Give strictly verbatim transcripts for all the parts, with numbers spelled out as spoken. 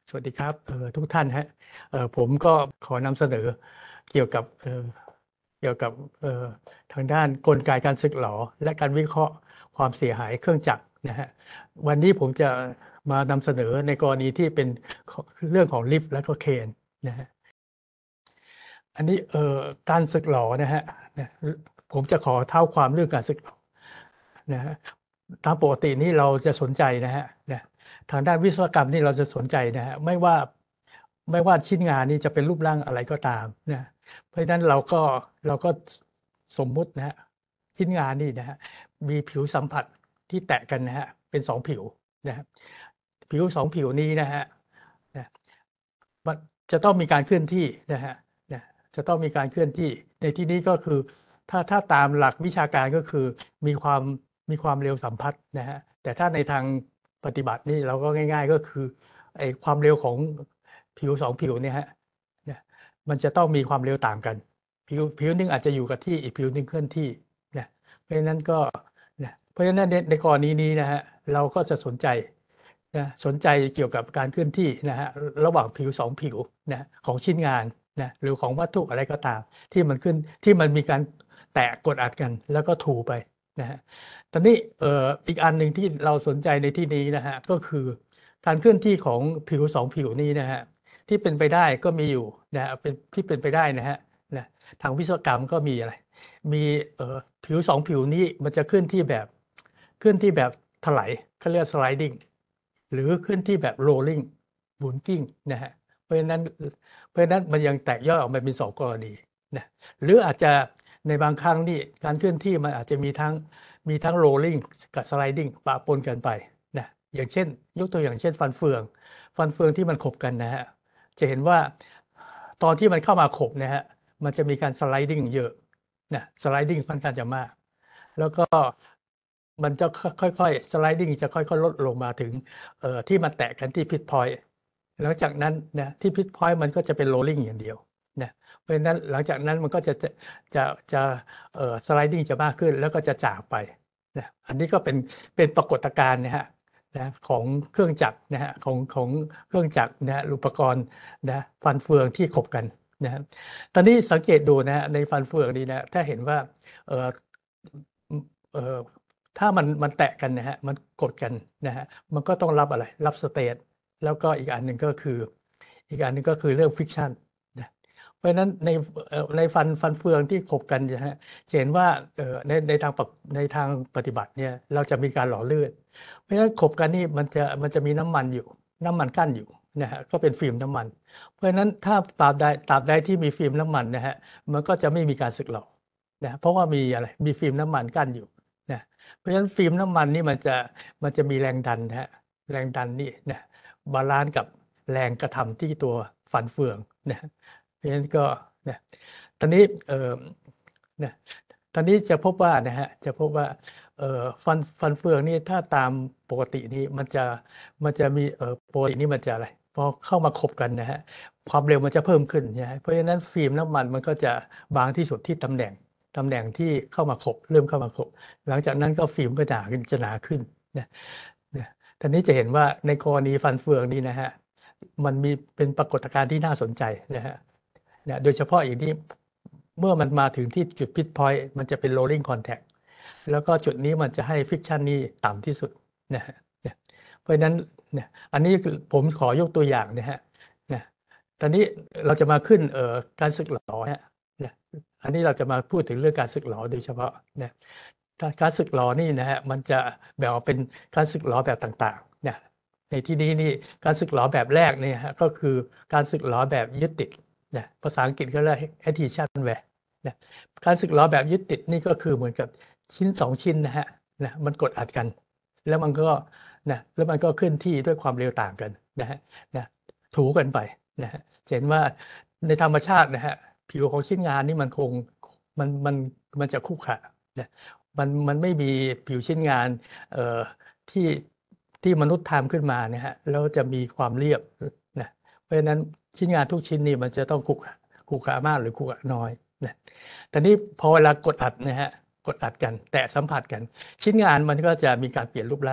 สวัสดีครับเอ่อทุกท่านฮะเอ่อผมก็ขอนำเสนอเกี่ยวกับเอ่อเกี่ยวกับเอ่อทางด้านกลไกการสึกหรอและการวิเคราะห์ความเสียหายเครื่องจักรนะฮะวันนี้ผมจะมานำเสนอในกรณีที่เป็นขเรื่องของลิฟต์และก็เครนนะฮะอันนี้เอ่อการสึกหรอนะฮะนะผมจะขอเท้าความเรื่องการสึกหรอนะฮะตามปกตินี่เราจะสนใจนะฮะนะทางด้านวิศวกรรมนี่เราจะสนใจนะฮะไม่ว่า ไม่ว่าชิ้นงานนี้จะเป็นรูปร่างอะไรก็ตามนะเพราะฉะนั้นเราก็เราก็สมมุตินะฮะชิ้นงานนี่นะฮะมีผิวสัมผัสที่แตะกันนะฮะเป็นสองผิวนะฮะผิวสองผิวนี้นะฮะนะมันจะต้องมีการเคลื่อนที่นะฮะนะจะต้องมีการเคลื่อนที่ในที่นี้ก็คือถ้าถ้าตามหลักวิชาการก็คือมีความมีความเร็วสัมพัทธ์นะฮะแต่ถ้าในทางปฏิบัตินี่เราก็ง่ายๆก็คือไอ้ความเร็วของผิวสองผิวเนี่ยฮะนะมันจะต้องมีความเร็วต่างกันผิวผิวหนึงอาจจะอยู่กับที่อีกผิวหนึงเคลื่อนที่นะเพราะฉะนั้นก็นะเพราะฉะนั้นในในกรณีนี้นะฮะเราก็จะสนใจนะสนใจเกี่ยวกับการเคลื่อนที่นะฮะระหว่างผิวสองผิวนะของชิ้นงานนะหรือของวัตถุอะไรก็ตามที่มันขึ้นที่มันมีการแตะกดอัดกันแล้วก็ถูไปนะฮะตอนนี้เอ่ออีกอันหนึ่งที่เราสนใจในที่นี้นะฮะก็คือการเคลื่อนที่ของผิวสองผิวนี้นะฮะที่เป็นไปได้ก็มีอยู่นะฮะเป็นที่เป็นไปได้นะฮะนะทางวิศวกรรมก็มีอะไรมีเอ่อผิวสองผิวนี้มันจะเคลื่อนที่แบบเคลื่อนที่แบบถลายเขาเรียก sliding หรือเคลื่อนที่แบบ rolling หมุนกิ้งนะฮะเพราะฉะนั้นเพราะฉะนั้นมันยังแตกย่อยออกมาเป็นสองกรณีนะหรืออาจจะในบางครั้งนี่การเคลื่อนที่มันอาจจะมีทั้งมีทั้ง rolling กับ sliding ปะปนกันไปนะอย่างเช่นยกตัวอย่างเช่นฟันเฟืองฟันเฟืองที่มันขบกันนะฮะจะเห็นว่าตอนที่มันเข้ามาขบนะฮะมันจะมีการ sliding เยอะนะ sliding ค่อนข้างจะมากแล้วก็มันจะค่อยๆ sliding จะค่อยๆลดลงมาถึงเอ่อที่มันแตะกันที่ pit point หลังจากนั้นนะที่ pit point มันก็จะเป็น rolling อย่างเดียวนะเพราะฉะนั้นหลังจากนั้นมันก็จะจะจะจะเอ่อ sliding จะมากขึ้นแล้วก็จะจากไปนะอันนี้ก็เป็นเป็นปรากฏการณ์นะฮะนะของเครื่องจักรนะฮะของของเครื่องจักรนะฮะอุปกรณ์นะฟันเฟืองที่ขบกันนะฮะตอนนี้สังเกตดูนะฮะในฟันเฟืองนี้นะถ้าเห็นว่าเอ่อเอ่อถ้ามันมันแตะกันนะฮะมันกดกันนะฮะมันก็ต้องรับอะไรรับสเตทแล้วก็อีกอันหนึ่งก็คืออีกอันหนึ่งก็คือเรื่องฟิกชันนะเพราะฉะนั้นในเอ่อในฟันฟันเฟืองที่ขบกันนะฮะจะเห็นว่าเอ่อในในทางปรับในทางปฏิบัติเนี่ยเราจะมีการหล่อลื่นเพราะฉะนั้นขบกันนี่มันจะมันจะมีน้ำมันอยู่น้ำมันกั้นอยู่นะฮะก็เป็นฟิล์มน้ำมันเพราะฉะนั้นถ้าตราบใดตราบใดที่มีฟิล์มน้ำมันนะฮะมันก็จะไม่มีการสึกหรอนะเพราะว่ามีอะไรมีฟิล์มน้ำมันกั้นอยู่นะเพราะฉะนั้นฟิล์มน้ำมันนี่มันจะมันจะมีแรงดันนะฮะแรงดันนี่นะบาลานซ์กับแรงกระทำที่ตัวฟันเฟืองนะเพราะฉะนั้นก็นะตอนนี้เอ่อนะตอนนี้จะพบว่านะฮะจะพบว่าเอ่อฟันฟันเฟืองนี่ถ้าตามปกตินี่มันจะมันจะมีเอ่อปกตินี่มันจะอะไรพอเข้ามาขบกันนะฮะความเร็วมันจะเพิ่มขึ้นใช่ไหมเพราะฉะนั้นฟิล์มน้ำมันมันก็จะบางที่สุดที่ตำแหน่งตำแหน่งที่เข้ามาขบเริ่มเข้ามาขบหลังจากนั้นก็ฟิล์มก็หนาขึ้นจะหนาขึ้นนะนะทีนี้จะเห็นว่าในกรณีฟันเฟืองนี่นะฮะมันมีเป็นปรากฏการณ์ที่น่าสนใจนะฮะนะโดยเฉพาะอย่างที่เมื่อมันมาถึงที่จุดพิทพอยต์มันจะเป็น rolling contact แล้วก็จุดนี้มันจะให้ friction นี่ต่ำที่สุดนะฮะนะเพราะฉะนั้นเนี่ยอันนี้ผมขอยกตัวอย่างนะฮะนะตอนนี้เราจะมาขึ้นเอ่อการสึกหรอฮะนะอันนี้เราจะมาพูดถึงเรื่องการสึกหรอโดยเฉพาะนะการสึกหรอนี่นะฮะมันจะแบ่งออกเป็นการสึกหรอแบบต่างๆนะในที่นี้นี่การสึกหรอแบบแรกเนี่ยฮะก็คือการสึกหรอแบบยึดติดนะภาษาอังกฤษก็เรียก adhesion wear นะการสึกหรอแบบยึดติดนี่ก็คือเหมือนกับชิ้นสองชิ้นนะฮะนะมันกดอัดกันแล้วมันก็นะแล้วมันก็เคลื่อนที่ด้วยความเร็วต่างกันนะฮะนะถูกันไปนะฮะเห็นว่าในธรรมชาตินะฮะผิวของชิ้นงานนี่มันคงมันมันมันจะขรุขระนะมันมันไม่มีผิวชิ้นงานเอ่อที่ที่มนุษย์ทำขึ้นมานะฮะแล้วจะมีความเรียบนะเพราะฉะนั้นชิ้นงานทุกชิ้นนี่มันจะต้องขรุขระขรุขระมากหรือขรุขระน้อยนะแต่นี้พอเวลากดอัดนะฮะกดอัดกันแตะสัมผัสกันชิ้นงานมันก็จะมีการเปลี่ยนรูปร่าง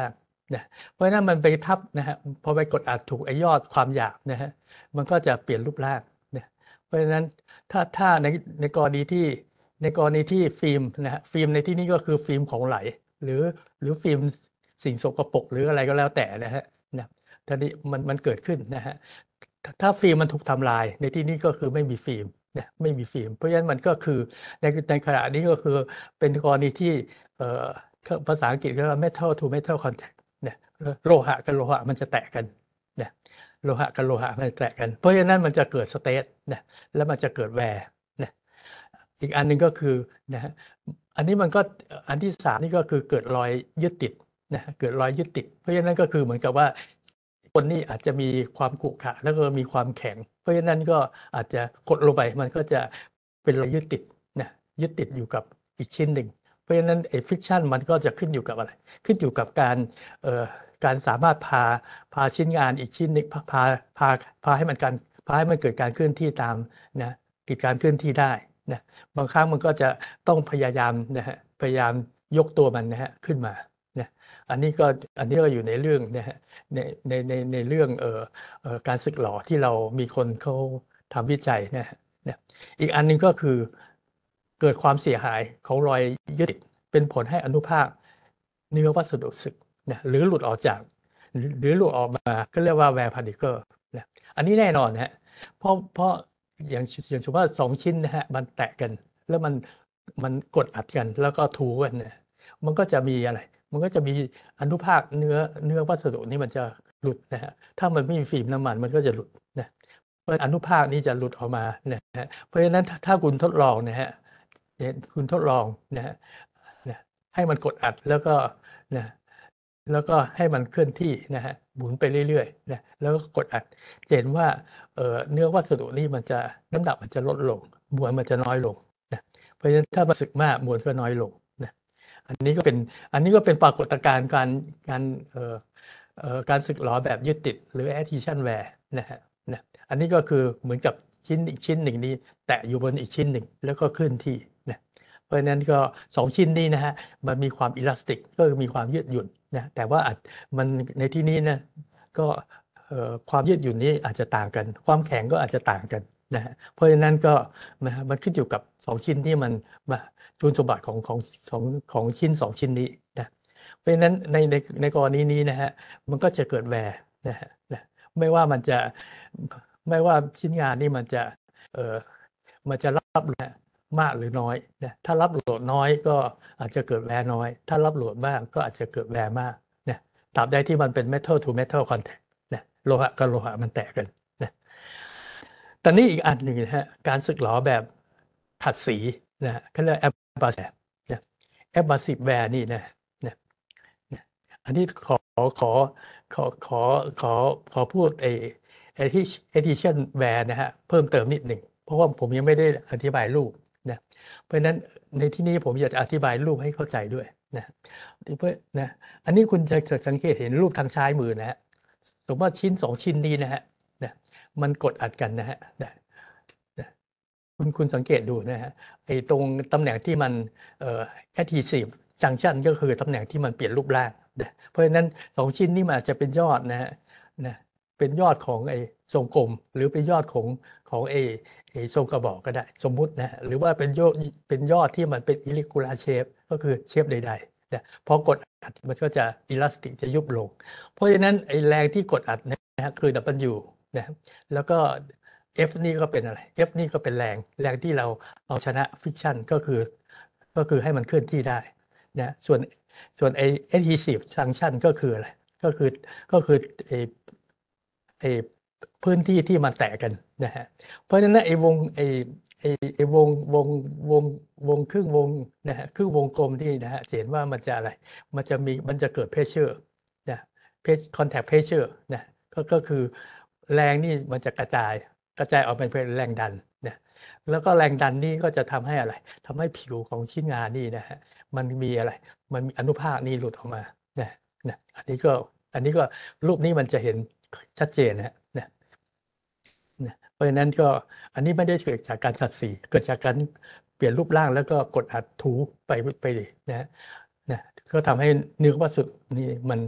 นะเพราะฉะนั้นมันไปทับนะฮะพอไปกดอัดถูกไอ้ยอดความหยาบนะฮะมันก็จะเปลี่ยนรูปร่างนะเพราะฉะนั้นถ้าถ้าในในกรณีที่ในกรณีที่ฟิล์มนะฮะฟิล์มในที่นี้ก็คือฟิล์มของไหลหรือหรือฟิล์มสิ่งสกปรกหรืออะไรก็แล้วแต่นะฮะนะทีนี้มันมันเกิดขึ้นนะฮะถ้าถ้าฟิล์มมันถูกทำลายในที่นี้ก็คือไม่มีฟิล์มนะไม่มีฟิล์มเพราะฉะนั้นมันก็คือในในขณะนี้ก็คือเป็นกรณีที่เอ่อภาษาอังกฤษเรียกว่า metal to metal contact เนี่ยโลหะกับโลหะมันจะแตะกันเนี่ยโลหะกับโลหะมันจะแตะกันเพราะฉะนั้นมันจะเกิดสเตทเนี่ยแล้วมันจะเกิดแวร์เนี่ยอีกอันหนึ่งก็คือนะฮะอันนี้มันก็อันที่สามนี่ก็คือเกิดรอยยึดติดนะเกิดรอยยึดติดเพราะฉะนั้นก็คือเหมือนกับว่าคนนี่อาจจะมีความขรุขระแล้วก็มีความแข็งเพราะฉะนั้นก็อาจจะกดลงไปมันก็จะเป็นรอยยึดติดนะยึดติดอยู่กับอีกชิ้นหนึ่งเพราะฉะนั้นไอ้ฟิกชันมันก็จะขึ้นอยู่กับอะไรขึ้นอยู่กับการเอ่อการสามารถพาพาชิ้นงานอีกชิ้นนึงพาพาพาพาให้มันการพาให้มันเกิดการเคลื่อนที่ตามนะกิจการเคลื่อนที่ได้นะบางครั้งมันก็จะต้องพยายามนะฮะพยายามยกตัวมันนะฮะขึ้นมานะอันนี้ก็อันนี้ก็อยู่ในเรื่องนะฮะในในในในเรื่องเอ่อเอ่อการสึกหรอที่เรามีคนเขาทำวิจัยนะฮะนะอีกอันหนึงก็คือเกิดความเสียหายของรอยยึดติดเป็นผลให้อนุภาคเนื้อวัสดุสึกนะหรือหลุดออกจากหรือหรือหลุดออกมาก็เรียกว่าแวร์พาร์ติเคิลนะอันนี้แน่นอนนะฮะเพราะเพราะอย่างอย่างสมมติว่าสองชิ้นนะฮะมันแตะกันแล้วมันมันกดอัดกันแล้วก็ถูกันเนี่ยมันก็จะมีอะไร มันก็จะมีอนุภาคเนื้อเนื้อวัสดุนี้มันจะหลุดนะฮะถ้ามันไม่มีฟิล์มน้ำมันมันก็จะหลุดนะเพราะอนุภาคนี้จะหลุดออกมานะฮะเพราะฉะนั้นถ้าคุณทดลองนะฮะคุณทดลองนะฮะนะให้มันกดอัดแล้วก็นะแล้วก็ให้มันเคลื่อนที่นะฮะหมุนไปเรื่อยๆนะแล้วก็กดอัดเห็นว่าเอ่อเนื้อวัสดุนี่มันจะน้ำหนักมันจะลดลงมวลมันจะน้อยลงนะเพราะฉะนั้นถ้ามันสึกมากมวลก็น้อยลงนะอันนี้ก็เป็นอันนี้ก็เป็นปรากฏการณ์การการเอ่อเอ่อการสึกหรอแบบยึดติดหรือ adhesion wear นะฮะนะอันนี้ก็คือเหมือนกับชิ้นอีกชิ้นหนึ่งนี้แตะอยู่บนอีกชิ้นหนึ่งแล้วก็เคลื่อนที่นะเพราะฉะนั้นก็สองชิ้นนี้นะฮะมันมีความอิลาสติกก็มีความยืดหยุ่นนะแต่ว่าอาจมันในที่นี้นะก็เอ่อความยืดหยุ่นนี้อาจจะต่างกัน ความแข็งก็อาจจะต่างกันนะฮะเพราะฉะนั้นก็นะมันขึ้นอยู่กับสองชิ้นที่มันมาคุณสมบัติของของของของชิ้นสองชิ้นนี้นะเพราะฉะนั้นในในในกรณีนี้นะฮะมันก็จะเกิดแวร์นะฮะนะไม่ว่ามันจะไม่ว่าชิ้นงานนี่มันจะเอ่อมันจะรับนะมากหรือน้อยนะถ้ารับโหลดน้อยก็อาจจะเกิดแวร์น้อย ถ้ารับโหลดมากก็อาจจะเกิดแวร์มากนะตราบใดที่มันเป็น metal to metal contact นะโลหะกับโลหะมันแตกกันนะแต่นี่อีกอันหนึ่งนะฮะการสึกหรอแบบขัดสีนะฮะเขาเรียก abrasive นะ abrasive wear นี่นะนะนะอันนี้ขอขอขอขอขอขอพูดไอ้ไอ้ที่ adhesion wear นะฮะเพิ่มเติมนิดหนึ่งเพราะว่าผมยังไม่ได้อธิบายรูปนะเพราะฉะนั้นในที่นี้ผมอยากจะอธิบายรูปให้เข้าใจด้วยนะเพื่อนะอันนี้คุณจะสังเกตเห็นรูปทางซ้ายมือนะฮะสมมติว่าชิ้นสองชิ้นนี้นะฮะนะมันกดอัดกันนะฮะนะนะคุณคุณสังเกตดูนะฮะไอ้ตรงตำแหน่งที่มันเอ่อ adhesive junction ก็คือตำแหน่งที่มันเปลี่ยนรูปร่างนะเพราะฉะนั้นสองชิ้นนี้มันอาจจะเป็นยอดนะฮะนะเป็นยอดของไอ้ทรงกลมหรือเป็นยอดของของไอ้ไอ้ทรงกระบอกก็ได้สมมุตินะหรือว่าเป็นยอดเป็นยอดที่มันเป็น irregular shape ก็คือเชฟใดๆนะพอกดอัดมันก็จะอิลาสติกจะยุบลง เพราะฉะนั้นไอ้แรงที่กดอัดนะฮะคือ W นะครับแล้วก็ F นี่ก็เป็นอะไร F นี่ก็เป็นแรงแรงที่เราเอาชนะฟิกชันก็คือก็คือให้มันเคลื่อนที่ได้นะส่วนส่วนไอ้ adhesive junction ก็คืออะไรก็คือก็คือไอ้ไอ้พื้นที่ที่มันแตะกันนะฮะเพราะฉะนั้นไอ้วงไอ้ไอ้ไอ้วงวงวงวงครึ่งวงนะฮะครึ่งวงกลมที่นะฮะจะเห็นว่ามันจะอะไรมันจะมีมันจะเกิดเพชเชอร์นะเพชคอนแทคเพชเชอร์นะก็ก็คือแรงนี่มันจะกระจายกระจายออกเป็นแรงดันนะแล้วก็แรงดันนี่ก็จะทำให้อะไรทำให้ผิวของชิ้นงานนี่นะฮะมันมีอะไรมันมีอนุภาคนี่หลุดออกมานะนะอันนี้ก็อันนี้ก็รูปนี้มันจะเห็นชัดเจนนะฮะนะนะเพราะฉะนั้นก็อันนี้ไม่ได้เกิดจากการขัดสีเกิดจากการเปลี่ยนรูปร่างแล้วก็กดอัดถูไปไปเลยนะฮะนะก็ทำให้เนื้อวัสดุนี่มัน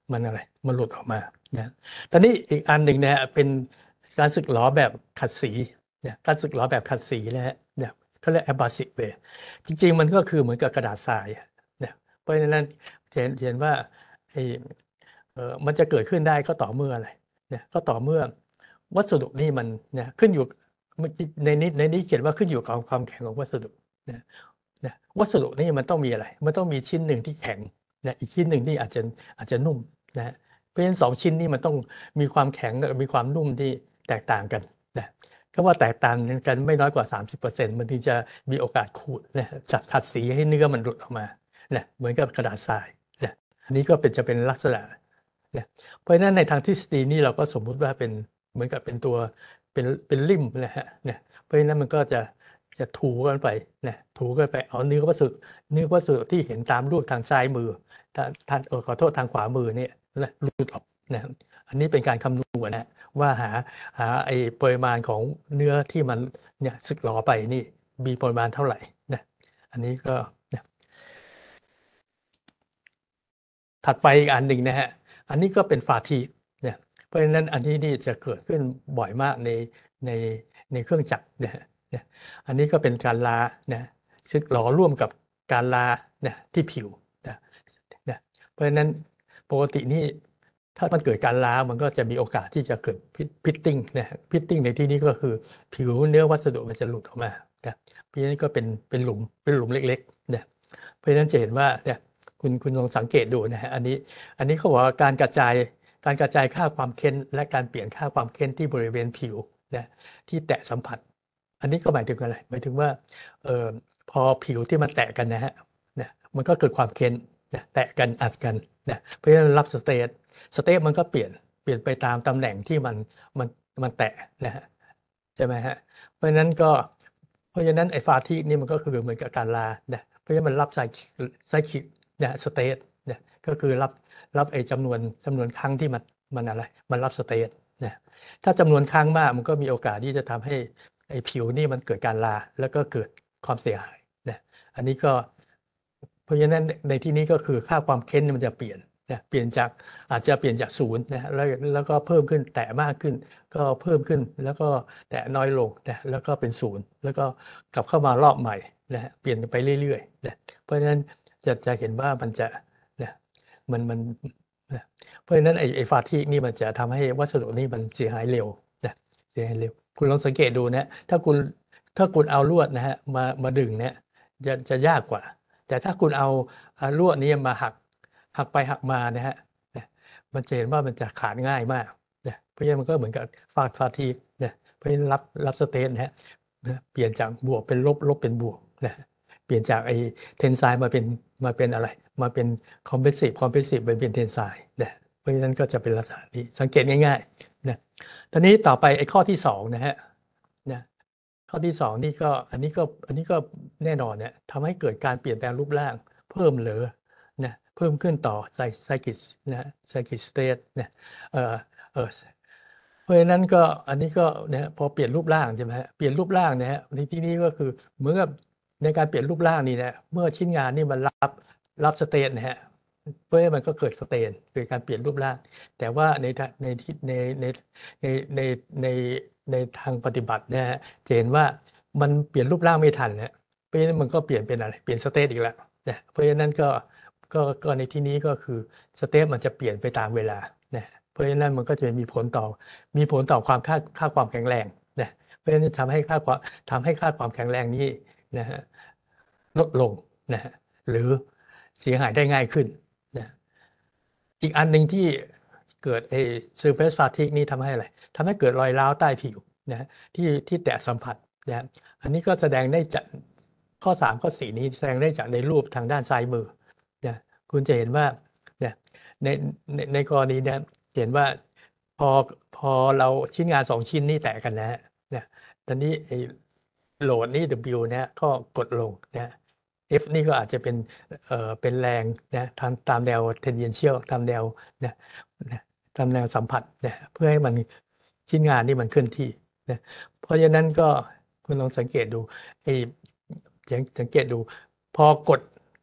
มันอะไรมันหลุดออกมานะตอนนี้อีกอันหนึ่งนะฮะเป็นการสึกหรอแบบขัดสีเนี่ยการสึกหรอแบบขัดสีนะฮะเนี่ยเขาเรียก abrasive way จริงๆมันก็คือเหมือนกับกระดาษทรายเนี่ยเพราะฉะนั้นเห็นเห็นว่าไอ้เออมันจะเกิดขึ้นได้ก็ต่อเมื่ออะไรเนี่ยก็ต่อเมื่อวัสดุนี่มันเนี่ยขึ้นอยู่ในนี้ในนี้เขียนว่าขึ้นอยู่กับความแข็งของวัสดุนะนะวัสดุนี่มันต้องมีอะไรมันต้องมีชิ้นหนึ่งที่แข็งนะอีกชิ้นหนึ่งที่อาจจะอาจจะนุ่มนะเพราะฉะนั้นสองชิ้นนี้มันต้องมีความแข็งกับมีความนุ่มที่แตกต่างกันนะก็ว่าแตกต่างกันไม่น้อยกว่า สามสิบเปอร์เซ็นต์ มันถึงจะมีโอกาสขูดนะจัดขัดสีให้เนื้อมันหลุดออกมานะเหมือนกับกระดาษทรายนะอันนี้ก็เป็นจะเป็นลักษณะนะเพราะฉะนั้นในทางทฤษฎีนี่เราก็สมมุติว่าเป็นเหมือนกับเป็นตัวเป็นเป็นริ่มนะฮะนะเพราะฉะนั้นมันก็จะจะถูกันไปนะถูกันไปเอาเนื้อวัสดุเนื้อวัสดุที่เห็นตามรูปทางซ้ายมือทางทางเออขอโทษทางขวามือเนี่ยนะหลุดออกนะอันนี้เป็นการคำนวณนะว่าหาหาไอ้ปริมาณของเนื้อที่มันเนี่ยสึกหรอไปนี่มีปริมาณเท่าไหร่นะอันนี้ก็นะถัดไปอีกอันหนึ่งนะฮะอันนี้ก็เป็นฟาทีเนี่ยเพราะฉะนั้นอันนี้นี่จะเกิดขึ้นบ่อยมากในในในเครื่องจักรนะฮะเนี่ยอันนี้ก็เป็นการลานะสึกหรอร่วมกับการลาเนี่ยที่ผิวนะนะเพราะฉะนั้นปกตินี่ถ้ามันเกิดการล้ามันก็จะมีโอกาสที่จะเกิดพิตติ้งนะพิตติ้งในที่นี้ก็คือผิวเนื้อวัสดุมันจะหลุดออกมานะเพราะฉะนั้นก็เป็นเป็นหลุมเป็นหลุมเล็กๆนะเพราะฉะนั้นจะเห็นว่าเนี่ยคุณคุณลองสังเกตดูนะฮะอันนี้อันนี้เขาบอกว่าการกระจายการกระจายค่าความเค้นและการเปลี่ยนค่าความเค้นที่บริเวณผิวนะที่แตะสัมผัสอันนี้ก็หมายถึงอะไรหมายถึงว่าเอ่อพอผิวที่มันแตะกันนะฮะนะมันก็เกิดความเค้นนะแตะกันอัดกันนะเพราะฉะนั้นรับสเตทสเตทมันก็เปลี่ยนเปลี่ยนไปตามตำแหน่งที่มันมันมันแตะนะฮะใช่ไหมฮะเพราะฉะนั้นก็เพราะฉะนั้นไอ้ฟาทีนี่มันก็คือเหมือนกับการลานะเพราะฉะนั้นมันรับไซไซคินะสเตทเนี่ยก็คือรับรับไอ้จำนวนจำนวนครั้งที่มันมันอะไรมันรับสเตทนะถ้าจำนวนครั้งมากมันก็มีโอกาสที่จะทำให้ไอ้ผิวนี่มันเกิดการลาแล้วก็เกิดความเสียหายนะอันนี้ก็เพราะฉะนั้นในที่นี้ก็คือค่าความเค้นมันจะเปลี่ยนนะเปลี่ยนจากอาจจะเปลี่ยนจากศูนย์นะแล้วแล้วก็เพิ่มขึ้นแตะมากขึ้นก็เพิ่มขึ้นแล้วก็แตะน้อยลงนะแล้วก็เป็นศูนย์แล้วก็กลับเข้ามารอบใหม่นะเปลี่ยนไปเรื่อยๆนะเพราะฉะนั้นจะจะเห็นว่ามันจะนะมันมันนะเพราะฉะนั้นไอ้ไอ้ฟาทีนี่มันจะทำให้วัสดุนี่มันเสียหายเร็วนะเสียหายเร็วคุณลองสังเกตดูนะถ้าคุณถ้าคุณเอาลวดนะฮะมามาดึงเนี่ยจะจะยากกว่าแต่ถ้าคุณเอาลวดนี้มาหักหักไปหักมานะฮะมันจะเห็นว่ามันจะขาดง่ายมากนะเพราะฉะนั้นมันก็เหมือนกับฟาดฟาทีนะเพราะฉะนั้นรับรับสเตทนะฮะเปลี่ยนจากบวกเป็นลบลบเป็นบวกนะเปลี่ยนจากไอ้เทนไซน์มาเป็นมาเป็นอะไรมาเป็นคอมเพรสซีฟคอมเพรสซีฟไปเป็นเทนไซน์นะเพราะฉะนั้นก็จะเป็นลักษณะนี้สังเกตง่ายๆนะตอนนี้ต่อไปไอ้ข้อที่สองนะฮะนะข้อที่สองนี่ก็อันนี้ก็อันนี้ก็แน่นอนเนี่ยทำให้เกิดการเปลี่ยนแปลงรูปร่างเพิ่มเหลือนะเพิ่มขึ้นต่อไซไซคิสนะไซคิสสเตทนะเอ่อเออเพราะฉะนั้นก็อันนี้ก็นะพอเปลี่ยนรูปร่างใช่ไหมฮะเปลี่ยนรูปร่างนะฮะในที่นี้ก็คือเหมือนกับในการเปลี่ยนรูปร่างนี่นะเมื่อชิ้นงานนี่มันรับรับสเตทนะฮะเพื่อมันก็เกิดสเตนเกิดการเปลี่ยนรูปร่างแต่ว่าในในที่ในในในในในในทางปฏิบัตินะฮะจะเห็นว่ามันเปลี่ยนรูปร่างไม่ทันนะเพราะฉะนั้นมันก็เปลี่ยนเป็นอะไรเปลี่ยนสเตทอีกแล้วนะเพราะฉะนั้นก็ก็ก็ในที่นี้ก็คือสเตทมันจะเปลี่ยนไปตามเวลานะเพราะฉะนั้นมันก็จะมีผลต่อมีผลต่อความค่าค่าความแข็งแรงนะเพราะฉะนั้นทำให้ค่าความทำให้ค่าความแข็งแรงนี้นะฮะลดลงนะฮะหรือเสียหายได้ง่ายขึ้นนะอีกอันหนึ่งที่เกิดไอ้ surface fatigue นี่ทำให้อะไรทำให้เกิดรอยร้าวใต้ผิวนะที่ที่แตะสัมผัสนะอันนี้ก็แสดงได้จากข้อสามข้อสี่นี้แสดงได้จากในรูปทางด้านซ้ายมือนะคุณจะเห็นว่าเนี่ยในในในกรณีเนี่ยเห็นว่าพอพอเราชิ้นงานสองชิ้นนี่แตะกันนะฮะเนี่ยตอนนี้ไอ้โหลดนี่ W เนี่ยก็กดลงนะ F นี่ก็อาจจะเป็นเอ่อเป็นแรงนะทางตามแนว tangential ตามแนวนะนะตามแนวสัมผัสนะเพื่อให้มันชิ้นงานนี่มันเคลื่อนที่นะเพราะฉะนั้นก็คุณลองสังเกตดูไอ้สังเกตดูพอกด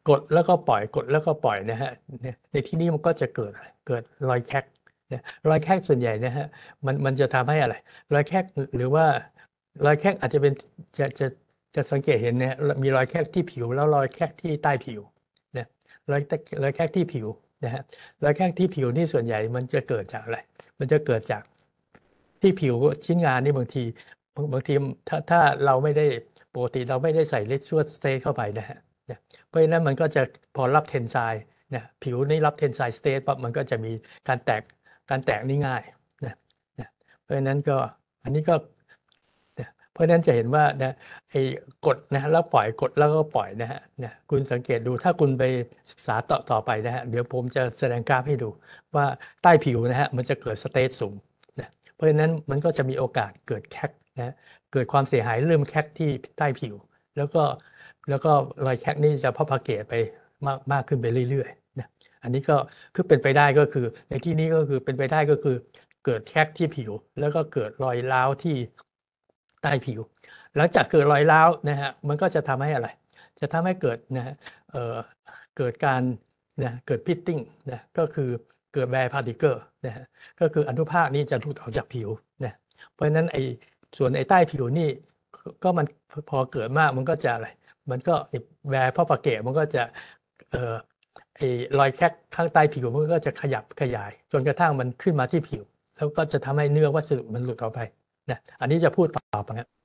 กดแล้วก็ปล่อยกดแล้วก็ปล่อยนะฮะเนี่ยในที่นี้มันก็จะเกิดอะไรเกิดรอยแคกเนี่ยรอยแคกส่วนใหญ่นะฮะมันมันจะทำให้อะไรรอยแคกหรือว่ารอยแคกอาจจะเป็นจะจะจะสังเกตเห็นเนี่ยมีรอยแคกที่ผิวแล้วรอยแคกที่ใต้ผิวเนี่ยรอยรอยแคกที่ผิวนะฮะรอยแคกที่ผิวนี่ส่วนใหญ่มันจะเกิดจากอะไรมันจะเกิดจากที่ผิวชิ้นงานนี่บางทีบางบางทีถ้าถ้าเราไม่ได้ปกติเราไม่ได้ใส่เลชวดสเตทเข้าไปนะฮะเพราะฉะนั้นมันก็จะพอรับเทนไซน์นะผิวนี่รับเทนไซน์สเตทปั๊บมันก็จะมีการแตกการแตกนี่ง่ายนะนะเพราะฉะนั้นก็อันนี้ก็นะเพราะฉะนั้นจะเห็นว่านะไอ้กดนะแล้วปล่อยกดแล้วก็ปล่อยนะฮะนะคุณสังเกตดูถ้าคุณไปศึกษาต่อต่อไปนะฮะเดี๋ยวผมจะแสดงกราฟให้ดูว่าใต้ผิวนะฮะมันจะเกิดสเตทสูงนะเพราะฉะนั้นมันก็จะมีโอกาสเกิดแคกนะเกิดความเสียหายเริ่มแคกที่ใต้ผิวแล้วก็แล้วก็รอยแคกนี่จะพอพาเกตไปมากมากขึ้นไปเรื่อยๆนะอันนี้ก็คือเป็นไปได้ก็คือในที่นี้ก็คือเป็นไปได้ก็คือเกิดแคกที่ผิวแล้วก็เกิดรอยร้าวที่ใต้ผิวหลังจากเกิดรอยร้าวนะฮะมันก็จะทำให้อะไรจะทำให้เกิดนะฮะเอ่อเกิดการนะเกิดพิตติ้งนะก็คือเกิดแวร์พาร์ติเกิลนะฮะก็คืออนุภาคนี้จะหลุดออกจากผิวนะเพราะฉะนั้นไอ้ส่วนไอ้ใต้ผิวนี่ก็มันพอเกิดมากมันก็จะอะไรมันก็แวร์พอปาเกตมันก็จะเอ่อไอ้รอยแคกข้างใต้ผิวมันก็จะขยับขยายจนกระทั่งมันขึ้นมาที่ผิวแล้วก็จะทำให้เนื้อวัสดุมันหลุดออกไปนะอันนี้จะพูดต่อไปนะ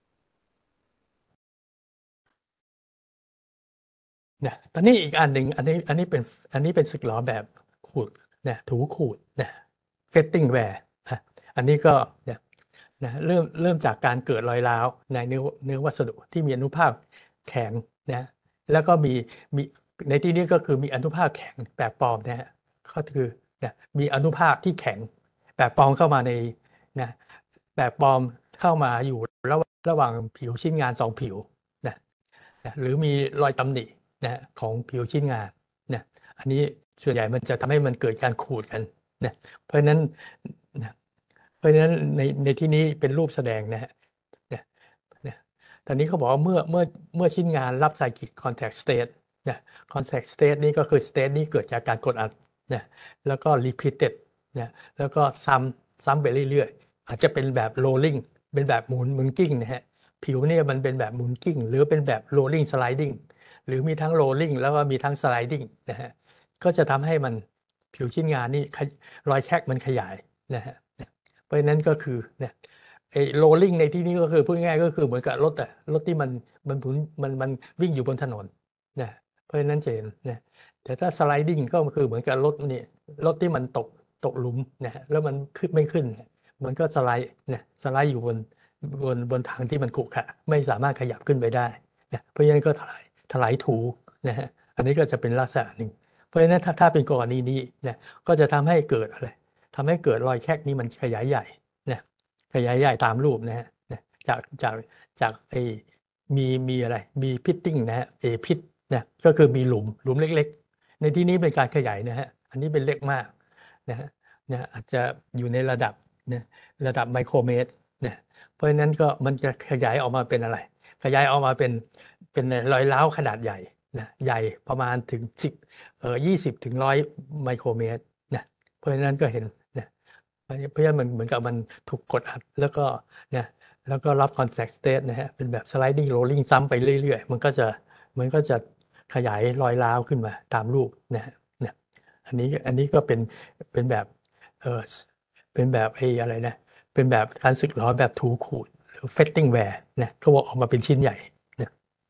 นะตอนนี้อีกอันหนึ่งอันนี้อันนี้เป็นอันนี้เป็นสึกหรอแบบขูดนะถูขูดนะเฟตติ้งแวร์อันนี้ก็เนี่ยนะเริ่มเริ่มจากการเกิดรอยร้าวในเนื้อเนื้อวัสดุที่มีอนุภาคแข็งนะแล้วก็มีมีในที่นี้ก็คือมีอนุภาคแข็งแปลกปลอมนะฮะก็คือนะมีอนุภาคที่แข็งแปลกปลอมเข้ามาในนะแปลกปลอมเข้ามาอยู่ระหว่างระหว่างผิวชิ้นงานสองผิวนะนะหรือมีรอยตำหนินะของผิวชิ้นงานนะอันนี้ส่วนใหญ่มันจะทำให้มันเกิดการขูดกันนะเพราะฉะนั้นนะเพราะฉะนั้นในในที่นี้เป็นรูปแสดงนะฮะนะนะตอนนี้เขาบอกว่าเมื่อเมื่อเมื่อชิ้นงานรับ Cyclic Contact State นะ Contact State นี่ก็คือ state นี้เกิดจากการกดอัดนะแล้วก็ repeated นะแล้วก็ซ้ำซ้ำไปเรื่อยๆอาจจะเป็นแบบ rolling เป็นแบบหมุนหมุนกิ้งนะฮะผิวเนี่ยมันเป็นแบบหมุนกิ้งหรือเป็นแบบ rolling sliding หรือมีทั้ง rolling แล้วก็มีทั้ง sliding นะฮะก็จะทำให้มันผิวชิ้นงานนี่รอยแคกมันขยายนะฮะเพราะฉะนั้นก็คือเนี่ยไอ้โรลลิ่งในที่นี้ก็คือพูดง่ายๆก็คือเหมือนกับรถอะรถที่มันมันมันมันวิ่งอยู่บนถนนนะเพราะฉะนั้นจะเห็นนะแต่ถ้า sliding ก็คือเหมือนกับรถนี่รถที่มันตกตกหลุมนะแล้วมันขึ้นไม่ขึ้นมันก็สไลด์นะสไลด์อยู่บนบนบนทางที่มันขรุขระไม่สามารถขยับขึ้นไปได้นะเพราะฉะนั้นก็ถลายถลายถูนะฮะอันนี้ก็จะเป็นลักษณะหนึ่งเพราะฉะนั้นถ้าถ้าเป็นกรณีนี้นะก็จะทำให้เกิดอะไรทำให้เกิดรอยแคกนี้มันขยายใหญ่นะขยายใหญ่ตามรูปนะฮะจากจากจากไอ้มีมีอะไรมีพิตติ้งนะฮะเอพิตนะก็คือมีหลุมหลุมเล็กๆในที่นี้เป็นการขยายนะฮะอันนี้เป็นเล็กมากนะฮะนะอาจจะอยู่ในระดับนะระดับไมโครเมตรนะเพราะฉะนั้นก็มันจะขยายออกมาเป็นอะไรขยายออกมาเป็นเป็นรอยร้าวขนาดใหญ่นะใหญ่ประมาณถึงสิบเอ่อยี่สิบถึงร้อยไมโครเมตรนะเพราะฉะนั้นก็เห็นนะเพราะฉะนั้นมันเหมือนกับมันถูกกดอัดแล้วก็นะแล้วก็รับ contact state นะฮะเป็นแบบ sliding rolling ซ้ำไปเรื่อยๆมันก็จะมันก็จะขยายรอยร้าวขึ้นมาตามรูปนะฮะนะอันนี้อันนี้ก็เป็นเป็นแบบเออเป็นแบบไอ้อะไรนะเป็นแบบการสึกหรอแบบถูขูดหรือ fetting wear นะก็บอกออกมาเป็นชิ้นใหญ่นะ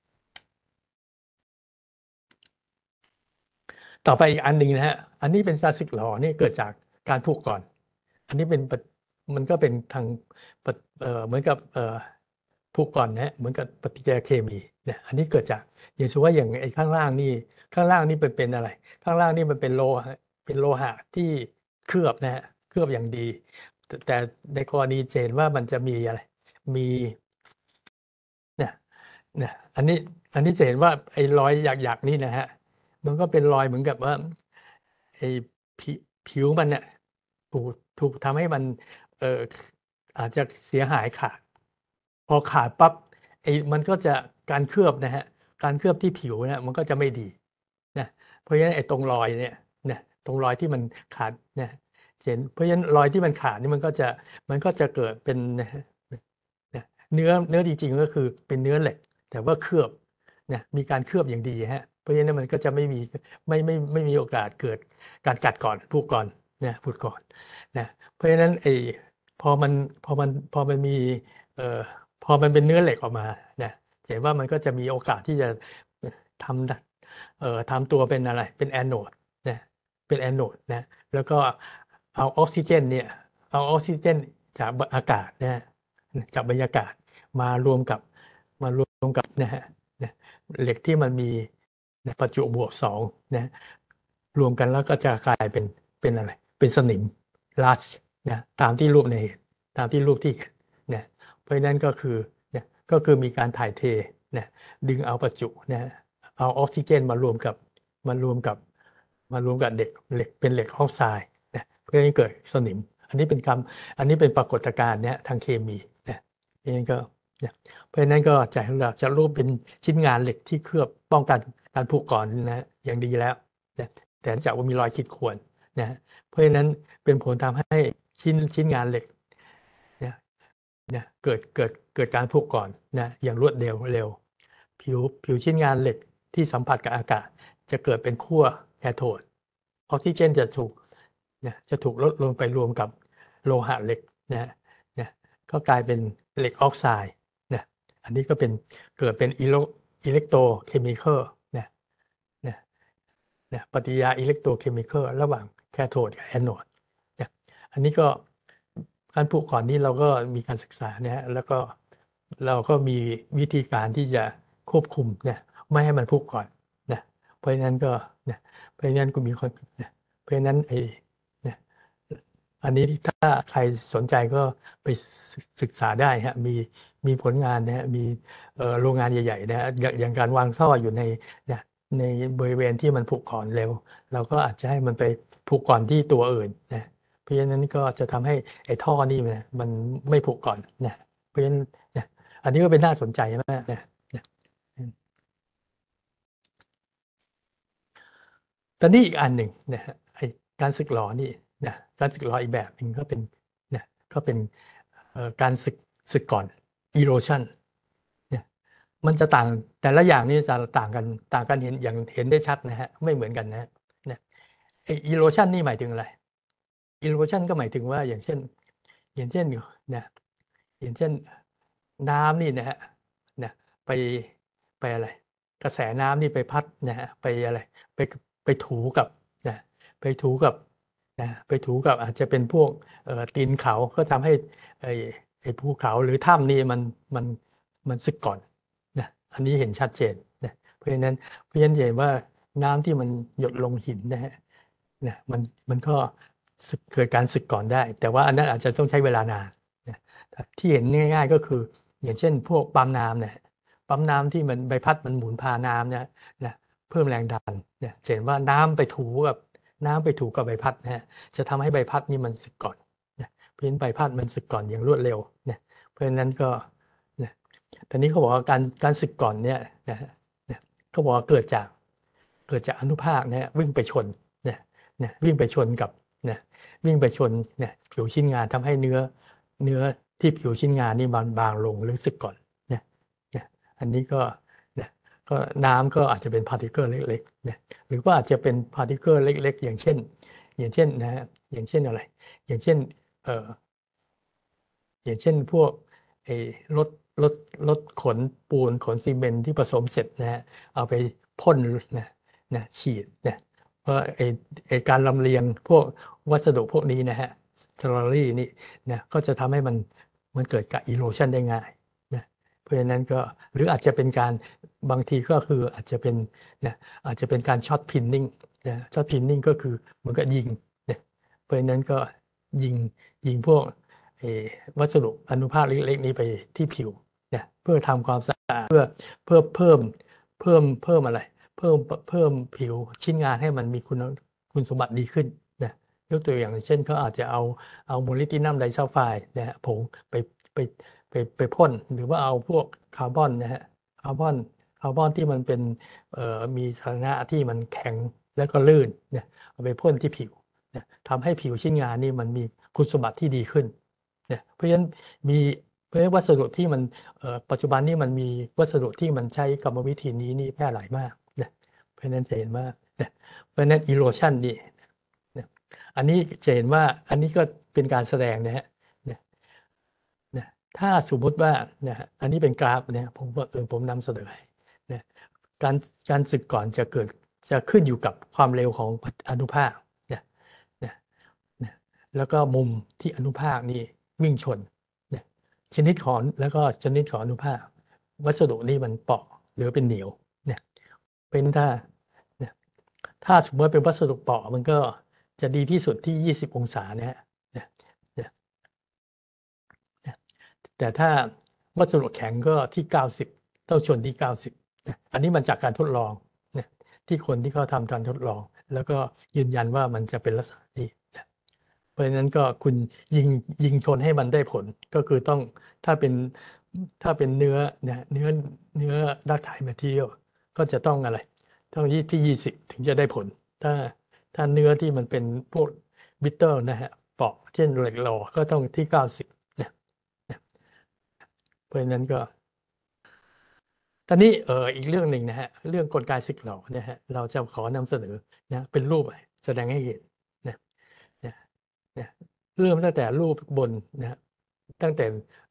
ต่อไปอีกอันหนึ่งนะฮะอันนี้เป็นการสึกหรอนี่เกิดจากการผูกก่อนอันนี้เป็นมันก็เป็นทางเอ่อเหมือนกับเอ่อผูกก่อนนะเหมือนกับปฏิกิริยาเคมีเนี่ยอันนี้เกิดจากอย่างเช่นว่าอย่างไอ้ข้างล่างนี่ข้างล่างนี่เป็นเป็นอะไรข้างล่างนี่มันเป็นโลหะเป็นโลหะที่เคลือบนะฮะเคลือบอย่างดีแต่แต่ในกรณีเจนว่ามันจะมีอะไรมีเนี่ยเนี่ยอันนี้อันนี้จะเห็นว่าไอ้รอยหยักๆนี่นะฮะมันก็เป็นรอยเหมือนกับว่าไอ้ผิผิวมันเนี่ยถูกถูกทำให้มันเอ่ออาจจะเสียหายขาดพอขาดปั๊บไอ้มันก็จะการเคลือบนะฮะการเคลือบที่ผิวนะมันก็จะไม่ดีเพราะฉะนั้นไอ้ตรงรอยเนี่ยนะตรงรอยที่มันขาดนะเห็นเพราะฉะนั้นรอยที่มันขาดนี่มันก็จะมันก็จะเกิดเป็นนะนะเนื้อเนื้อจริงๆก็คือเป็นเนื้อเหล็กแต่ว่าเคลือบนะมีการเคลือบอย่างดีฮะเพราะฉะนั้นมันก็จะไม่มีไม่ไม่ไม่มีโอกาสเกิดการกัดก่อนพุก่อนนะพุก่อนนะเพราะฉะนั้นไอ้พอมันพอมันพอมันมีเอ่อพอมันเป็นเนื้อเหล็กออกมานะเห็นว่ามันก็จะมีโอกาสที่จะทำเอ่อทำตัวเป็นอะไรเป็นแอนโนดนะเป็นแอนโนดนะแล้วก็เอาออกซิเจนเนี่ยเอาออกซิเจนจากอากาศนะจากบรรยากาศมารวมกับมารวมกับนะฮะนะเหล็กที่มันมีนะประจุบวกสองนะรวมกันแล้วก็จะกลายเป็นเป็นอะไรเป็นสนิมลัสนะตามที่รูปในตามที่รูปที่นะเพราะฉะนั้นก็คือนะก็คือมีการถ่ายเทนะดึงเอาประจุนะเอาออกซิเจนมารวมกับมารวมกับมารวมกับเด็กเหล็กเป็นเหล็กออกไซด์นะเพื่อให้เกิดสนิมอันนี้เป็นคำอันนี้เป็นปรากฏการณ์เนี่ยทางเคมีนะนี่ก็นะเพราะฉะนั้นก็จะเราจะรูปเป็นชิ้นงานเหล็กที่เคลือบป้องกันการผุก่อนนะอย่างดีแล้วนะแต่จากว่ามีรอยขีดข่วนนะเพราะฉะนั้นเป็นผลทำให้ชิ้นชิ้นงานเหล็กนะนะเกิดเกิดเกิดการผุก่อนนะอย่างรวดเร็วเร็วผิวผิวชิ้นงานเหล็กที่สัมผัสกับอากาศจะเกิดเป็นขั้วแคโทดออกซิเจนจะถูกนะจะถูกลดลงไปรวมกับโลหะเหล็กนะนะก็กลายเป็นเหล็กออกไซด์นะอันนี้ก็เป็นเกิดเป็นอิเล็กโทรเคมีคอลนะนะนะปฏิกิริยาอิเล็กโทรเคมีคอลระหว่างแคโทดกับแอนโนดนะอันนี้ก็การผุก่อนนี้เราก็มีการศึกษานะฮะแล้วก็เราก็มีวิธีการที่จะควบคุมเนี่ยไม่ให้มันผุก่อนนะเพราะฉะนั้นก็นะเพราะฉะนั้นก็มีคนนะเพราะฉะนั้นไอ้นะอันนี้ถ้าใครสนใจก็ไปศึกษาได้ฮะมีมีผลงานนะฮะมีเอ่อโรงงานใหญ่ๆนะฮะอย่างอย่างการวางท่ออยู่ในนะในบริเวณที่มันผุก่อนเร็วเราก็อาจจะให้มันไปผุก่อนที่ตัวอื่นนะเพราะฉะนั้นก็จะทำให้ไอ้ท่อนี่มันมันไม่ผุก่อนนะเพราะฉะนั้นนะอันนี้ก็เป็นน่าสนใจมากนะนะตอนนี้อีกอันหนึ่งนะฮะไอ้การสึกหรอนี่นะการสึกหรออีกแบบหนึ่งก็เป็นนะก็เป็นเอ่อการสึกสึกก่อน erosion เนี่ยมันจะต่างแต่ละอย่างนี่จะต่างกันต่างกันเห็นอย่างเห็นได้ชัดนะฮะไม่เหมือนกันนะนะไอ้ erosion นี่หมายถึงอะไร erosion ก็หมายถึงว่าอย่างเช่นอย่างเช่นนะอย่างเช่นน้ำนี่นะฮะนะไปไปอะไรกระแสน้ำนี่ไปพัดนะฮะไปอะไรไปไปถูกับนะไปถูกับนะไปถูกับอาจจะเป็นพวกเอ่อตีนเขาก็ทำให้ไอ้ไอ้ภูเขาหรือถ้ำนี่มันมันมันสึกก่อนนะอันนี้เห็นชัดเจนนะเพราะฉะนั้นเพราะฉะนั้นเห็นว่าน้ำที่มันหยดลงหินนะฮะนะมันมันก็สึกเกิดการสึกก่อนได้ แต่ว่าอันนั้นอาจจะต้องใช้เวลานานนะที่เห็นง่ายๆก็คืออย่างเช่นพวกปั๊มน้ำเนี่ยปั๊มน้ำที่มันใบพัดมันหมุนพาน้ำเนี่ยนะเพิ่มแรงดันเนี่ยเห็นว่าน้ำไปถูกับน้ำไปถูกับใบพัดนะฮะจะทำให้ใบพัดนี่มันสึกก่อนนะเพราะฉะนั้นใบพัดมันสึกก่อนอย่างรวดเร็วนะเพราะฉะนั้นก็นะตอนนี้เขาบอกว่าการการสึกก่อนเนี่ยนะนะเขาบอกว่าเกิดจากเกิดจากอนุภาคนะวิ่งไปชนนะนะวิ่งไปชนกับนะวิ่งไปชนเนี่ยผิวชิ้นงานทำให้เนื้อเนื้อที่ผิวชิ้นงานนี่มันบางลงหรือสึกก่อนนะนะอันนี้ก็นะก็น้ำก็อาจจะเป็นพาร์ติเคิลเล็กๆนะหรือว่าอาจจะเป็นพาร์ติเคิลเล็กๆอย่างเช่นอย่างเช่นนะฮะอย่างเช่นอะไรอย่างเช่นเอ่ออย่างเช่นพวกไอ้รถรถรถขนปูนขนซีเมนต์ที่ผสมเสร็จนะฮะเอาไปพ่นนะนะฉีดนะเพราะไอ้ไอ้การลำเลียงพวกวัสดุพวกนี้นะฮะสลอรี่นี่นะก็จะทำให้มันมันเกิดกับอีโรชันได้ง่ายนะเพราะฉะนั้นก็หรืออาจจะเป็นการบางทีก็คืออาจจะเป็นนะอาจจะเป็นการช็อตพินนิ่งนะช็อตพินนิ่งก็คือเหมือนกับยิงนะเพราะฉะนั้นก็ยิงยิงพวก วัสดุอนุภาคเล็กๆนี้ไปที่ผิวเนี่ยเพื่อทำความสะอาดเพื่อเพื่อเพิ่มเพิ่มเพิ่มอะไรเพิ่มเพิ่มผิวชิ้นงานให้มันมีคุณคุณสมบัติดีขึ้นนะยกตัวอย่างเช่นเขาอาจจะเอาเอาโมลิบดินัมไดซัลไฟด์นะฮะผงไปไปไปไปพ่นหรือว่าเอาพวกคาร์บอนนะฮะคาร์บอนคาร์บอนที่มันเป็นเอ่อมีสถานะที่มันแข็งแล้วก็ลื่นเนี่ยเอาไปพ่นที่ผิวเนี่ยทำให้ผิวชิ้นงานนี่มันมีคุณสมบัติที่ดีขึ้นเนี่ยเพราะฉะนั้นมีเพราะฉะนั้นวัสดุที่มันเอ่อปัจจุบันนี้มันมีวัสดุที่มันใช้กรรมวิธีนี้นี่แพร่หลายมากเนี่ยเพราะฉะนั้นจะเห็นว่าเนี่ยเพราะฉะนั้น erosion นี่เนี่ยอันนี้จะเห็นว่าอันนี้ก็เป็นการแสดงนะฮะเนี่ยเนี่ยถ้าสมมุติว่าเนี่ยอันนี้เป็นกราฟเนี่ยผมว่าเออผมนำเสนอให้เนี่ยการการสึกก่อนจะเกิดจะขึ้นอยู่กับความเร็วของอนุภาคเนี่ยเนี่ยเนี่ยแล้วก็มุมที่อนุภาคนี่วิ่งชนเนี่ยชนิดของแล้วก็ชนิดของอนุภาควัสดุนี่มันเปราะหรือเป็นเหนียวเนี่ยเป็นถ้าเนี่ยถ้าสมมติเป็นวัสดุเปราะมันก็จะดีที่สุดที่ยี่สิบองศานะฮะเนี่ยเนี่ยเนี่ยแต่ถ้าวัสดุแข็งก็ที่เก้าสิบต้องชนที่เก้าสิบนะอันนี้มันจากการทดลองเนี่ยที่คนที่เขาทำการทดลอง แล้วก็ยืนยันว่ามันจะเป็นลักษณะนี้นะเพราะฉะนั้นก็คุณยิงยิงชนให้มันได้ผลก็คือต้องถ้าเป็นถ้าเป็นเนื้อเนี่ยเนื้อเนื้อดักไทแมทเทียลก็จะต้องอะไร ต้องที่ที่ยี่สิบถึงจะได้ผล ถ้าถ้าเนื้อที่มันเป็นพวกบิตเตอร์นะฮะเปราะเช่นเหล็กหล่อก็ต้องที่เก้าสิบเนี่ยเนี่ยเพราะฉะนั้นก็ ตอนนี้เอออีกเรื่องหนึ่งนะฮะเรื่องกลไกสึกหรอเนี่ยฮะเราจะขอนำเสนอนะเป็นรูปแสดงให้เห็นนะนะนะเริ่มตั้งแต่รูปบนนะฮะตั้งแต่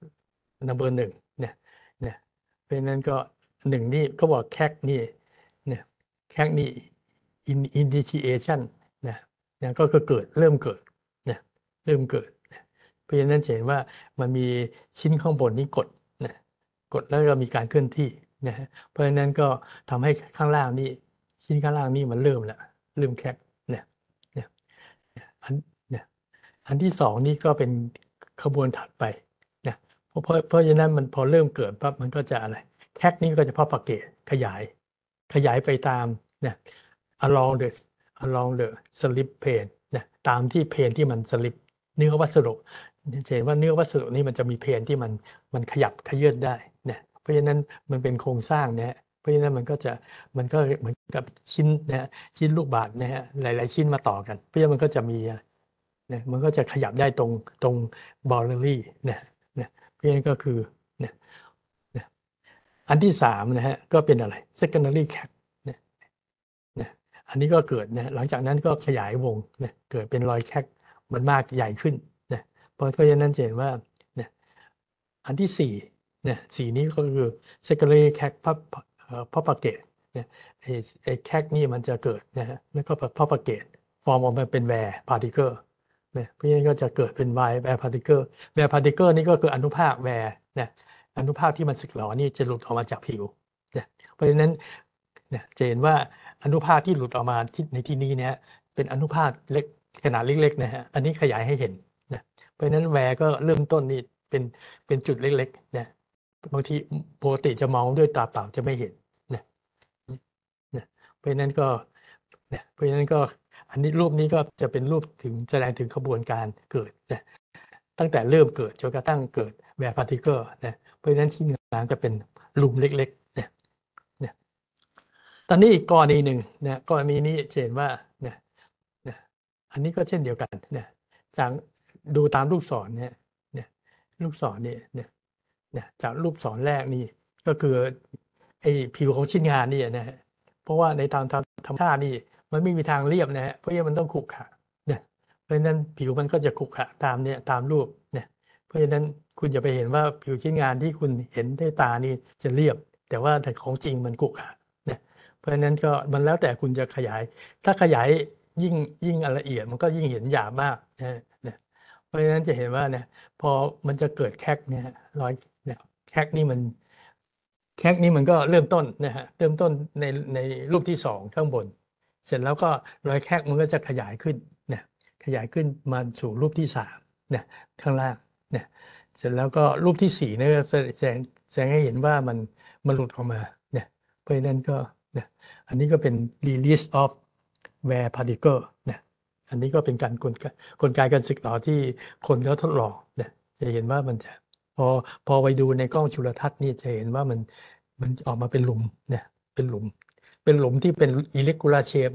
number หนึ่งเนี่ยเนี่ยเพราะฉะนั้นก็หนึ่งนี่ก็บอกแคกนี่เนี่ยแคกนี่ in initiation นะนะก็คือเกิดเริ่มเกิดนะเริ่มเกิดนะเพราะฉะนั้นจะเห็นว่ามันมีชิ้นข้างบนนี้กดนะกดแล้วก็มีการเคลื่อนที่นะฮะเพราะฉะนั้นก็ทำให้ข้างล่างนี่ชิ้นข้างล่างนี่มันเริ่มแล้วเริ่มแคกเนี่ยเนี่ยอันเนี่ยอันที่สองนี่ก็เป็นขบวนถัดไปนะเพราะเพราะเพราะฉะนั้นมันพอเริ่มเกิดปั๊บมันก็จะอะไรแคกนี่ก็จะพอปเกตขยายขยายไปตามเนี่ย along the along the slip plane นะตามที่เพนที่มันสลิปเนื้อวัสดุจะเห็นว่าเนื้อวัสดุนี่มันจะมีเพนที่มันมันขยับขยื่นได้นะเพราะฉะนั้นมันเป็นโครงสร้างนะฮะเพราะฉะนั้นมันก็จะมันก็เหมือนกับชิ้นนะฮะชิ้นลูกบาศก์นะฮะหลายๆชิ้นมาต่อกันเพราะฉะนั้นมันก็จะมีนะมันก็จะขยับได้ตรงตรงบอลเลอรี่นะนะเพราะฉะนั้นก็คือนะนะอันที่สามนะฮะก็เป็นอะไร secondary cap นะนะอันนี้ก็เกิดนะหลังจากนั้นก็ขยายวงนะเกิดเป็นรอยแคกมันมากใหญ่ขึ้นนะเพราะเพราะฉะนั้นจะเห็นว่านะอันที่สี่เนี่ยสีนี้ก็คือ secondary crack propagate เนี่ยไอ้ไอ้แคกนี่มันจะเกิดนะฮะแล้วก็ propagate ฟอร์มออกมาเป็นแวร์พาร์ติเคิลเนี่ยเพราะฉะนั้นก็จะเกิดเป็นแวร์แวร์พาร์ติเคิลแวร์พาร์ติเคิลนี่ก็คืออนุภาคแวร์นะอนุภาคที่มันสึกหรอนี่จะหลุดออกมาจากผิวเนี่ยเพราะฉะนั้นเนี่ยจะเห็นว่าอนุภาคที่หลุดออกมาที่ในที่นี้เนี่ยเป็นอนุภาคเล็กขนาดเล็กๆนะฮะอันนี้ขยายให้เห็นนะเพราะฉะนั้นแวร์ก็เริ่มต้นนี่เป็นเป็นจุดเล็กๆนะบางทีปกติจะมองด้วยตาเปล่าจะไม่เห็นนะนะเพราะฉะนั้นก็เนี่ยเพราะฉะนั้นก็อันนี้รูปนี้ก็จะเป็นรูปถึงแสดงถึงขบวนการเกิดนะตั้งแต่เริ่มเกิดจนกระทั่งเกิดแวร์พาร์ติเคิลนะเพราะฉะนั้นชิ้นงานจะเป็นหลุมเล็กๆเนี่ยเนี่ยตอนนี้อีกกรณีหนึ่งนะกรณีนี้จะเห็นว่าเนี่ยเนี่ยอันนี้ก็เช่นเดียวกันเนี่ยจากดูตามรูปศรเนี่ยเนี่ยรูปศรเนี่ยเนี่ยเนี่ยจากรูปศรแรกนี่ก็คือไอ้ผิวของชิ้นงานนี่นะฮะเพราะว่าในทางธรรมชาตินี่มันไม่มีทางเรียบนะฮะเพราะฉะนั้นมันต้องขรุขระเนี่ยเพราะฉะนั้นผิวมันก็จะขรุขระตามเนี่ยตามรูปเนี่ยเพราะฉะนั้นคุณจะไปเห็นว่าผิวชิ้นงานที่คุณเห็นด้วยตานี่จะเรียบ แต่ว่าแต่ของจริงมันขรุขระเนี่ยเพราะฉะนั้นก็มันแล้วแต่คุณจะขยาย ถ้าขยายยิ่งยิ่งละเอียดมันก็ยิ่งเห็นหยาบมากนะเนี่ยเพราะฉะนั้นจะเห็นว่าเนี่ยพอมันจะเกิดแคกเนี่ยรอยเนี่ยแคกนี่มันแคกนี่มันก็เริ่มต้นนะฮะเริ่มต้นในในรูปที่สองข้างบน เสร็จแล้วก็รอยแคกมันก็จะขยายขึ้นเนี่ยขยายขึ้นมาสู่รูปที่สามเนี่ยข้างล่างเนี่ยเสร็จแล้วก็รูปที่สี่เนี่ยแสดงแสดงให้เห็นว่ามันมันหลุดออกมาเนี่ยเพราะฉะนั้นก็เนี่ยอันนี้ก็เป็น release of wear particle เนี่ยอันนี้ก็เป็นการกลไกกลไกการสึกหรอที่คนเขาทดลองเนี่ยจะเห็นว่ามันจะพอพอไปดูในกล้องจุลทรรศน์นี่จะเห็นว่ามันมันออกมาเป็นหลุมเนี่ยเป็นหลุม เป็นหลุมที่เป็น irregular shape นะ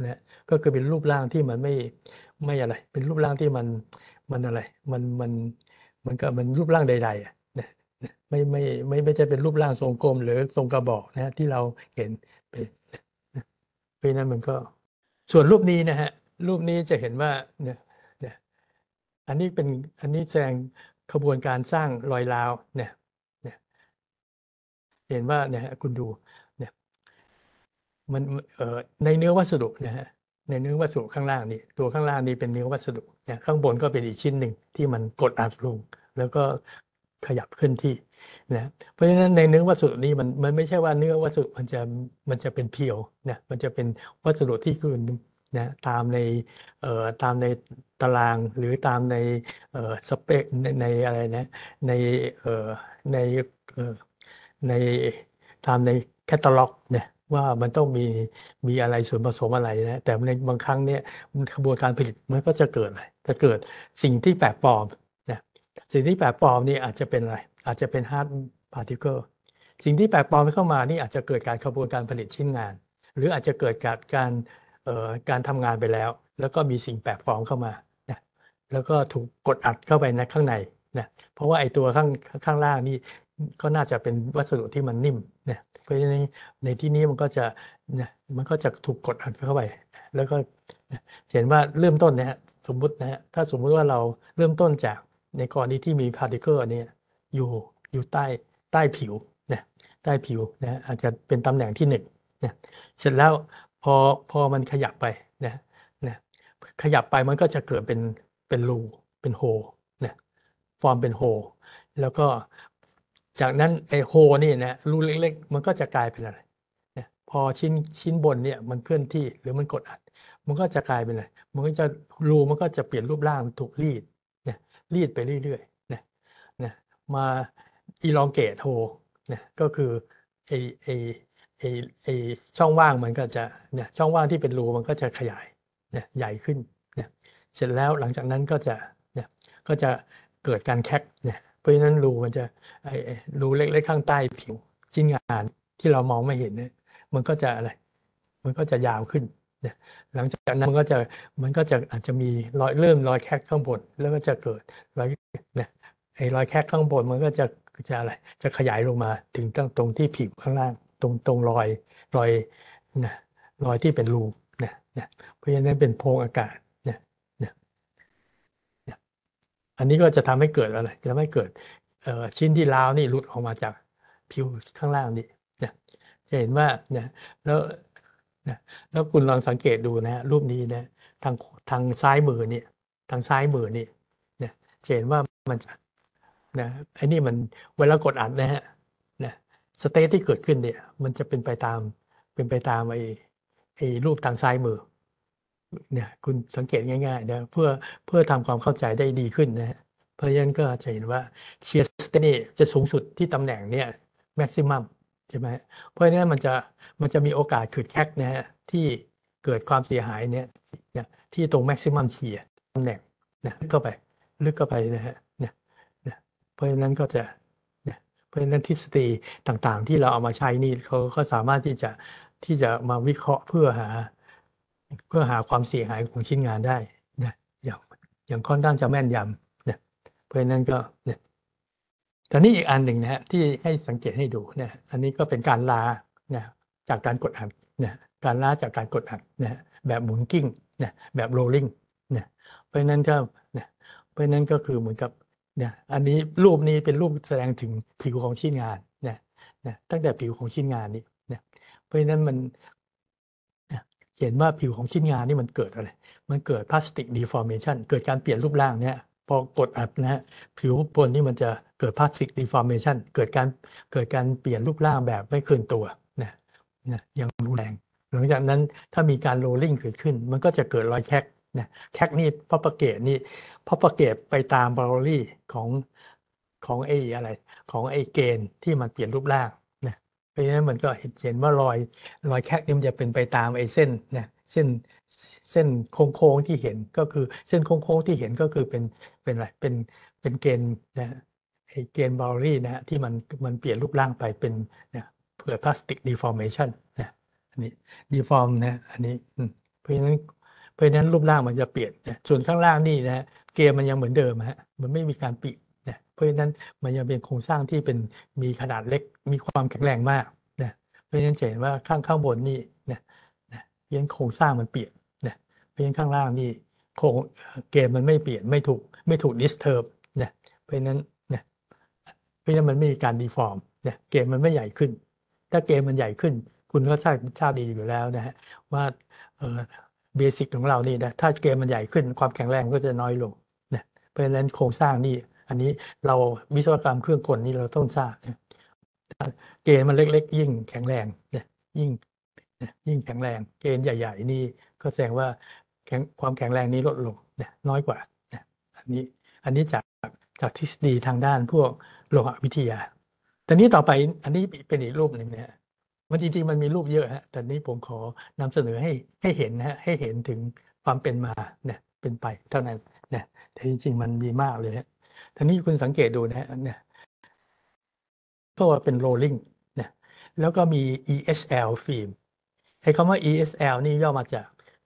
ก็คือเป็นรูปร่างที่มันไม่ไม่อะไร เป็นรูปร่างที่มันมันอะไร มันมันมันก็มันรูปร่างใดๆอ่ะนะนะไม่ไม่ไม่ไม่ใช่เป็นรูปร่างทรงกลมหรือทรงกระบอกนะที่เราเห็นเป็นนะเพราะฉะนั้นมันก็ส่วนรูปนี้นะฮะรูปนี้จะเห็นว่าเนี่ยเนี่ยอันนี้เป็นอันนี้แสดงขบวนการสร้างรอยร้าวเนี่ยเนี่ยเห็นว่าเนี่ยฮะคุณดูเนี่ย มันเอ่อในเนื้อวัสดุนะฮะในเนื้อวัสดุข้างล่างนี่ตัวข้างล่างนี่เป็นเนื้อวัสดุเนี่ยข้างบนก็เป็นอีกชิ้นหนึ่งที่มันกดอัดลงแล้วก็ขยับเคลื่อนที่นะเพราะฉะนั้นในเนื้อวัสดุนี้มันมันไม่ใช่ว่าเนื้อวัสดุมันจะมันจะเป็นเพียวนะมันจะเป็นวัสดุที่คือนะตามในเอ่อตามในตารางหรือตามในเอ่อสเปคในในอะไรนะในเอ่อในเอ่อในตามในแคตตาล็อกเนี่ยว่ามันต้องมีมีอะไรส่วนผสมอะไรนะแต่ในบางครั้งเนี่ยกระบวนการผลิตมันก็จะเกิดอะไรจะเกิดสิ่งที่แปลกปลอมนะสิ่งที่แปลกปลอมนี่อาจจะเป็นอะไรอาจจะเป็นฮาร์ดพาร์ติเคิลสิ่งที่แปลกปลอมเข้ามานี่อาจจะเกิดการกระบวนการผลิตชิ้นงาน หรืออาจจะเกิดการการเอ่อการทำงานไปแล้ว แล้วก็มีสิ่งแปลกปลอมเข้ามานะแล้วก็ถูกกดอัดเข้าไปในข้างในนะเพราะว่าไอ้ตัวข้างข้างล่างนี่ก็น่าจะเป็นวัสดุที่มันนิ่มนะเพราะฉะนั้นในที่นี้มันก็จะนะมันก็จะถูกกดอัดเข้าไป แล้วก็เห็นว่าเริ่มต้นนะฮะสมมุตินะฮะถ้าสมมุติว่าเราเริ่มต้นจากในกรณีที่มีพาร์ติเคิลอันนี้อยู่อยู่ใต้ใต้ผิวนะใต้ผิวนะอาจจะเป็นตำแหน่งที่หนึ่งนะเสร็จแล้วพอพอมันขยับไปนะนะขยับไปมันก็จะเกิดเป็นเป็นรูเป็นโฮนะฟอร์มเป็นโฮแล้วก็จากนั้นไอ้โฮนี่นะรูเล็กๆมันก็จะกลายเป็นอะไรนะพอชิ้นชิ้นบนเนี่ยมันเคลื่อนที่หรือมันกดอัดมันก็จะกลายเป็นอะไรมันก็จะรูมันก็จะเปลี่ยนรูปร่างถูกรีดนะรีดไปเรื่อยๆนะนะมา elongate hole นะก็คือไอไอไอไอช่องว่างมันก็จะเนี่ยช่องว่างที่เป็นรูมันก็จะขยายเนี่ยใหญ่ขึ้นเนี่ยเสร็จแล้วหลังจากนั้นก็จะเนี่ยก็จะเกิดการแคกเนี่ยเพราะฉะนั้นรูมันจะไอไอ้รูเล็กๆข้างใต้ผิวชิ้นงานที่เรามองไม่เห็นเนี่ยมันก็จะอะไรมันก็จะยาวขึ้นเนี่ยหลังจากนั้นมันก็จะมันก็จะอาจจะมีรอยเริ่มรอยแคกข้างบนแล้วก็จะเกิดรอยเนี่ยไอ้รอยแคกข้างบนมันก็จะจะอะไรจะขยายลงมาถึงตรงตรงที่ผิวข้างล่างตรงตรงรอยรอยนะรอยที่เป็นรูนะนะเพราะฉะนั้นเป็นโพรงอากาศนะนะนะอันนี้ก็จะทำให้เกิดอะไรจะทำให้เกิดเอ่อชิ้นที่ร้าวนี่หลุดออกมาจากผิวข้างล่างนี่นะจะเห็นว่านะแล้วนะแล้วคุณลองสังเกตดูนะรูปนี้นะทางทางซ้ายมือนี่ทางซ้ายมือนี่นะจะเห็นว่ามันจะนะไอ้นี่มันเวลากดอัดนะฮะนะสเตทที่เกิดขึ้นเนี่ยมันจะเป็นไปตามเป็นไปตามไอ้ไอ้รูปทางซ้ายมือเนี่ยคุณสังเกตง่ายๆนะเพื่อเพื่อทำความเข้าใจได้ดีขึ้นนะฮะเพราะฉะนั้นก็จะเห็นว่าเชียร์สเตทนี่จะสูงสุดที่ตำแหน่งเนี่ยแม็กซิมัมใช่ไหมเพราะฉะนั้นมันจะมันจะมีโอกาสเกิดแคกนะฮะที่เกิดความเสียหายเนี่ยเนี่ยที่ตรงแม็กซิมัมเชียร์ตำแหน่งนะลึกเข้าไปลึกเข้าไปนะฮะเนี่ยเนี่ยเพราะฉะนั้นก็จะเนี่ยเพราะฉะนั้นทฤษฎีต่างๆ ที่เราเอามาใช้นี่เขาก็สามารถที่จะที่จะมาวิเคราะห์เพื่อหาเพื่อหาความเสียหายของชิ้นงานได้นะอย่างอย่างค่อนข้างจะแม่นยำนะเพราะฉะนั้นก็เนี่ยแต่นี่อีกอันหนึ่งนะฮะที่ให้สังเกตให้ดูนะอันนี้ก็เป็นการล้านะจากการกดอัดนะการล้าจากการกดอัดนะแบบหมุนกิ้งนะแบบโรลลิ่งนะเพราะฉะนั้นก็นะเพราะฉะนั้นก็คือเหมือนกับเนี่ยอันนี้รูปนี้เป็นรูปแสดงถึงผิวของชิ้นงานนะนะตั้งแต่ผิวของชิ้นงานนี้นะเพราะฉะนั้นมันนะเห็นว่าผิวของชิ้นงานนี่มันเกิดอะไรมันเกิดพลาสติกดีฟอร์เมชันเกิดการเปลี่ยนรูปร่างเนี่ยพอกดอัดนะฮะผิวบนนี่มันจะเกิดพลาสติกดีฟอร์เมชันเกิดการเกิดการเปลี่ยนรูปร่างแบบไม่คืนตัวนะนะอย่างรุนแรงหลังจากนั้นถ้ามีการโรลลิ่งเกิดขึ้นมันก็จะเกิดรอยแคกนะแคกนี่พอประเกตนี่พอประเกตไปตามบาร์ลี่ของของไอ้อะไรของไอ้เกณฑ์ที่มันเปลี่ยนรูปร่างนะเพราะฉะนั้นมันก็เห็นว่ารอยรอยแคกนี่มันจะเป็นไปตามไอ้เส้นนะเส้นเส้นโค้งๆที่เห็นก็คือเส้นโค้งๆที่เห็นก็คือเป็นเป็นอะไรเป็นเป็นเกณฑ์นะไอ้เกณฑ์บาร์ลี่นะที่มันมันเปลี่ยนรูปร่างไปเป็นนะเผื่อพลาสติกดีฟอร์เมชันนะอันนี้ดีฟอร์มนะอันนี้เพราะฉะนั้นเพราะฉะนั้นรูปร่างมันจะเปลี่ยนนะส่วนข้างล่างนี่นะฮะเกมมันยังเหมือนเดิมฮะมันไม่มีการปิดนะเพราะฉะนั้นมันยังเป็นโครงสร้างที่เป็นมีขนาดเล็กมีความแข็งแรงมากนะเพราะฉะนั้นจะเห็นว่าข้างข้างบนนี่นะนะเพราะฉะนั้นโครงสร้างมันเปลี่ยนนะเพราะฉะนั้นข้างล่างนี่โครงเกมมันไม่เปลี่ยนไม่ถูกไม่ถูกดิสเทิร์บนะเพราะฉะนั้นนะเพราะฉะนั้นมันไม่มีการดีฟอร์มนะเกมมันไม่ใหญ่ขึ้นถ้าเกมมันใหญ่ขึ้นคุณก็ทราบทราบดีอยู่แล้วนะฮะว่าเออเบสิกของเรานี่นะถ้าเกมมันใหญ่ขึ้นความแข็งแรงก็จะน้อยลงนะเพราะฉะนั้นโครงสร้างนี่อันนี้เราวิศวกรรมเครื่องกลนี่เราต้องทราบนะเกมมันเล็กๆยิ่งแข็งแรงนะยิ่งนะยิ่งแข็งแรงเกณฑ์ใหญ่ๆนี่ก็แสดงว่าแข็งความแข็งแรงนี้ลดลงนะน้อยกว่านะอันนี้อันนี้จากจากทฤษฎีทางด้านพวกโลหะวิทยาแต่นี้ต่อไปอันนี้เป็นอีกรูปหนึ่งนะฮะมันจริงๆมันมีรูปเยอะฮะแต่นี้ผมขอนำเสนอให้ให้เห็นนะฮะให้เห็นถึงความเป็นมาเนี่ยเป็นไปเท่านั้นนะแต่จริงๆมันมีมากเลยฮะทีนี้คุณสังเกตดูนะฮะเนี่ยก็ว่าเป็น rolling นะแล้วก็มี อี เอส แอล ฟิล์มไอ้คำว่า อี เอส แอล นี่ย่อมาจาก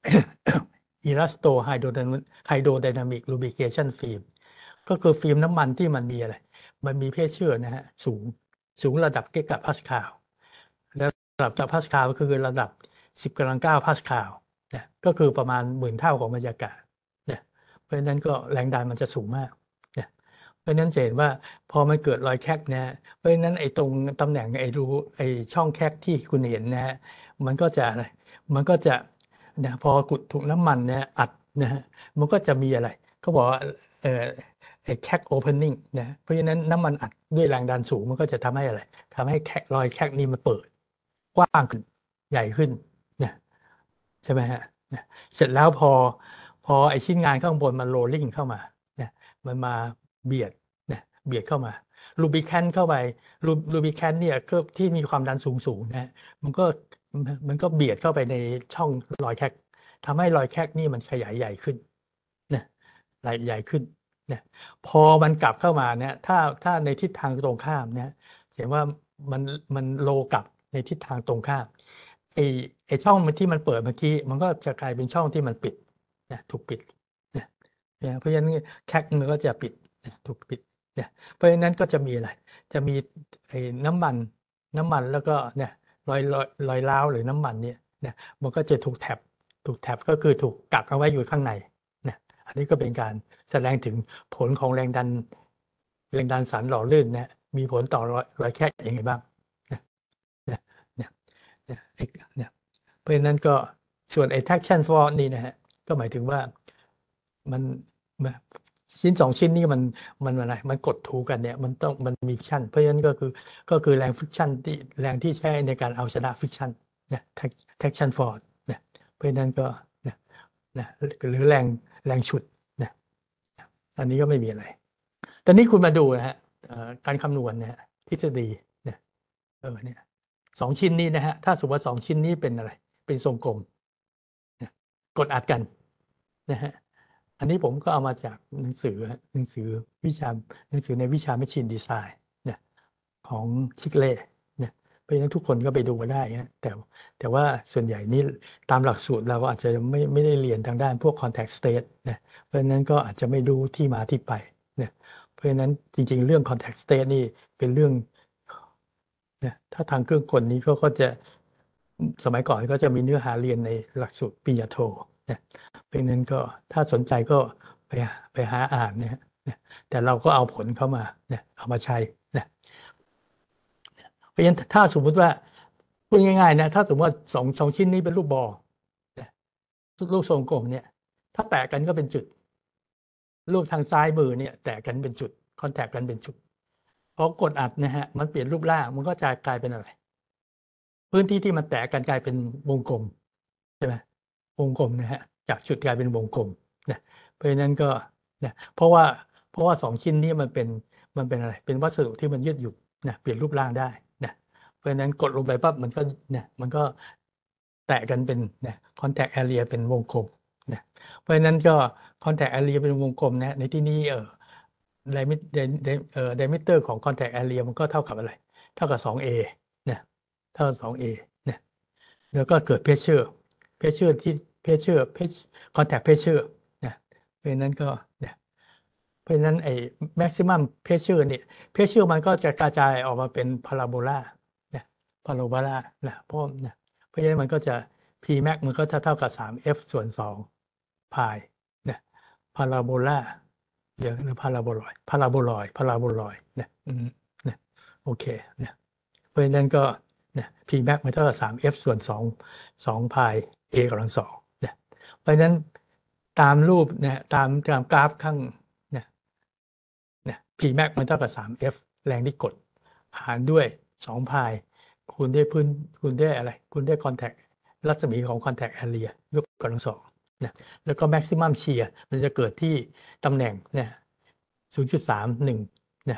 Elasto Hydrodynamic Lubrication Film ก็คือฟิล์มน้ำมันที่มันมีอะไรมันมีเพชเชอร์นะฮะสูงสูงระดับเกกะพาสคาลแล้วระดับพาสคาลก็คือระดับสิบกำลังเก้าพาสคาลนะก็คือประมาณหมื่นเท่าของบรรยากาศนะเพราะฉะนั้นก็แรงดันมันจะสูงมากนะเพราะฉะนั้นจะเห็นว่าพอมันเกิดรอยแคกนะเพราะฉะนั้นไอ้ตรงตำแหน่งไอ้รูไอ้ช่องแคกที่คุณเห็นนะฮะมันก็จะอะไรมันก็จะนะพอกุดถุงน้ำมันเนี่ยอัดนะฮะมันก็จะมีอะไรเขาบอกว่าเอ่อไอ้แคกโอเพนนิ่งนะเพราะฉะนั้นน้ำมันอัดด้วยแรงดันสูงมันก็จะทำให้อะไรทำให้แคกรอยแคกนี่มันเปิดกว้างขึ้นใหญ่ขึ้นนะใช่ไหมฮะนะเสร็จแล้วพอพอไอ้ชิ้นงานข้างบนมันโรลลิ่งเข้ามานะมันมาเบียดนะเบียดเข้ามาลูบิแคนเข้าไปลูลูบิแคนเนี่ยก็ที่มีความดันสูงสูงนะมันก็มันก็เบียดเข้าไปในช่องรอยแคกทำให้รอยแคกนี่มันขยายใหญ่ขึ้นนะใหญ่ใหญ่ขึ้นนะพอมันกลับเข้ามาเนี่ยถ้าถ้าในทิศทางตรงข้ามเนี่ยเห็นว่ามันมันโลกลับในทิศทางตรงข้ามไอ้ไอ้ช่องที่มันเปิดเมื่อกี้มันก็จะกลายเป็นช่องที่มันปิดนะถูกปิดนะเพราะฉะนั้นแคกมันก็จะปิดนะถูกปิดเนี่ยเพราะฉะนั้นก็จะมีอะไรจะมีไอ้น้ำมันน้ำมันแล้วก็เนี่ยรอยรอยรอยร้าวหรือน้ำมันเนี่ยเนี่ยมันก็จะถูกแท็บถูกแท็บก็คือถูกกักเอาไว้อยู่ข้างในนะอันนี้ก็เป็นการแสดงถึงผลของแรงดันแรงดันสารหล่อลื่นนะมีผลต่อรอยรอยแคกยังไงบ้างเนี่ยเนี่ยเนี่ยเนี่ยเพราะฉะนั้นก็ส่วนไอ้ traction force นี่นะฮะก็หมายถึงว่ามันชิ้นสองชิ้นนี้มันมันอะไรมันกดถูกันเนี่ยมันต้องมันมีฟิกชันเพราะฉะนั้นก็คือก็คือแรงฟิกชันที่แรงที่ใช้ในการเอาชนะฟิกชันเนี่ย traction force เนี่ยเพราะฉะนั้นก็เนี่ยนะหรือแรงแรงฉุดเนี่ยอันนี้ก็ไม่มีอะไรตอนนี้คุณมาดูนะฮะการคำนวณนะฮะทฤษฎีเนี่ยเออเนี่ยสองชิ้นนี้นะฮะถ้าสมมติว่าสองชิ้นนี้เป็นอะไรเป็นทรงกลมกดอัดกันนะฮะอันนี้ผมก็เอามาจากหนังสือหนังสือวิชาหนังสือในวิชา Machine Design เนี่ยของชิกเล่เนี่ยเพราะฉะนั้นทุกคนก็ไปดูมาได้นะแต่แต่ว่าส่วนใหญ่นี่ตามหลักสูตรเราอาจจะไม่ไม่ได้เรียนทางด้านพวก contact state นะเพราะฉะนั้นก็อาจจะไม่รู้ที่มาที่ไปเนี่ยเพราะฉะนั้นจริงๆเรื่อง contact state นี่เป็นเรื่องเนี่ยถ้าทางเครื่องกลนี้เขาก็จะสมัยก่อนก็จะมีเนื้อหาเรียนในหลักสูตรปริญญาโทเนี่ยเพราะฉะนั้นก็ถ้าสนใจก็ไปไปหาอ่านเนี่ยแต่เราก็เอาผลเข้ามาเนี่ยเอามาใช้นะเพราะฉะนั้นถ้าสมมุติว่าพูดง่ายๆนะถ้าสมมติว่าสองสองชิ้นนี้เป็นลูกบอลลูกทรงกลมเนี่ยถ้าแตะกันก็เป็นจุดลูกทางซ้ายมือเนี่ยแตะกันเป็นจุดคอนแทคกันเป็นจุดพอกดอัดนะฮะมันเปลี่ยนรูปร่างมันก็จะกลายเป็นอะไรพื้นที่ที่มันแตะกันกลายเป็นวงกลมใช่ไหมวงกลมนะฮะจากจุดกลายเป็นวงกลมนะเพราะฉะนั้นก็นะเพราะว่าเพราะว่าสองชิ้นนี้มันเป็นมันเป็นอะไรเป็นวัสดุที่มันยืดหยุ่นนะเปลี่ยนรูปร่างได้นะเพราะฉะนั้นกดลงไปปั๊บมันก็เนี่ยมันก็แตะกันเป็นนะ contact area เป็นวงกลมนะเพราะฉะนั้นก็ contact area เป็นวงกลมนะในที่นี้เออไดมิเดเอ่อ diameter ของ contact area มันก็เท่ากับอะไรเท่ากับ สอง เอ นะเท่ากับ สอง เอ นะแล้วก็เกิดเพชเชอร์เพชเชอร์ที่เพชเชอร์เพชคอนแทคเพชเชอร์นะเพราะฉะนั้นก็เนี่ยเพราะฉะนั้นไอ้ maximum pressure เนี่ย pressure มันก็จะกระจายออกมาเป็นพาราโบลาเนี่ยพาราโบลานะเพราะนะเพราะฉะนั้นมันก็จะ Pmax มันก็จะเท่ากับ สาม เอฟ ส่วน สอง พายเนี่ยพาราโบลาเดี๋ยวหรือพาราโบลอยด์พาราโบลอยด์พาราโบลอยด์เนี่ยอืมเนี่ยโอเคเนี่ยเพราะฉะนั้นก็เนี่ย Pmax มันเท่ากับ สาม เอฟ ส่วน สอง สอง พาย a กำลังสองเนี่ยเพราะฉะนั้นตามรูปเนี่ยตามตามกราฟข้างเนี่ยเนี่ย Pmax มันเท่ากับ สาม เอฟ แรงที่กดหารด้วย สอง พายคูณด้วยพื้นคูณด้วยอะไรคูณด้วย contact รัศมีของ contact area ยกกำลังสองนะแล้วก็ maximum shear มันจะเกิดที่ตำแหน่งเนี่ย ศูนย์จุดสามหนึ่ง นะ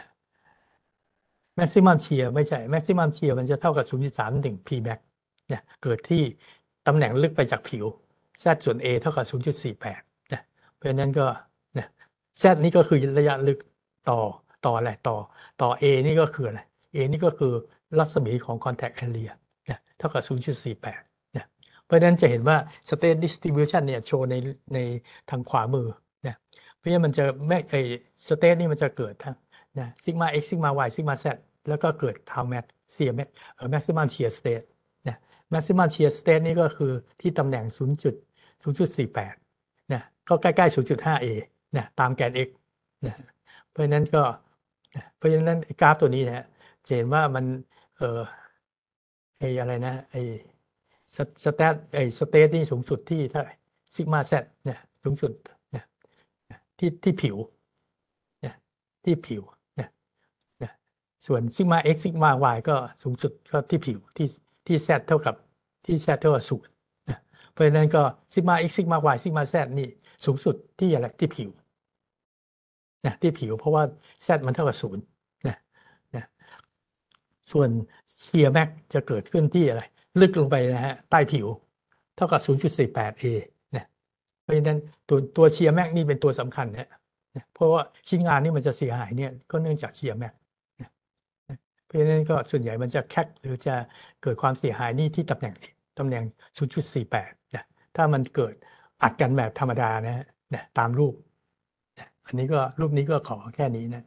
maximum shear ไม่ใช่ maximum shear มันจะเท่ากับ ศูนย์จุดสามหนึ่ง Pmax เนี่ยเกิดที่ตำแหน่งลึกไปจากผิว Z ส่วน A เท่ากับ ศูนย์จุดสี่แปด นะเพราะฉะนั้นก็เนี่ย Z นี่ก็คือระยะลึกต่อต่ออะไรต่อต่อ A นี่ก็คืออะไร A นี่ก็คือรัศมีของ contact area เนี่ยเท่ากับ ศูนย์จุดสี่แปด เนี่ยเพราะฉะนั้นจะเห็นว่า state distribution เนี่ยโชว์ในในทางขวามือเนี่ยเพราะฉะนั้นมันจะแม่ไอ้ state นี่มันจะเกิดทั้งนะซิกมา x ซิกมา y ซิกมา z แล้วก็เกิด tau max เสียเอ่อ maximum shear state นะ maximum shear state นี่ก็คือที่ตำแหน่ง ศูนย์จุดสี่แปด นะก็ใกล้ๆ ศูนย์จุดห้า a นะตามแกน x นะเพราะฉะนั้นก็นะเพราะฉะนั้นกราฟตัวนี้นะจะเห็นว่ามันเอ่อไอ้อะไรนะไอ้สเตทไอ้สเตทนี่สูงสุดที่เท่าไหร่ซิกมา z เนี่ยสูงสุดเนี่ยที่ที่ผิวเนี่ยที่ผิวเนี่ยเนี่ยส่วนซิกมา x ซิกมา y ก็สูงสุดก็ที่ผิวที่ที่ z เท่ากับที่ z เท่ากับศูนย์นะเพราะฉะนั้นก็ซิกมา x ซิกมา y ซิกมา z นี่สูงสุดที่อะไรที่ผิวนะที่ผิวเพราะว่า z มันเท่ากับศูนย์นะนะส่วนเชียร์แม็กจะเกิดขึ้นที่อะไรลึกลงไปนะฮะใต้ผิวเท่ากับ ศูนย์จุดสี่แปด a นะเพราะฉะนั้นตัวตัวเชียร์แม็กนี่เป็นตัวสำคัญนะเพราะว่าชิ้นงานนี่มันจะเสียหายเนี่ยก็เนื่องจากเชียร์แม็กเพราะฉะนั้นก็ส่วนใหญ่มันจะแคกหรือจะเกิดความเสียหายนี่ที่ตำแหน่งตำแหน่ง ศูนย์จุดสี่แปด นะถ้ามันเกิดอัดกันแบบธรรมดานะฮะนะตามรูปอันนี้ก็รูปนี้ก็ขอแค่นี้นะ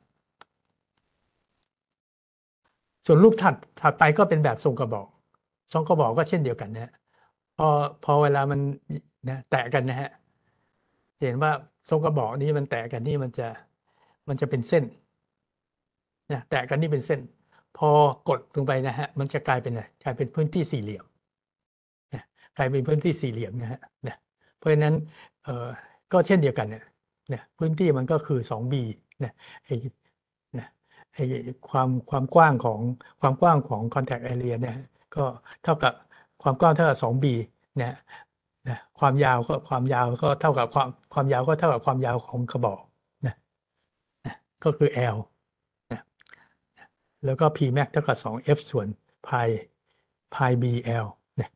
ส่วนรูปถัดถัดไปก็เป็นแบบทรงกระบอกทรงกระบอกก็เช่นเดียวกันนะพอพอเวลามันนะแตะกันนะฮะเห็นว่าทรงกระบอกนี้มันแตะกันนี่มันจะมันจะเป็นเส้นนะแตะกันนี่เป็นเส้น พอกดลงไปนะฮะมันจะกลายเป็นอะไรกลายเป็นพื้นที่สี่เหลี่ยมนะกลายเป็นพื้นที่สี่เหลี่ยมนะฮะนะเพราะฉะนั้นเอ่อก็เช่นเดียวกันเนี่ยนะพื้นที่มันก็คือ สอง บี นะไอ้นะไอ้ความความกว้างของความกว้างของ contact area เนี่ยก็เท่ากับความกว้างเท่ากับ สอง บี นะนะความยาวก็ความยาวก็เท่ากับความความยาวก็เท่ากับความยาวของกระบอกนะนะก็คือ L นะแล้วก็ Pmax เท่ากับ สอง F ส่วน pi pi bl นะ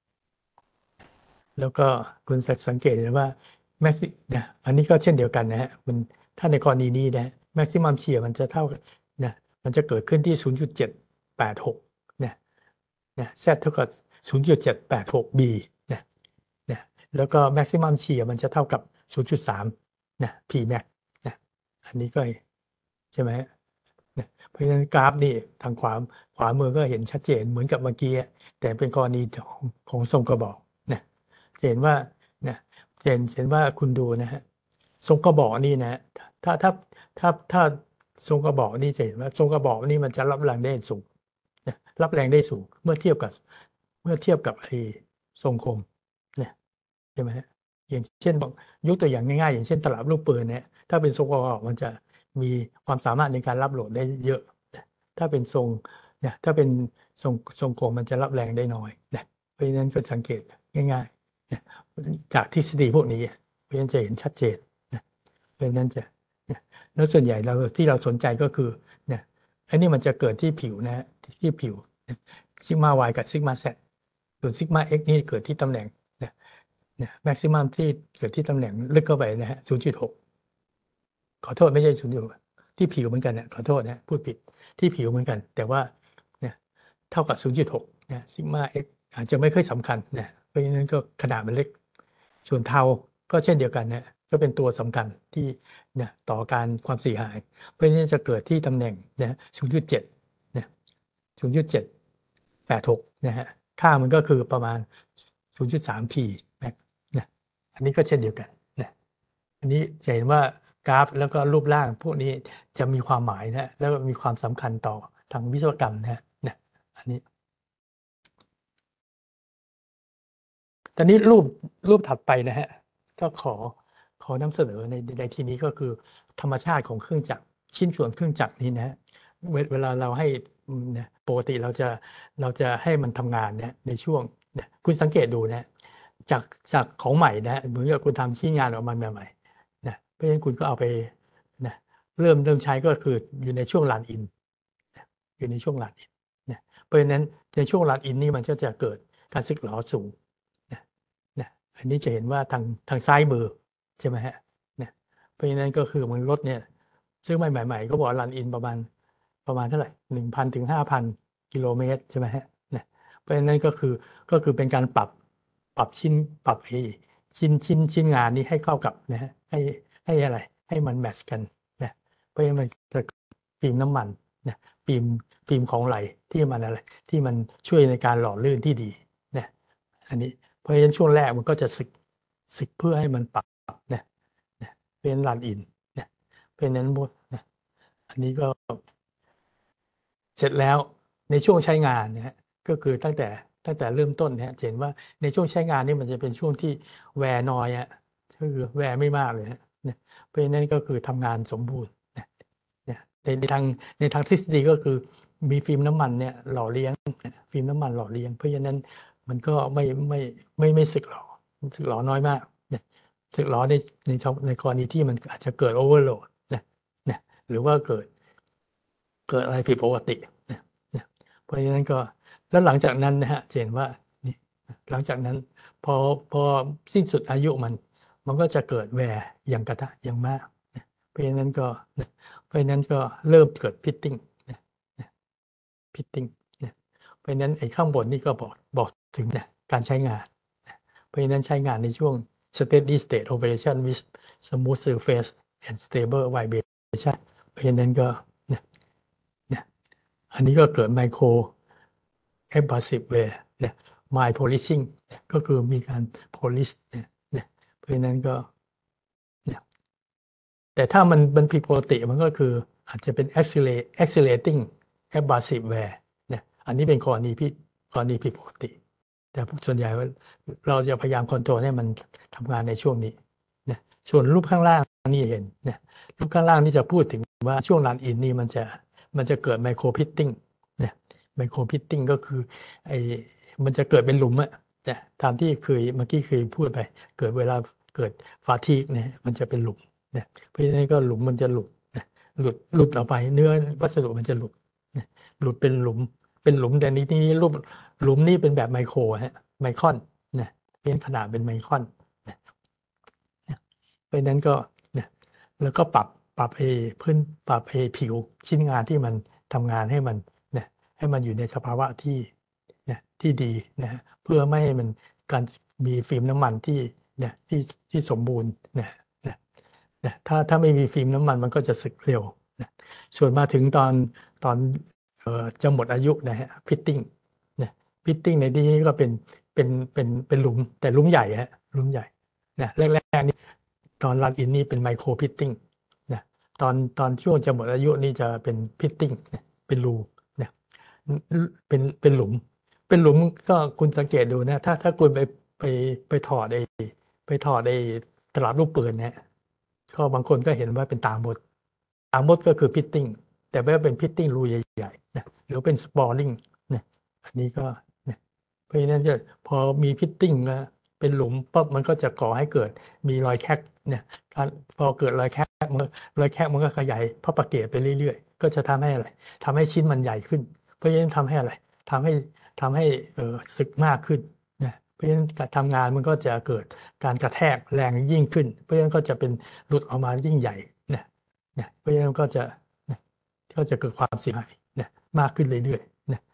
แล้วก็คุณสังเกตเห็นว่า max นะอันนี้ก็เช่นเดียวกันนะฮะมันถ้าในกรณีนี้นะ maximum shear มันจะเท่านะมันจะเกิดขึ้นที่ ศูนย์จุดเจ็ดแปดหก นะนะ z เท่ากับ ศูนย์จุดเจ็ดแปดหก b นะนะแล้วก็ maximum shear มันจะเท่ากับ ศูนย์จุดสาม นะ Pmax นะอันนี้ก็ใช่ไหมนะเพราะฉะนั้นกราฟนี่ทางขวาขวามือก็เห็นชัดเจนเหมือนกับเมื่อกี้แต่เป็นกรณีของของทรงกระบอกนะจะเห็นว่านะเห็นเห็นว่าคุณดูนะฮะทรงกระบอกนี่นะถ้าถ้าถ้าถ้าทรงกระบอกนี่จะเห็นว่าทรงกระบอกนี่มันจะรับแรงได้สูงนะรับแรงได้สูงเมื่อเทียบกับเมื่อเทียบกับไอ้ทรงคมเนี่ยใช่ไหมฮะอย่างเช่นยกตัวอย่างง่ายๆอย่างเช่นตลับลูกปืนเนี่ยถ้าเป็นทรงกระบอกมันจะมีความสามารถในการรับโหลดได้เยอะถ้าเป็นทรงเนี่ยถ้าเป็นทรงทรงโค้งมันจะรับแรงได้น้อยนะเพราะฉะนั้นก็สังเกตง่ายๆนะจากทฤษฎีพวกนี้เพราะฉะนั้นจะเห็นชัดเจนนะเพราะฉะนั้นจะนะแล้วส่วนใหญ่เราที่เราสนใจก็คือเนี่ยอันนี้มันจะเกิดที่ผิวนะฮะที่ผิวซิกมา y กับซิกมา z ส่วนซิกมา x นี่เกิดที่ตำแหน่งนะนะแม็กซิมัมที่เกิดที่ตำแหน่งลึกเข้าไปนะฮะ ศูนย์จุดหก ขอโทษไม่ใช่ ศูนย์จุดหก ที่ผิวเหมือนกันนะขอโทษนะพูดผิดที่ผิวเหมือนกันแต่ว่าเนี่ยเท่ากับ ศูนย์จุดหก นะซิกมา x อาจจะไม่ค่อยสำคัญนะเพราะฉะนั้นก็ขนาดมันเล็กส่วนเทาก็เช่นเดียวกันนะก็เป็นตัวสำคัญที่เนี่ยต่อการความเสียหายเพราะฉะนั้นจะเกิดที่ตำแหน่งนะศูนย์จุดเจ็ดนะศูนย์จุดเจ็ดแปดหกนะฮะค่ามันก็คือประมาณศูนย์จุดสาม p นะนะอันนี้ก็เช่นเดียวกันนะอันนี้จะเห็นว่ากราฟแล้วก็รูปร่างพวกนี้จะมีความหมายนะแล้วก็มีความสำคัญต่อทางวิศวกรรมนะนะอันนี้ตอนนี้รูปรูปถัดไปนะฮะก็ขอขอนำเสนอในในที่นี้ก็คือธรรมชาติของเครื่องจักรชิ้นส่วนเครื่องจักรนี้นะฮะเวเวลาเราให้นะปกติเราจะเราจะให้มันทำงานเนี่ยในช่วงนะคุณสังเกตดูนะจากจากของใหม่นะเหมือนกับคุณทำชิ้นงานออกมาใหม่ๆนะเพราะฉะนั้นคุณก็เอาไปนะเริ่มเริ่มใช้ก็คืออยู่ในช่วงรันอินอยู่ในช่วงรันอินนะเพราะฉะนั้นในช่วงรันอินนี่มันก็จะเกิดการสึกหรอสูงนะอันนี้จะเห็นว่าทางทางซ้ายมือใช่ไหมฮะนะเพราะฉะนั้นก็คือมันรถเนี่ยซื้อใหม่ๆก็บอกรันอินประมาณประมาณเท่าไหร่หนึ่งพันถึงห้าพันกิโลเมตรใช่ไหมฮะนะเพราะฉะนั้นก็คือก็คือเป็นการปรับปรับชิ้นปรับไอ้ชิ้นชิ้นชิ้นงานนี้ให้เข้ากับนะฮะให้ให้อะไรให้มันแมทช์กันนะเพราะฉะนั้นมันจะฟิล์มน้ำมันนะฟิล์มฟิล์มของไหลที่มันอะไรที่มันช่วยในการหล่อลื่นที่ดีนะอันนี้เพราะฉะนั้นช่วงแรกมันก็จะสึกสึกเพื่อให้มันปรับนะนะเป็นรันอินนะเป็นนั้นหมดนะอันนี้ก็เสร็จแล้วในช่วงใช้งานนะฮะก็คือตั้งแต่ตั้งแต่เริ่มต้นนะฮะเห็นว่าในช่วงใช้งานนี่มันจะเป็นช่วงที่แวร์น้อยฮะคือแวร์ไม่มากเลยฮะนะเพราะฉะนั้นก็คือทำงานสมบูรณ์นะนะในในทางในทางทฤษฎีก็คือมีฟิล์มน้ำมันเนี่ยหล่อเลี้ยงฟิล์มน้ำมันหล่อเลี้ยงเพราะฉะนั้นมันก็ไม่ไม่ไม่ไม่สึกหรอสึกหรอน้อยมากนะสึกหรอในในในกรณีที่มันอาจจะเกิดโอเวอร์โหลดนะนะหรือว่าเกิดเกิดอะไรผิดปกตินะนะเพราะฉะนั้นก็แล้วหลังจากนั้นนะฮะเห็นว่านี่หลังจากนั้นพอพอสิ้นสุดอายุมันมันก็จะเกิดแวร์อย่างกระทะอย่างมากนะเพราะฉะนั้นก็นะเพราะฉะนั้นก็เริ่มเกิดพิตติ้งนะนะพิตติ้งนะเพราะฉะนั้นไอ้ข้างบนนี่ก็บอกบอกถึงนะการใช้งานนะเพราะฉะนั้นใช้งานในช่วง steady state operation with smooth surface and stable vibration เพราะฉะนั้นก็นะนะอันนี้ก็เกิดไมโคร abrasive wear นะ mild polishing นะก็คือมีการ polish นะนะเพราะฉะนั้นก็นะแต่ถ้ามันมันผิดปกติมันก็คืออาจจะเป็น accelerate accelerating abrasive wear นะอันนี้เป็นกรณีผิดกรณีผิดปกติ แต่ส่วนใหญ่ว่าเราจะพยายามคอนโทรลให้มันทำงานในช่วงนี้นะส่วนรูปข้างล่างนี่เห็นนะรูปข้างล่างนี่จะพูดถึงว่าช่วงรันอินนี่มันจะมันจะเกิดไมโครพิตติ้งนะไมโครพิตติ้งก็คือไอ้มันจะเกิดเป็นหลุมอะนะตามที่เคยเมื่อกี้เคยพูดไปเกิดเวลาเกิดฟาทีกเนี่ยมันจะเป็นหลุมนะเพราะฉะนั้นก็หลุมมันจะหลุดนะหลุดหลุดออกไปเนื้อวัสดุมันจะหลุดนะหลุดเป็นหลุมเป็นหลุมแต่นี้นี่รูป หลุมนี่เป็นแบบไมโครฮะไมครอนนะเป็นขนาดเป็นไมครอนนะเพราะนั้นก็นะแล้วก็ปรับปรับเอพื้นปรับเอผิวชิ้นงานที่มันทำงานให้มันนะให้มันอยู่ในสภาวะที่นะที่ดีนะฮะเพื่อไม่ให้มันการมีฟิล์มน้ำมันที่นะที่ที่สมบูรณ์นะนะนะถ้าถ้าไม่มีฟิล์มน้ำมันมันก็จะสึกเร็วนะส่วนมาถึงตอนตอนเอ่อจะหมดอายุนะฮะฟิตติ้งนะฟิตติ้งในที่นี้ก็เป็นเป็นเป็นเป็นหลุมแต่หลุมใหญ่ฮะหลุมใหญ่นะแรกๆนี่ตอนรันอินนี่เป็นไมโครฟิตติ้งนะตอนตอนช่วงจะหมดอายุนี่จะเป็นฟิตติ้งนะเป็นรูนะเป็นเป็นหลุม เป็นหลุมก็คุณสังเกตดูนะถ้าถ้าคุณไปไปไปถอดไอ้ไปถอดไอ้ตลับลูกปืนเนี่ยก็บางคนก็เห็นว่าเป็นตามดตามดก็คือพิตติ้งแต่ไม่ว่าเป็นพิตติ้งรูใหญ่ๆนะหรือเป็นสปอร์ลิงนะอันนี้ก็นะเพราะฉะนั้นจะพอมีพิตติ้งนะเป็นหลุมปั๊บมันก็จะก่อให้เกิดมีรอยแคกเนี่ยการพอเกิดรอยแคกมันรอยแคกมันก็ขยายพระประเกศไปเรื่อยๆก็จะทำให้อะไรทำให้ชิ้นมันใหญ่ขึ้น เพราะฉะนั้นทำให้อะไรทำให้ทำให้เออสึกมากขึ้นนะเพราะฉะนั้นการทำงานมันก็จะเกิดการกระแทกแรงยิ่งขึ้น เพราะฉะนั้นก็จะเป็นหลุดออกมายิ่งใหญ่นะนะเพราะฉะนั้นก็จะนะก็จะเกิดความเสียหายนะมากขึ้นเรื่อยๆนะ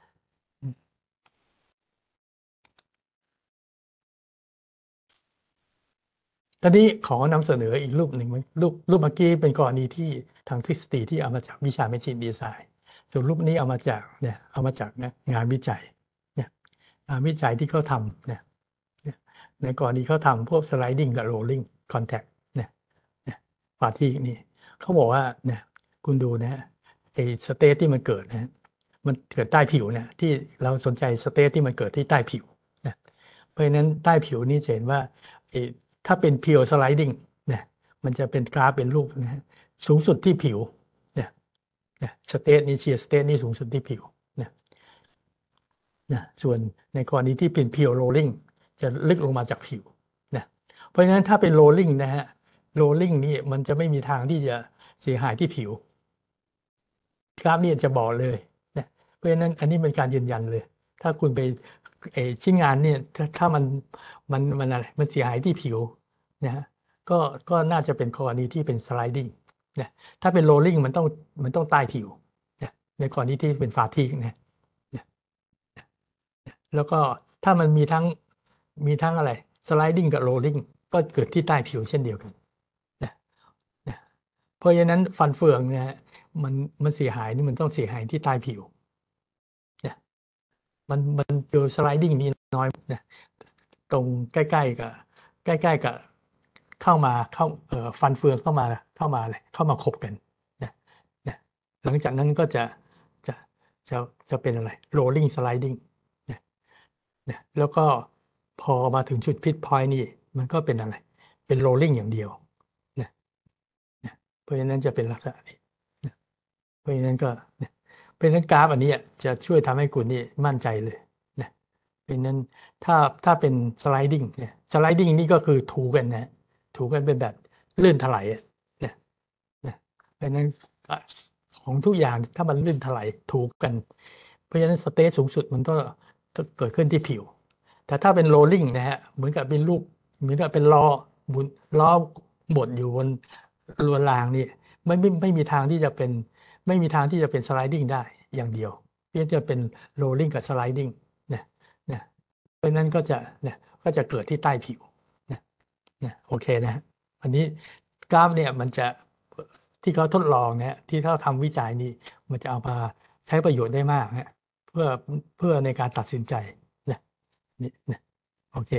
ตอนนี้ขอนำเสนออีกรูปหนึ่งรูปรูปเมื่อกี้เป็นกรณีที่ทางทฤษฎีที่เอามาจากวิชา Machine Design ส่วนรูปนี้เอามาจากเนี่ยเอามาจากนะงานวิจัยเนี่ยงานวิจัยที่เขาทำเนี่ยเนี่ยในกรณีเขาทำพวก sliding กับ rolling contact เนี่ยเนี่ยฝาที่นี่เขาบอกว่าเนี่ยคุณดูนะไอ้สเตทที่มันเกิดนะมันเกิดใต้ผิวเนี่ยที่เราสนใจสเตทที่มันเกิดที่ใต้ผิวนะเพราะฉะนั้นใต้ผิวนี่จะเห็นว่าไอ้ถ้าเป็น pure sliding เนี่ยมันจะเป็นกราฟเป็นรูปนะฮะสูงสุดที่ผิวเนี่ยเนี่ยสเตทนี้เชียร์สเตทนี่สูงสุดที่ผิวเนี่ยนะส่วนในกรณีที่เป็น pure rolling จะลึกลงมาจากผิวนะเพราะฉะนั้นถ้าเป็น rolling นะฮะ rolling นี่มันจะไม่มีทางที่จะเสียหายที่ผิวกราฟนี่จะบอกเลยนะเพราะฉะนั้นอันนี้เป็นการยืนยันเลย ถ้าคุณไปเออชิ้นงานเนี่ยถ้าถ้ามันมันมันอะไรมันเสียหายที่ผิวนะฮะก็ก็น่าจะเป็นกรณีที่เป็น sliding นะถ้าเป็น rolling มันต้องมันต้องใต้ผิวนะในกรณีที่เป็นฝาทีนะนะแล้วก็ถ้ามันมีทั้งมีทั้งอะไร sliding กับ rolling ก็เกิดที่ใต้ผิวเช่นเดียวกันนะนะเพราะฉะนั้นฟันเฟืองเนี่ยมันมันเสียหายนี่มันต้องเสียหายที่ใต้ผิวนะมันมันเจอ sliding นี่น้อยนะตรงใกล้ๆกับใกล้ๆกับเข้ามาเข้าเอ่อฟันเฟืองเข้ามาเข้ามาอะไรเข้ามาคบกันนะนะหลังจากนั้นก็จะจะจะจะเป็นอะไร rolling sliding นะนะแล้วก็พอมาถึงจุดพิทพอยต์นี่มันก็เป็นอะไรเป็น rolling อย่างเดียวนะนะเพราะฉะนั้นจะเป็นลักษณะนี้นะเพราะฉะนั้นก็นะเพราะฉะนั้นกราฟอันนี้จะช่วยทำให้คุณนี่มั่นใจเลยนะเพราะฉะนั้นถ้าถ้าเป็น sliding เนี่ย sliding นี่ก็คือถูกันนะถูกันเป็นแบบลื่นถลายอะนะนะเพราะฉะนั้นของทุกอย่างถ้ามันลื่นถลายถูกัน เพราะฉะนั้นสเตทสูงสุดมันก็เกิดขึ้นที่ผิว แต่ถ้าเป็นโรลลิ่งนะฮะเหมือนกับเป็นลูกเหมือนกับเป็นล้อหมุนล้อบดอยู่บนลวนรางนี่ไม่ไม่ไม่มีทางที่จะเป็นไม่มีทางที่จะเป็นสไลดิ้งได้อย่างเดียวเพียงจะเป็นโรลลิ่งกับสไลดิ้งนะนะเพราะนั้นก็จะเนี่ยก็จะเกิดที่ใต้ผิวนะนะโอเคนะอันนี้กราฟเนี่ยมันจะที่เขาทดลองเนี่ยที่เขาทำวิจัยนี่มันจะเอามาใช้ประโยชน์ได้มากนะเพื่อเพื่อในการตัดสินใจนะนี่นะโอเค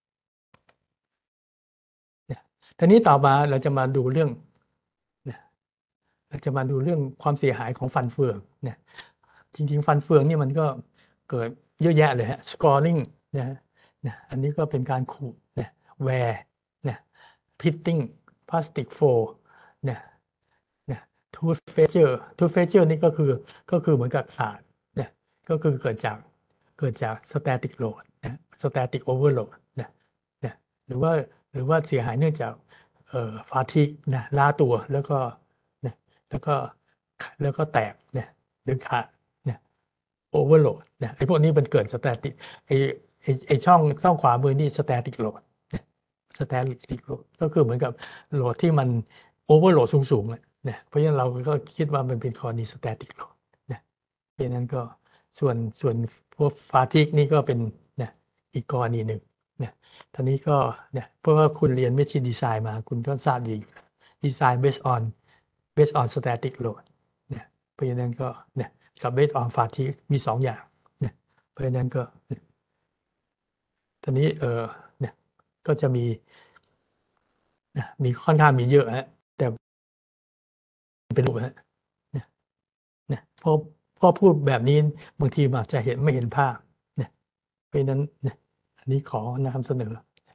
นะทีนี้ต่อมาเราจะมาดูเรื่องนะเราจะมาดูเรื่องความเสียหายของฟันเฟืองเนี่ยจริงๆฟันเฟืองนี่มันก็เกิดเยอะแยะเลยฮะ scoring นะนะอันนี้ก็เป็นการขูดนะแวร์นะพิตติ้งพลาสติกโฟนะนะทูธเฟเจอร์ทูธเฟเจอร์นี่ก็คือก็คือเหมือนกับขาดนะก็คือเกิดจากเกิดจาก static load นะ static overload นะนะหรือว่าหรือว่าเสียหายเนื่องจากเอ่อฟาทิกนะล้าตัวแล้วก็นะแล้วก็แล้วก็แตกนะหรือขาดนะโอเวอร์โหลดนะไอ้พวกนี้มันเกิด static ไอ้ไอ้ไอ้ช่องช่องขวามือนี่ static load นะ static load ก็คือเหมือนกับโหลดที่มันโอเวอร์โหลดสูงๆนะเพราะฉะนั้นเราก็คิดว่ามันเป็นกรณี static load นะเพราะฉะนั้นก็ส่วนส่วนพวกฟาทิกนี่ก็เป็นนะอีกกรณีหนึ่งนะทีนี้ก็เนี่ยเพราะว่าคุณเรียน Machine Design มาคุณก็ทราบดีอยู่แล้ว Design based on based on static load เนี่ยเพราะฉะนั้นก็เนี่ยกับ based on fatigue มีสองอย่างเนี่ยเพราะฉะนั้นก็เนี่ยทีนี้เออเนี่ยก็จะมีนะมีค่อนข้างมีเยอะฮะแต่เป็นรูปฮะเนี่ยเนี่ยพอพอพูดแบบนี้บางทีมันอาจจะเห็นไม่เห็นภาพเนี่ยเพราะฉะนั้นเนี่ยอันนี้ขอนำเสนอ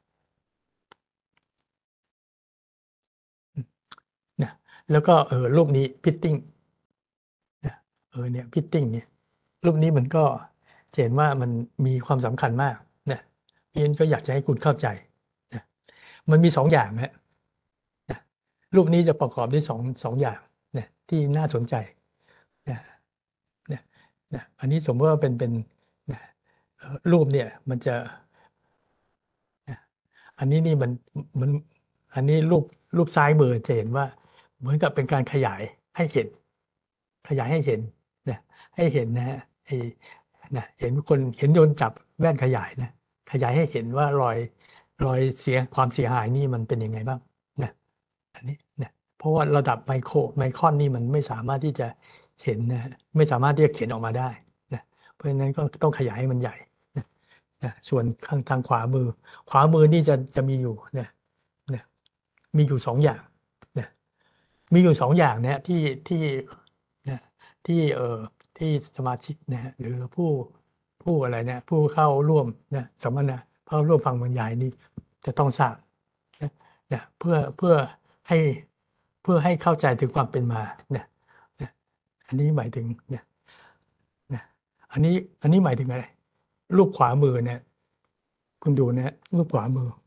นะแล้วก็เออรูปนี้พิตติ้งนะเออเนี่ยพิตติ้งเนี่ยรูปนี้มันก็เห็นว่ามันมีความสำคัญมากนะเพราะฉะนั้นก็อยากจะให้คุณเข้าใจนะมันมีสองอย่างนะนะรูปนี้จะประกอบด้วยสองสองอย่างนะที่น่าสนใจนะนะนะอันนี้สมมติว่าเป็นเป็นนะเอ่อรูปเนี่ยมันจะนะอันนี้นี่มันมันอันนี้รูปรูปซ้ายมือจะเห็นว่าเหมือนกับเป็นการขยายให้เห็นขยายให้เห็นนะให้เห็นนะฮะไอ้นะเห็นคนเห็นโยนจับแว่นขยายนะขยายให้เห็นว่ารอยรอยเสียความเสียหายนี่มันเป็นยังไงบ้างนะอันนี้นะเพราะว่าระดับไมโครไมครอนนี่มันไม่สามารถที่จะเห็นนะฮะไม่สามารถที่จะเขียนออกมาได้นะเพราะฉะนั้นก็ต้องขยายให้มันใหญ่นะนะส่วนข้างทางขวามือ ขวามือนี่จะจะมีอยู่นะนะมีอยู่สองอย่างนะมีอยู่สองอย่างนะที่ที่นะที่เอ่อที่สมาชิกนะฮะหรือผู้ผู้อะไรเนี่ยผู้เข้าร่วมนะสัมมนาเข้าร่วมฟังบรรยายนี่จะต้องทราบนะนะเพื่อเพื่อให้เพื่อให้เข้าใจถึงความเป็นมานะนะอันนี้หมายถึงนะนะอันนี้อันนี้หมายถึงอะไรรูปขวามือเนี่ยคุณดูนะรูปขวามือ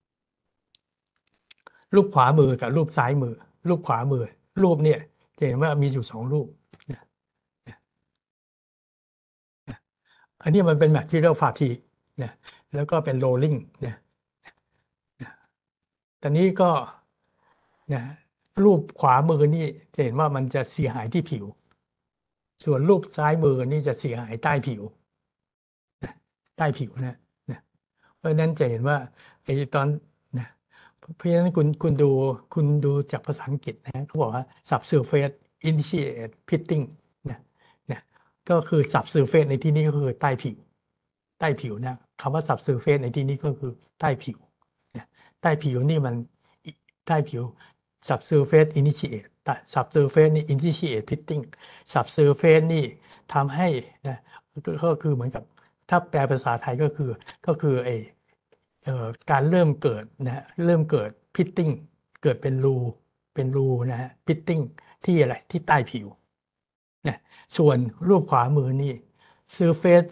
รูปขวามือกับรูปซ้ายมือ รูปขวามือ รูปเนี่ยจะเห็นว่ามีอยู่สองรูปนะนะนะอันนี้มันเป็น material fatigue นะแล้วก็เป็น rolling นะนะตอนนี้ก็นะรูปขวามือนี่จะเห็นว่ามันจะเสียหายที่ผิว ส่วนรูปซ้ายมือนี่จะเสียหายใต้ผิวนะใต้ผิวนะนะเพราะฉะนั้นจะเห็นว่าไอ้ตอนนะเพราะฉะนั้นคุณคุณดูคุณดูจากภาษาอังกฤษนะเขาบอกว่า subsurface initiate pitting นะนะก็คือ subsurface ในที่นี้ก็คือใต้ผิวใต้ผิวนะคำว่า subsurface ในที่นี้ก็คือใต้ผิวนะใต้ผิวนี่มันใต้ผิว subsurface initiate subsurface นี่ initiate pitting subsurface นี่ทำให้นะก็คือเหมือนกับถ้าแปลภาษาไทยก็คือก็คือไอเอ่อการเริ่มเกิดนะฮะเริ่มเกิดพิตติ้งเกิดเป็นรูเป็นรูนะฮะพิตติ้งที่อะไรที่ใต้ผิวนะส่วนรูปขวามือนี่ surface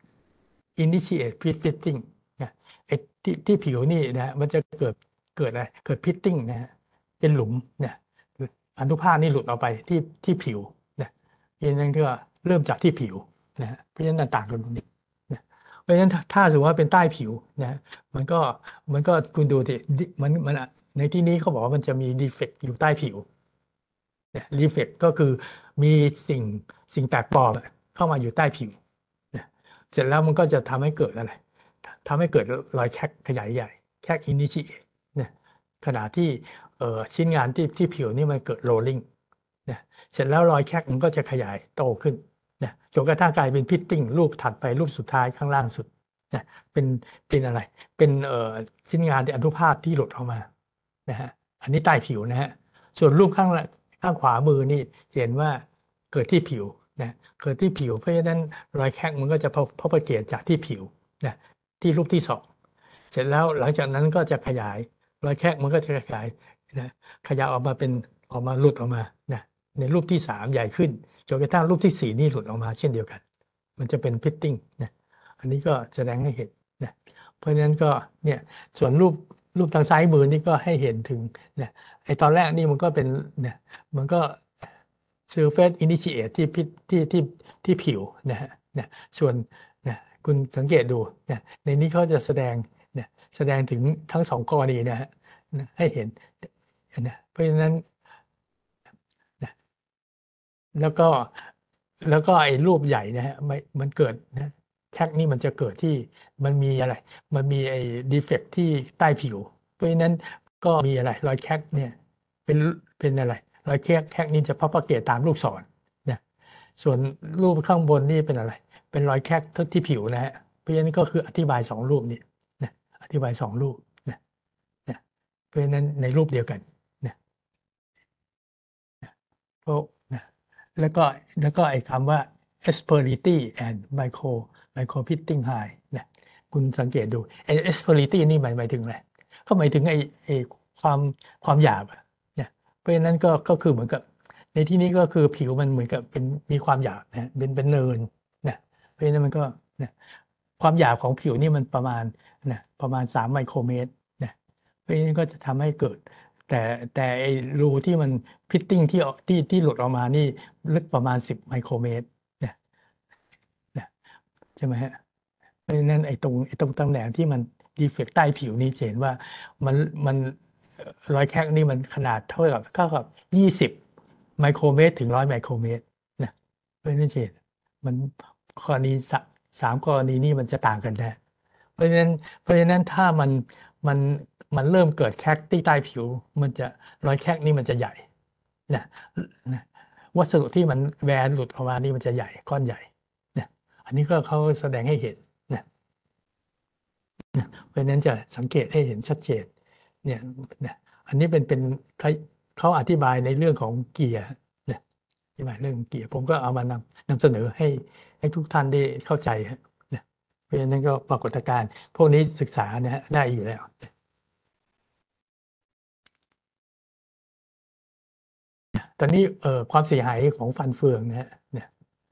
initiate pitting นะไอ้ที่ที่ผิวนี่นะฮะมันจะเกิดเกิดอะไรเกิดพิตติ้งนะฮะเป็นหลุมนะอนุภาคนี่หลุดออกไปที่ที่ผิวนะเพราะฉะนั้นก็เริ่มจากที่ผิวนะฮะเพราะฉะนั้นต่างกันตรงนี้นะเพราะฉะนั้นถ้าถ้าสมมติว่าเป็นใต้ผิวนะมันก็มันก็คุณดูดิมันมันในที่นี้เขาบอกว่ามันจะมีดีเฟกต์อยู่ใต้ผิวเนี่ยดีเฟกต์ก็คือมีสิ่งสิ่งแปลกปลอมเข้ามาอยู่ใต้ผิวนะเสร็จแล้วมันก็จะทำให้เกิดอะไรทำให้เกิดรอยแคกขยายใหญ่แคกอินิชิเอนะขณะที่ชิ้นงานที่ที่ผิวนี่มันเกิดโรลลิ่งนะเสร็จแล้วรอยแคกมันก็จะขยายโตขึ้นนะจนกระทั่งกลายเป็นพิตติ้งรูปถัดไปรูปสุดท้ายข้างล่างสุดนะเป็นเป็นอะไรเป็นเอ่อชิ้นงานที่อนุภาคที่หลุดออกมานะฮะอันนี้ใต้ผิวนะฮะส่วนรูปข้างข้างขวามือนี่เห็นว่าเกิดที่ผิวนะเกิดที่ผิวเพราะฉะนั้นรอยแคกมันก็จะพบเกิดจากที่ผิวนะที่รูปที่สองเสร็จแล้วหลังจากนั้นก็จะขยายรอยแคกมันก็จะขยายนะขยายออกมาเป็นออกมาหลุดออกมานะในรูปที่สามใหญ่ขึ้นจนกระทั่งรูปที่สี่นี่หลุดออกมาเช่นเดียวกันมันจะเป็นพิตติ้งนะอันนี้ก็แสดงให้เห็นนะเพราะฉะนั้นก็เนี่ยส่วนรูปรูปทางซ้ายมือนี่ก็ให้เห็นถึงนะไอตอนแรกนี่มันก็เป็นเนี่ยมันก็ surface initiate ที่พิที่ที่ที่ผิวนะฮะนะส่วนนะคุณสังเกตดูนะในนี้เขาจะแสดงนะแสดงถึงทั้งสองกรณีนะฮะนะให้เห็นนะเพราะฉะนั้นนะแล้วก็แล้วก็ไอ้รูปใหญ่นะฮะไม่มันเกิดนะแคกนี่มันจะเกิดที่มันมีอะไร มันมีไอ้ดีเฟกที่ใต้ผิว เพราะฉะนั้นก็มีอะไรรอยแคกเนี่ยเป็นเป็นอะไรรอยแคกแคกนี่จะพับเกตตามลูกศรนะส่วนรูปข้างบนนี่เป็นอะไร เป็นรอยแคกที่ผิวนะฮะเพราะฉะนั้นก็คืออธิบายสองรูปนี่นะอธิบายสองรูปนะนะเพราะฉะนั้นในรูปเดียวกันนะเพราะนะแล้วก็แล้วก็ไอ้คำว่า asperity and micro micro pitting high นะคุณสังเกตดูไอ้ asperity นี่หมายหมายถึงอะไรก็หมายถึงไอ้ไอ้ความความหยาบเนี่ยเพราะฉะนั้นก็ก็คือเหมือนกับในที่นี้ก็คือผิวมันเหมือนกับเป็นมีความหยาบนะเป็นเป็นเนินนะเพราะฉะนั้นมันก็นะความหยาบของผิวนี่มันประมาณนะประมาณสามไมโครเมตรนะเพราะฉะนั้นก็จะทำให้เกิดแต่แต่ไอ้รูที่มันพิตติ้งที่ที่ที่หลุดออกมานี่ลึกประมาณสิบไมโครเมตรนะนะใช่ไหมฮะเพราะฉะนั้นไอ้ตรงไอ้ตรงตำแหน่งที่มันดีเฟกต์ใต้ผิวนี่จะเห็นว่ามันมันรอยแคกนี่มันขนาดเท่ากับเท่ากับยี่สิบไมโครเมตรถึงร้อยไมโครเมตรนะเพราะฉะนั้นเห็นมันกรณีสามกรณีนี้มันจะต่างกันได้เพราะฉะนั้นเพราะฉะนั้นถ้ามันมันมันเริ่มเกิดแคกที่ใต้ผิวมันจะรอยแคกนี่มันจะใหญ่นะนะวัสดุที่มันแบนหลุดออกมานี่มันจะใหญ่ก้อนใหญ่นะอันนี้ก็เขาแสดงให้เห็นนะนะเพราะฉะนั้นจะสังเกตให้เห็นชัดเจนเนี่ยนะอันนี้เป็นเป็นเขาเขาอธิบายในเรื่องของเกียร์นะอธิบายเรื่องเกียร์ผมก็เอามานำนำเสนอให้ให้ทุกท่านได้เข้าใจฮะนะเพราะฉะนั้นก็ปรากฏการณ์พวกนี้ศึกษานะฮะได้อยู่แล้วตอนนี้เอ่อความเสียหายของฟันเฟืองนะฮะเนี่ย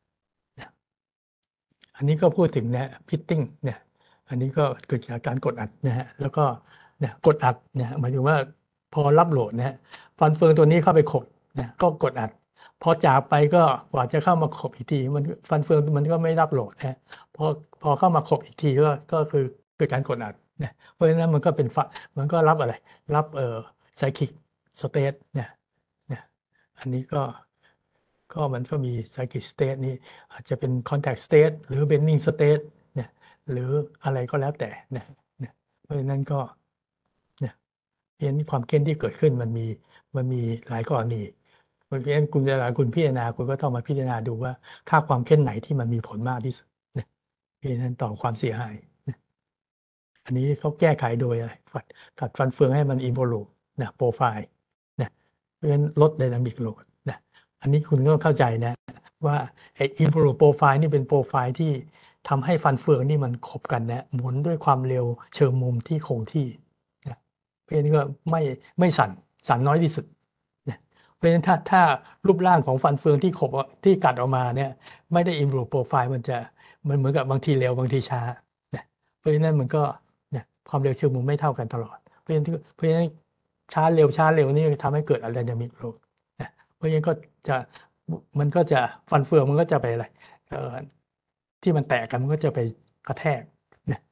อันนี้ก็พูดถึงนะพิตติ้งเนี่ยอันนี้ก็เกิดจากการกดอัดนะฮะแล้วก็เนี่ยกดอัดเนี่ยหมายถึงว่าพอรับโหลดนะฮะฟันเฟืองตัวนี้เข้าไปขบนะก็กดอัดพอจากไปก็กว่าจะเข้ามาขบอีกทีมันฟันเฟืองมันก็ไม่รับโหลดนะพอพอเข้ามาขบอีกทีก็ก็คือเกิดการกดอัดนะเพราะฉะนั้นมันก็เป็นฟัมันก็รับอะไรรับเอ่อไซคลิกสเตทเนี่ยเนี่ยอันนี้ก็ก็มันก็มีไซคลิกสเตทนี่อาจจะเป็น contact state หรือ bending state เนี่ยหรืออะไรก็แล้วแต่เนี่ยเนี่ยเพราะฉะนั้นก็เนี่ยเพราะฉะนั้นความเค้นที่เกิดขึ้นมันมีมันมีหลายกรณีเพราะฉะนั้นคุณเวลาคุณพิจารณาคุณก็ต้องมาพิจารณาดูว่าค่าความเข้นไหนที่มันมีผลมากที่สุดเนี่ยเพราะฉะนั้นต่อความเสียหายเนี่ยอันนี้เขาแก้ไขโดยอะไรกัดกัดฟันเฟืองให้มัน involute นะโปรไฟล์นะเพราะฉะนั้นลด dynamic load นะอันนี้คุณก็เข้าใจนะว่าไอ้ involute profile นี่เป็นโปรไฟล์ที่ทำให้ฟันเฟืองนี่มันขบกันนะหมุนด้วยความเร็วเชิงมุมที่คงที่นะเพราะฉะนั้นก็ไม่ไม่สั่นสั่นน้อยที่สุดนะเพราะฉะนั้นถ้าถ้ารูปร่างของฟันเฟืองที่ขบที่กัดออกมาเนี่ยไม่ได้ involute profile มันจะมันเหมือนกับบางทีเร็วบางทีช้านะเพราะฉะนั้นมันก็เนี่ยความเร็วเชิงมุมไม่เท่ากันตลอดเพราะฉะนั้นเพราะฉะนั้นช้าเร็วช้าเร็วนี่ทำให้เกิด dynamic load นะเพราะฉะนั้นก็จะมันก็จะฟันเฟืองมันก็จะไปอะไรเอ่อที่มันแตกกันมันก็จะไปกระแทกนะ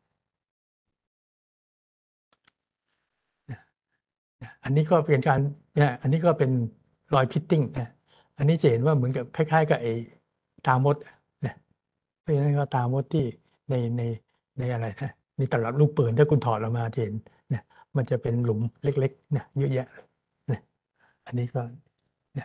นะนะอันนี้ก็เป็นการเนี่ยอันนี้ก็เป็นรอยพิตติ้งนะอันนี้จะเห็นว่าเหมือนกับคล้ายๆกับไอ้ตามดนะเพราะฉะนั้นก็ตามดที่ในในในอะไรนะในตลับลูกปืนถ้าคุณถอดออกมาจะเห็นนะมันจะเป็นหลุมเล็กๆนะเยอะแยะนะอันนี้ก็นะ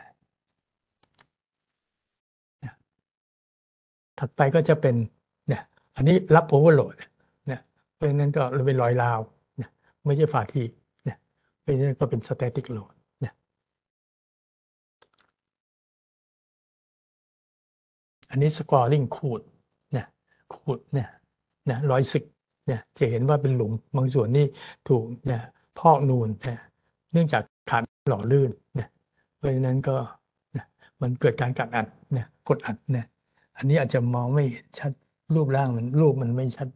นะถัดไปก็จะเป็นเนี่ยอันนี้รับโอเวอร์โหลดนะเพราะฉะนั้นก็เป็นรอยราวนะไม่ใช่ฝาที่นะเพราะฉะนั้นก็เป็น static load นะอันนี้ scoring ขูดนะขูดเนี่ยนะรอยสึกเนี่ยจะเห็นว่าเป็นหลุมบางส่วนนี่ถูกเนี่ยพอกนูนนะเนื่องจากขาดหล่อลื่นนะเพราะฉะนั้นก็นะมันเกิดการกัดอัดเนี่ยกดอัดเนี่ยอันนี้อาจจะมองไม่เห็นชัดรูปร่างมันรูปมันไม่ชัด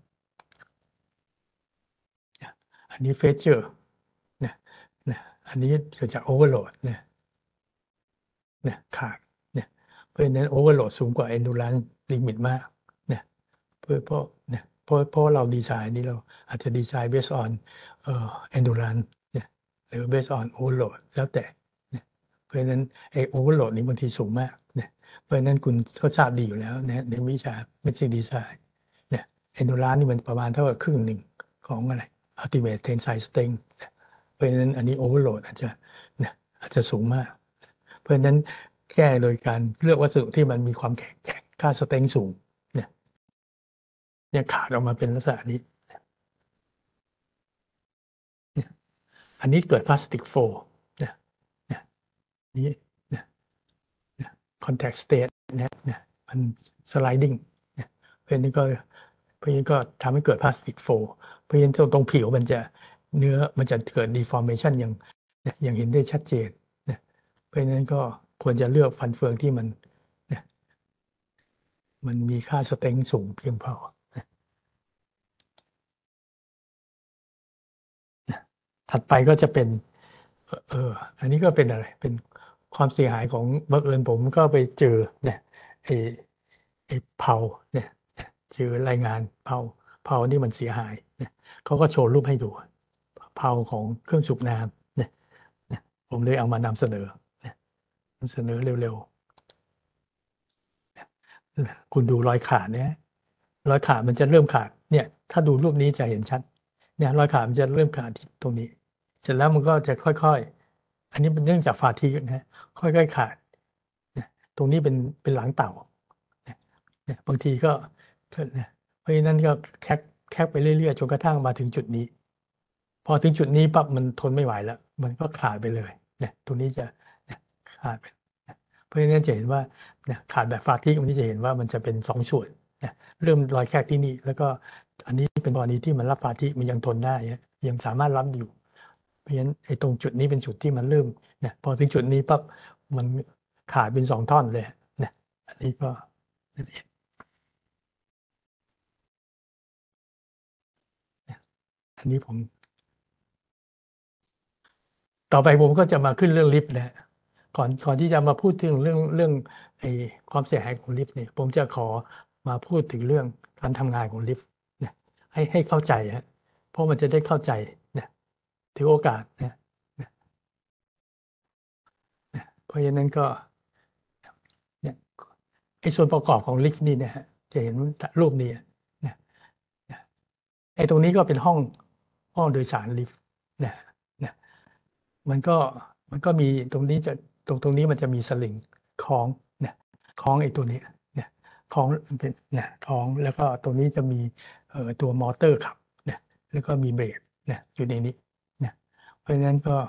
อันนี้เฟเจอร์เนี่ยเนี่ยอันนี้เกิดจากโอเวอร์โหลดเนี่ยเนี่ยขาดเนี่ยเพราะฉะนั้นโอเวอร์โหลดสูงกว่า endurance limit มากเนี่ยเพื่อเพราะเนี่ยเพราะเพราะเราดีไซน์นี้เราอาจจะดีไซน์ based on เอ่อ endurance เนี่ยหรือ based on overload แล้วแต่เนี่ยเพราะฉะนั้นไอ้ overload นี้บางทีสูงมากเนี่ยเพราะฉะนั้นคุณก็ทราบดีอยู่แล้วนะในวิชา machine design เนี่ย endurance นี่มันประมาณเท่ากับครึ่งหนึ่งของอะไร ultimate tensile strength เพราะฉะนั้นอันนี้ overload อาจจะเนี่ยอาจจะสูงมากเพราะฉะนั้นแก้โดยการเลือกวัสดุที่มันมีความแข็งแกร่งค่าสเต็งสูงเนี่ยเนี่ยขาดออกมาเป็นลักษณะนี้เนี่ยอันนี้เกิดพลาสติกโฟล์เนี่ยเนี่ยนี่เนี่ยเนี่ย contact state เนี่ยเนี่ยมัน sliding เนี่ยเพราะฉะนั้นก็เพราะฉะนั้นก็ทำให้เกิดพลาสติกโฟล์เพราะฉะนั้นตรงตรงผิวมันจะเนื้อมันจะเกิด deformation อย่างเนี่ยอย่างเห็นได้ชัดเจนเนี่ยเพราะฉะนั้นก็ควรจะเลือกฟันเฟืองที่มันเนี่ยมันมีค่าสเต็งสูงเพียงพอถัดไปก็จะเป็นเอ่อเอออันนี้ก็เป็นอะไรเป็นความเสียหายของบังเอิญผมก็ไปเจอเนี่ยไอ้ไอ้เผาเนี่ยเจอรายงานเผาเผานี่มันเสียหายเนี่ยเขาก็โชว์รูปให้ดูเผาของเครื่องสูบน้ำเนี่ยเนี่ยผมเลยเอามานำเสนอเนี่ยนำเสนอเร็วๆคุณดูรอยขาดเนี่ยรอยขาดมันจะเริ่มขาดเนี่ยถ้าดูรูปนี้จะเห็นชัดเนี่ยรอยขาดมันจะเริ่มขาดที่ตรงนี้เสร็จแล้วมันก็จะค่อยๆอันนี้เป็นเนื่องจากฟาทีกนะค่อยๆขาดเนี่ยตรงนี้เป็นเป็นหลังเต่าเนี่ยเนี่ยบางทีก็เนี่ยเพราะฉะนั้นก็แคกแคกไปเรื่อยๆจนกระทั่งมาถึงจุดนี้ พอถึงจุดนี้ปั๊บมันทนไม่ไหวแล้ว มันก็ขาดไปเลยเนี่ยตรงนี้จะเนี่ยขาดไปเนี่ยเพราะฉะนั้นจะเห็นว่าเนี่ยขาดแบบฟาทิกมันจะเห็นว่ามันจะเป็นสองส่วนเนี่ยเริ่มรอยแคกที่นี่แล้วก็อันนี้เป็นกรณีที่มันรับฟาทิกมันยังทนได้ยังสามารถรับอยู่เพราะฉะนั้นไอ้ตรงจุดนี้เป็นจุดที่มันเริ่มเนี่ยพอถึงจุดนี้ปั๊บมันขาดเป็นสองท่อนเลยเนี่ยอันนี้ก็อันนี้ผม ต่อไปผมก็จะมาขึ้นเรื่องลิฟต์นะฮะก่อนก่อนที่จะมาพูดถึงเรื่องเรื่องไอ้ความเสียหายของลิฟต์เนี่ยผมจะขอมาพูดถึงเรื่องการทำงานของลิฟต์นะให้ให้เข้าใจฮะเพราะมันจะได้เข้าใจนะถือโอกาสนะนะนะเพราะฉะนั้นก็เนี่ยไอ้ส่วนประกอบของลิฟต์นี่นะฮะจะเห็นรูปนี้นะนะไอ้ตรงนี้ก็เป็นห้องห้องโดยสารลิฟต์นะนะ มันก็มันก็มีตรงนี้จะตรงตรงนี้มันจะมีสลิงคล้องเนี่ยคล้องไอ้ตัวนี้เนี่ยคล้องเป็นเนี่ยคล้องแล้วก็ตรงนี้จะมีเอ่อตัวมอเตอร์ขับเนี่ยแล้วก็มีเบรกเนี่ยอยู่ในนี้เนี่ยเพราะฉะนั้นก็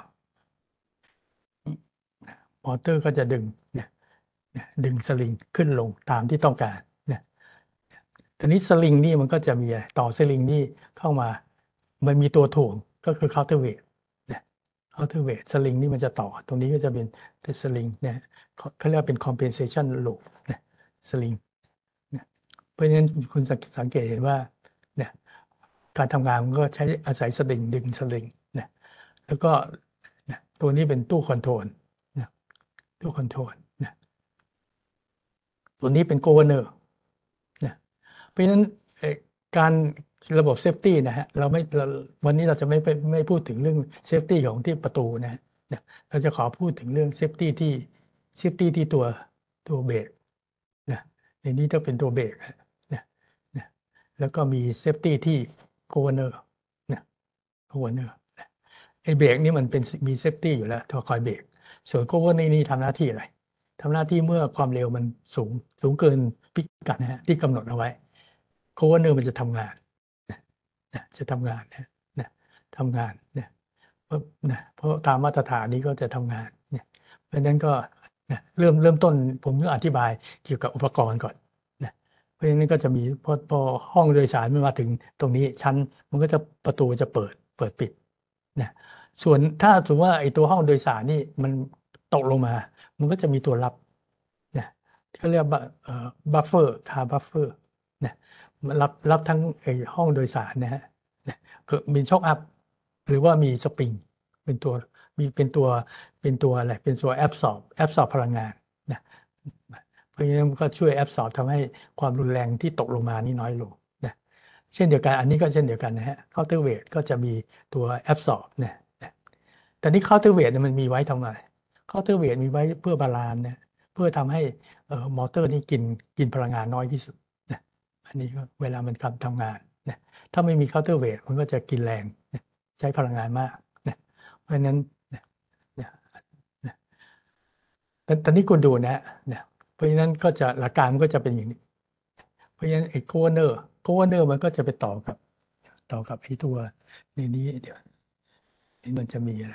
มอเตอร์ก็จะดึงเนี่ยเนี่ยดึงสลิงขึ้นลงตามที่ต้องการเนี่ยทีนี้สลิงนี่มันก็จะมีอะไรต่อสลิงนี่เข้ามามันมีตัวถ่วงก็คือเคาน์เตอร์เวท เคาน์เตอร์เวทสลิงนี่มันจะต่อตรงนี้ก็จะเป็นสลิงเนี่ยเขาเขาเรียกว่าเป็น compensation loop เนี่ยสลิงเนี่ยเพราะฉะนั้นคุณสังเกตเห็นว่าเนี่ยการทำงานมันก็ใช้อาศัยสลิงดึงสลิงเนี่ยแล้วก็เนี่ยตัวนี้เป็นตู้คอนโทรลเนี่ยตู้คอนโทรลเนี่ยตัวนี้เป็นโกเวอร์เนอร์เนี่ยเพราะฉะนั้นเอ่อการระบบเซฟตี้นะฮะเราไม่เราวันนี้เราจะไม่ไปไม่พูดถึงเรื่องเซฟตี้ของที่ประตูนะฮะเนี่ยเราจะขอพูดถึงเรื่องเซฟตี้ที่เซฟตี้ที่ตัวตัวเบรกนะในนี้จะเป็นตัวเบรกนะนะแล้วก็มีเซฟตี้ที่โกเวอร์เนอร์นะโกเวอร์เนอร์ไอ้เบรกนี่มันเป็นมีเซฟตี้อยู่แล้วตัวคอยเบรกส่วนโกเวอร์เนอร์นี่ทำหน้าที่อะไรทำหน้าที่เมื่อความเร็วมันสูงสูงเกินพิกัดนะฮะที่กำหนดเอาไว้โคเวอร์เนอร์มันจะทำงานนะจะทำงานนะนะทำงานนะเพราะนะเพราะตามมาตรฐานนี้ก็จะทำงานเนี่ยเพราะฉะนั้นก็นะเริ่มเริ่มต้นผมก็อธิบายเกี่ยวกับอุปกรณ์ก่อนนะเพราะฉะนั้นก็จะมีพอพอห้องโดยสารมันมาถึงตรงนี้ชั้นมันก็จะประตูจะเปิดเปิดปิดนะส่วนถ้าสมมติว่าไอ้ตัวห้องโดยสารนี่มันตกลงมา มันก็จะมีตัวรับนะเขาเรียกว่าเอ่อบัฟเฟอร์คาร์บัฟเฟอร์นะรับรับทั้งไอ้ห้องโดยสารนะฮะนะก็มีช็อคอัพหรือว่ามีสปริงเป็นตัวมีเป็นตัวเป็นตัวอะไรเป็นตัวแอบสอบแอบสอบพลังงานนะเพราะฉะนั้นก็ช่วยแอบสอบทำให้ความรุนแรงที่ตกลงมานี่น้อยลงนะเช่นเดียวกันอันนี้ก็เช่นเดียวกันนะฮะเคาน์เตอร์เวทก็จะมีตัวแอบสอบนะนะแต่นี่เคาน์เตอร์เวทเนี่ยมันมีไว้ทำไม เคาน์เตอร์เวทมีไว้เพื่อบาลานซ์เนี่ยเพื่อทำให้เอ่อมอเตอร์นี่กินกินพลังงานน้อยที่สุดนะอันนี้ก็เวลามันทำทำงานนะถ้าไม่มีเคาน์เตอร์เวทมันก็จะกินแรงนะใช้พลังงานมากนะเพราะฉะนั้นนะนะนะแต่ตอนนี้คุณดูนะนะเพราะฉะนั้นก็จะหลักการมันก็จะเป็นอย่างนี้เพราะฉะนั้นไอ้โคเนอร์โคเนอร์มันก็จะไปต่อกับต่อกับไอ้ตัวในนี้เดี๋ยวนี่มันจะมีอะไร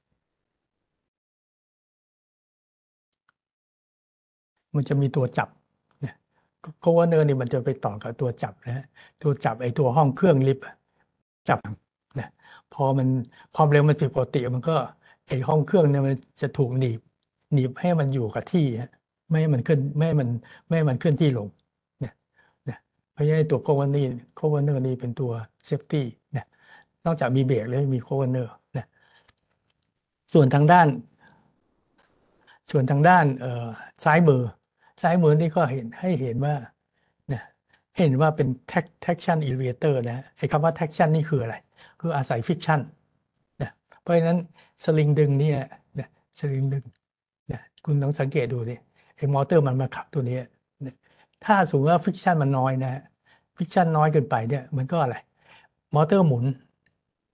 มันจะมีตัวจับเนี่ยโคเวอร์เนอร์นี่มันจะไปต่อกับตัวจับนะฮะตัวจับไอ้ตัวห้องเครื่องลิฟต์อะจับนะพอมันความเร็วมันผิดปกติมันก็ไอ้ห้องเครื่องเนี่ยมันจะถูกหนีบหนีบให้มันอยู่กับที่ฮะไม่ให้มันขึ้นไม่ให้มันไม่ให้มันขึ้นที่ลงเนี่ยเนี่ยเพราะฉะนั้นตัวโคเวอร์นี่โคเวอร์เนอร์นี่เป็นตัวเซฟตี้เนี่ยนอกจากมีเบรกแล้วมีโคเวอร์เนอร์นะส่วนทางด้าน ส่วนทางด้านเอ่อซ้ายมือซ้ายมือนี่ก็เห็นให้เห็นว่าเนี่ยเห็นว่าเป็น traction elevator นะไอ้คำว่า traction นี่คืออะไรคืออาศัย friction นะเพราะฉะนั้นสลิงดึงเนี่ยเนี่ยสลิงดึงเนี่ยคุณลองสังเกตดูดิไอ้มอเตอร์มันมาขับตัวนี้เนี่ยถ้าสมมติว่า friction มันน้อยนะ friction น้อยเกินไปเนี่ยมันก็อะไรมอเตอร์หมุน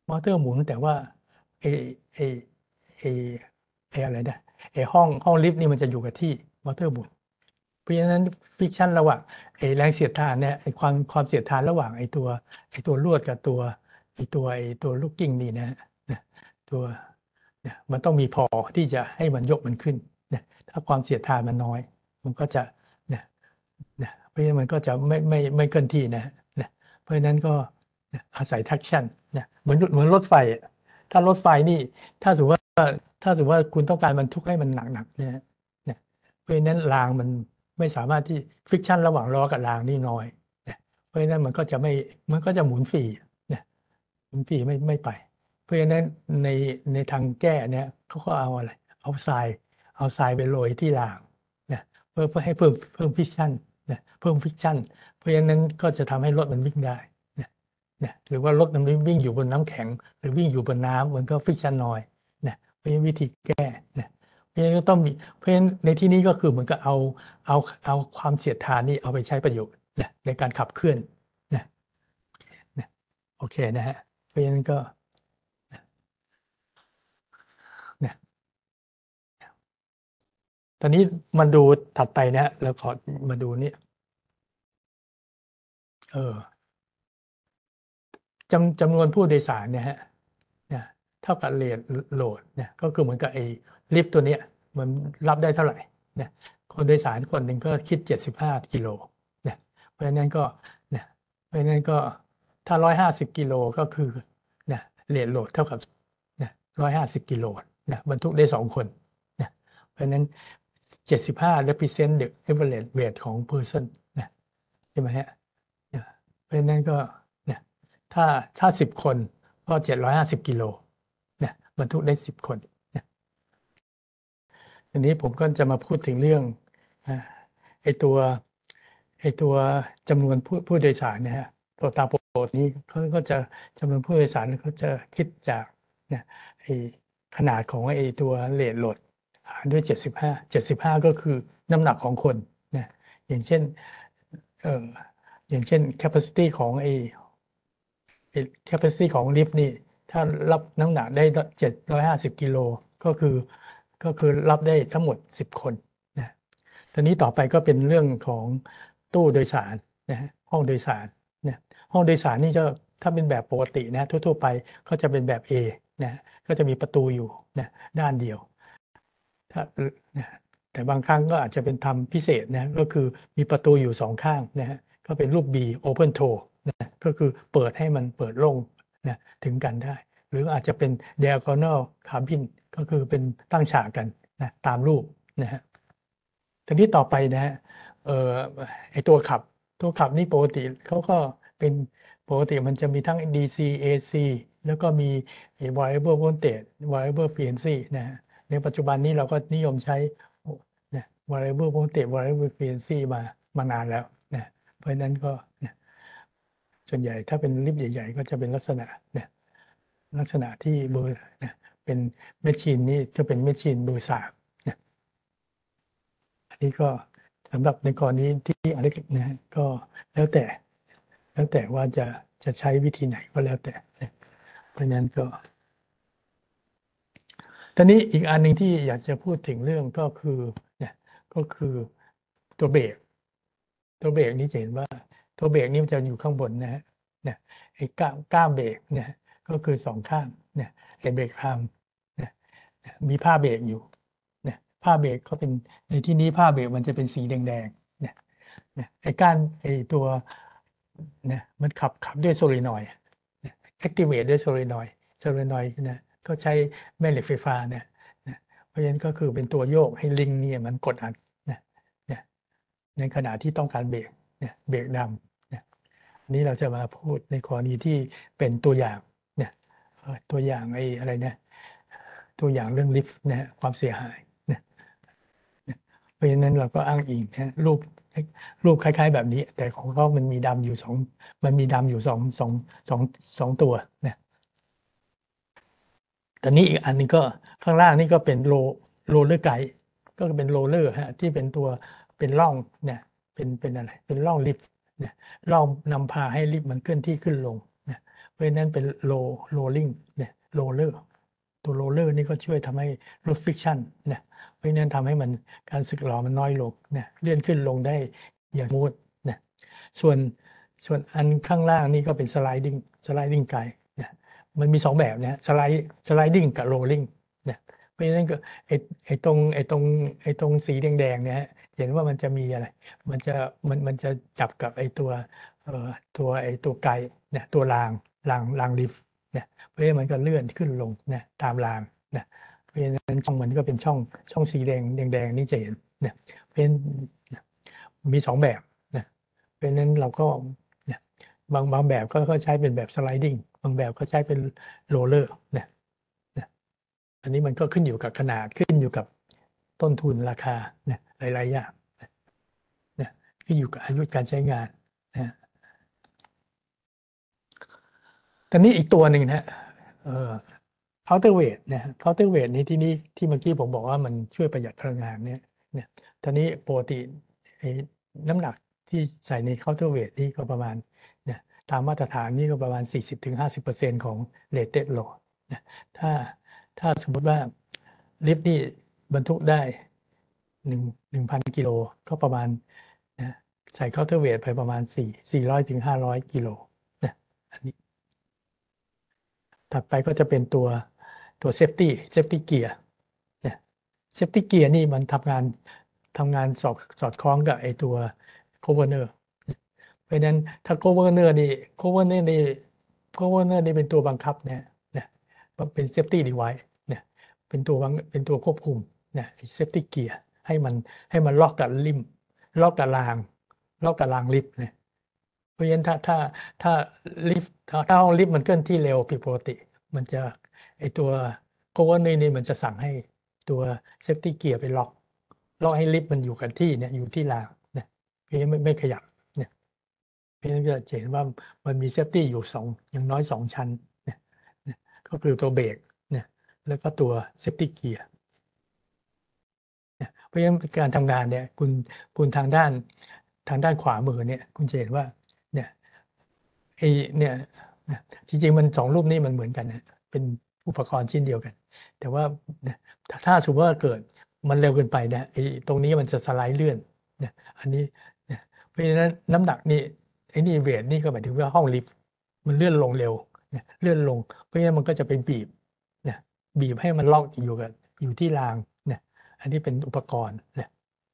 มอเตอร์หมุนแต่ว่าไอไอไอไออะไรนะไอห้องห้องลิฟต์นี่มันจะอยู่กับที่มอเตอร์หมุนเพราะฉะนั้นฟิกชันระหว่างไอแรงเสียดทานเนี่ยไอความความเสียดทานระหว่างไอตัวไอตัวลวดกับตัวไอตัวไอตัวลูกกิ้งนี่นะนะตัวเนี่ยมันต้องมีพอที่จะให้มันยกมันขึ้นนะถ้าความเสียดทานมันน้อย มันก็จะเนี่ยเนี่ยเพราะฉะนั้นมันก็จะไม่ไม่ไม่เคลื่อนที่นะนะเพราะฉะนั้นก็เนี่ยอาศัย traction เนี่ยเหมือนเหมือนรถไฟอะถ้ารถไฟนี่ถ้าสมมติว่าถ้าสมมติว่าคุณต้องการบรรทุกให้มันหนักๆเนี่ยเนี่ยเพราะฉะนั้นรางมันไม่สามารถที่ friction ระหว่างล้อกับรางนี่น้อยเนี่ยเพราะฉะนั้นมันก็จะไม่มันก็จะหมุนฟรีเนี่ยหมุนฟรีไม่ไม่ไป เพราะฉะนั้นในในทางแก้เนี่ยเขาก็เอาอะไรเอาทรายเอาทรายไปโรยที่รางเนี่ยเพื่อเพื่อให้เพิ่มเพิ่มฟิกชันเนี่ยเพิ่มฟิกชันเพราะฉะนั้นก็จะทำให้รถมันวิ่งได้เนี่ยเนี่ยหรือว่ารถมันวิ่งอยู่บนน้ำแข็งหรือวิ่งอยู่บนน้ำมันก็ฟิกชันน้อยเนี่ยเพราะฉะนั้นวิธีแก้เนี่ยเพราะฉะนั้นก็ต้องมีเพราะฉะนั้นในที่นี้ก็คือเหมือนกับเอาเอาเอาความเสียดทานนี่เอาไปใช้ประโยชน์เนี่ยในการขับเคลื่อนเนี่ยเนี่ยโอเคนะฮะเพราะฉะนั้นก็เนี่ย ตอนนี้มันดูถัดไปนะเราขอมาดูนี่เออจำจำนวนผู้โดยสารเนี่ยฮะเนี่ยเท่ากับเรทโหลดเนี่ยก็คือเหมือนกับไอ้ลิฟต์ตัวเนี้ยมันรับได้เท่าไหร่เนี่ยคนโดยสารคนหนึ่งก็คิดเจ็ดสิบห้ากิโลเนี่ยเพราะฉะนั้นก็เนี่ยเพราะฉะนั้นก็ถ้าร้อยห้าสิบกิโลก็คือเนี่ยเรทโหลดเท่ากับเนี่ยร้อยห้าสิบกิโลเนี่ยบรรทุกได้สองคนเนี่ยเพราะฉะนั้นเจ็ดสิบห้า represent the average weight ของ person นะใช่ไหมฮะเนี่ยเพราะฉะนั้นก็เนี่ยถ้าถ้าสิบคนก็เจ็ดร้อยห้าสิบกิโลเนี่ยบรรทุกได้สิบคนเนี่ยทีนี้ผมก็จะมาพูดถึงเรื่องอ่าไอตัวไอตัวจำนวนผู้ผู้โดยสารเนี่ยฮะตัวตามปกตินี้เขาก็จะจำนวนผู้โดยสารเขาจะคิดจากเนี่ยไอขนาดของไอตัวเลทโหลด หารด้วยเจ็ดสิบห้าเจ็ดสิบห้าก็คือน้ำหนักของคนนะอย่างเช่นเอ่ออย่างเช่น capacity ของไอ้ไอ้ capacity ของลิฟต์นี่ถ้ารับน้ำหนักได้เจ็ดร้อยห้าสิบกิโลก็คือก็คือรับได้ทั้งหมดสิบคนนะตอนนี้ต่อไปก็เป็นเรื่องของตู้โดยสารนะฮะห้องโดยสารนะห้องโดยสารนี่จะถ้าเป็นแบบปกตินะทั่วๆไปก็จะเป็นแบบ A นะก็จะมีประตูอยู่นะด้านเดียว ถ้าแต่บางครั้งก็อาจจะเป็นทำพิเศษนะก็คือมีประตูอยู่สองข้างนะฮะก็เป็นรูป B Open Toe นะก็คือเปิดให้มันเปิดโล่งนะถึงกันได้ หรืออาจจะเป็น Diagonal Cabin ก็คือเป็นตั้งฉากกันนะตามรูปนะฮะทีนี้ต่อไปนะฮะเอ่อไอตัวขับตัวขับนี่ปกติเขาก็เป็นปกติมันจะมีทั้ง ดี ซี เอ ซี แล้วก็มี variable voltage variable frequency นะฮะ ในปัจจุบันนี้เราก็นิยมใช้เนี่ย variable voltage variable frequency มามานานแล้วนะเพราะฉะนั้นก็เนี่ยส่วนใหญ่ถ้าเป็นลิฟต์ใหญ่ๆก็จะเป็นลักษณะเนี่ยลักษณะที่เบอร์เนี่ยเป็นแมชชีนนี่จะเป็นแมชชีนเบอร์สามเนี่ยอันนี้ก็สำหรับในกรณีที่อันเล็กนะฮะก็แล้วแต่แล้วแต่ว่าจะจะใช้วิธีไหนก็แล้วแต่นะเพราะฉะนั้นก็ ตอนนี้อีกอันหนึ่งที่อยากจะพูดถึงเรื่องก็คือเนี่ยก็คือตัวเบรกตัวเบรกนี้จะเห็นว่าตัวเบรกนี้มันจะอยู่ข้างบนนะฮะเนี่ยไอ้ก้ามก้ามเบรกเนี่ยก็คือสองข้างเนี่ยไอ้เบรกอาร์มเนี่ยมีผ้าเบรกอยู่เนี่ยผ้าเบรกก็เป็นในที่นี้ผ้าเบรกมันจะเป็นสีแดงๆเนี่ยเนี่ยไอ้ก้านไอ้ตัวเนี่ยมันขับขับด้วยโซลินอยด์เนี่ยแอคทีเวตด้วยโซลินอยด์โซลินอยด์นะก็ใช้แม่เหล็กไฟฟ้าเนี่ยนะเพราะฉะนั้นก็คือเป็นตัวโยกให้ลิงเนี่ยมันกดอัดนะเนี่ยในขณะที่ต้องการเบรกเนี่ยเบรกดำเนี่ยอันนี้เราจะมาพูดในกรณีที่เป็นตัวอย่างเนี่ยเอ่อตัวอย่างไอ้อะไรเนี่ยตัวอย่างเรื่องลิฟต์นะฮะความเสียหายเนี่ยเพราะฉะนั้นเราก็อ้างอิงนะรูปรูปคล้ายๆแบบนี้ แต่ของเขามันมีดำอยู่สองมันมีดำอยู่สองสองสองสองตัวเนี่ย แต่นี้อีกอันนึงก็ข้างล่างนี่ก็เป็นโรโรลเลอร์ไกด์ก็เป็นโรลเลอร์ฮะที่เป็นตัวเป็นร่องเนี่ยเป็นเป็นอะไรเป็นร่องลิฟต์เนี่ยร่องนำพาให้ลิฟต์มันเคลื่อนที่ขึ้นลงเนี่ยเพราะฉะนั้นเป็น low rolling เนี่ย roller ตัว roller นี่ก็ช่วยทำให้ลด friction เนี่ยเพราะฉะนั้นทำให้มันการสึกหรอมันน้อยลงเนี่ยเลื่อนขึ้นลงได้อย่างสมูทเนี่ยส่วนส่วนอันข้างล่างนี่ก็เป็น sliding sliding guide เนี่ยมันมีสองแบบนะ slide sliding กับ rolling เนี่ยเพราะฉะนั้นก็ไอ้ไอ้ตรงไอ้ตรงไอ้ตรงสีแดงๆเนี่ยฮะเห็นว่ามันจะมีอะไรมันจะมันมันจะจับกับไอ้ตัวเอ่อตัวไอ้ตัวไกด์เนี่ยตัวรางรางรางลิฟต์เนี่ยเพราะฉะนั้นมันก็เลื่อนขึ้นลงเนี่ยตามรางเนี่ยเพราะฉะนั้นช่องมันก็เป็นช่องช่องสีแดงแดงๆนี่จะเห็นเนี่ยเพราะฉะนั้นมีสองแบบนะเพราะฉะนั้นเราก็เนี่ยบางบางแบบก็ก็ใช้เป็นแบบสไลดิ้งบางแบบก็ใช้เป็นโรลเลอร์เนี่ยเนี่ยอันนี้มันก็ขึ้นอยู่กับขนาดขึ้นอยู่กับต้นทุนราคาเนี่ยหลายๆอย่างเนี่ยขึ้นอยู่กับอายุการใช้งานนะตอนนี้อีกตัวหนึ่งนะเอ่อ counterweight นะ counterweight นี้ที่นี่ที่เมื่อกี้ผมบอกว่ามันช่วยประหยัดพลังงานเนี่ยเนี่ยตอนนี้ปกติไอ้น้ำหนักที่ใส่ใน counterweight นี่ก็ประมาณเนี่ยตามมาตรฐานนี่ก็ประมาณ สี่สิบถึงห้าสิบเปอร์เซ็นต์ ของ rated load นะถ้าถ้าสมมติว่าลิฟต์นี่บรรทุกได้หนึ่งหนึ่งพันกิโลก็ประมาณนะใส่ counterweight ไปประมาณสี่สี่ร้อยถึงห้าร้อยกิโลนะอันนี้ ถัดไปก็จะเป็นตัวตัวเซฟตี้เซฟตี้เกียร์เนี่ยเซฟตี้เกียร์นี่มันทำงานทำงานสอดสอดคล้องกับไอตัวโคเวอร์เนอร์เพราะฉะนั้นถ้าโคเวอร์เนอร์นี่โคเวอร์เนอร์นี่โคเวอร์เนอร์นี่เป็นตัวบังคับเนี่ยเนี่ยเป็นเซฟตี้ดีไวซ์เนี่ยเป็นตัวบังเป็นตัวควบคุมเนี่ยเซฟตี้เกียร์ให้มันให้มันล็อกกับริมล็อกกับรางล็อกกับรางลิฟต์เนี่ยเพราะฉะนั้นถ้าถ้าถ้าลิฟต์ถ้าห้องลิฟต์มันเคลื่อนที่เร็วผิดปกติมันจะไอตัวโคเวอร์นี่นี่มันจะสั่งให้ตัวเซฟตี้เกียร์ไปล็อกล็อกให้ลิฟต์มันอยู่กันที่เนี่ยอยู่ที่รางเนี่ยเพราะฉะนั้นไม่ไม่ขยับเนี่ยเพราะฉะนั้นจะเห็นว่ามันมีเซฟตี้อยู่สองอย่างน้อยสองชั้นเนี่ยเนี่ยก็คือตัวเบรกเนี่ยแล้วก็ตัวเซฟตี้เกียร์เนี่ยเพราะฉะนั้นการทำงานเนี่ยคุณคุณทางด้านทางด้านขวามือเนี่ยคุณจะเห็นว่าเนี่ยไอเนี่ยนะจริงๆมันสองรูปนี้มันเหมือนกันนะเป็นอุปกรณ์ชิ้นเดียวกัน แต่ว่าเนี่ยถ้าถ้าสมมติว่าเกิดมันเร็วเกินไปนะไอ้ตรงนี้มันจะสไลด์เลื่อนเนี่ยอันนี้เนี่ยเพราะฉะนั้นน้ำหนักนี่ไอ้นี่เวทนี่ก็หมายถึงว่าห้องลิฟต์มันเลื่อนลงเร็วเนี่ยเลื่อนลงเพราะฉะนั้นมันก็จะไปบีบเนี่ยบีบให้มันล็อกอยู่กับอยู่ที่รางเนี่ยอันนี้เป็นอุปกรณ์เนี่ย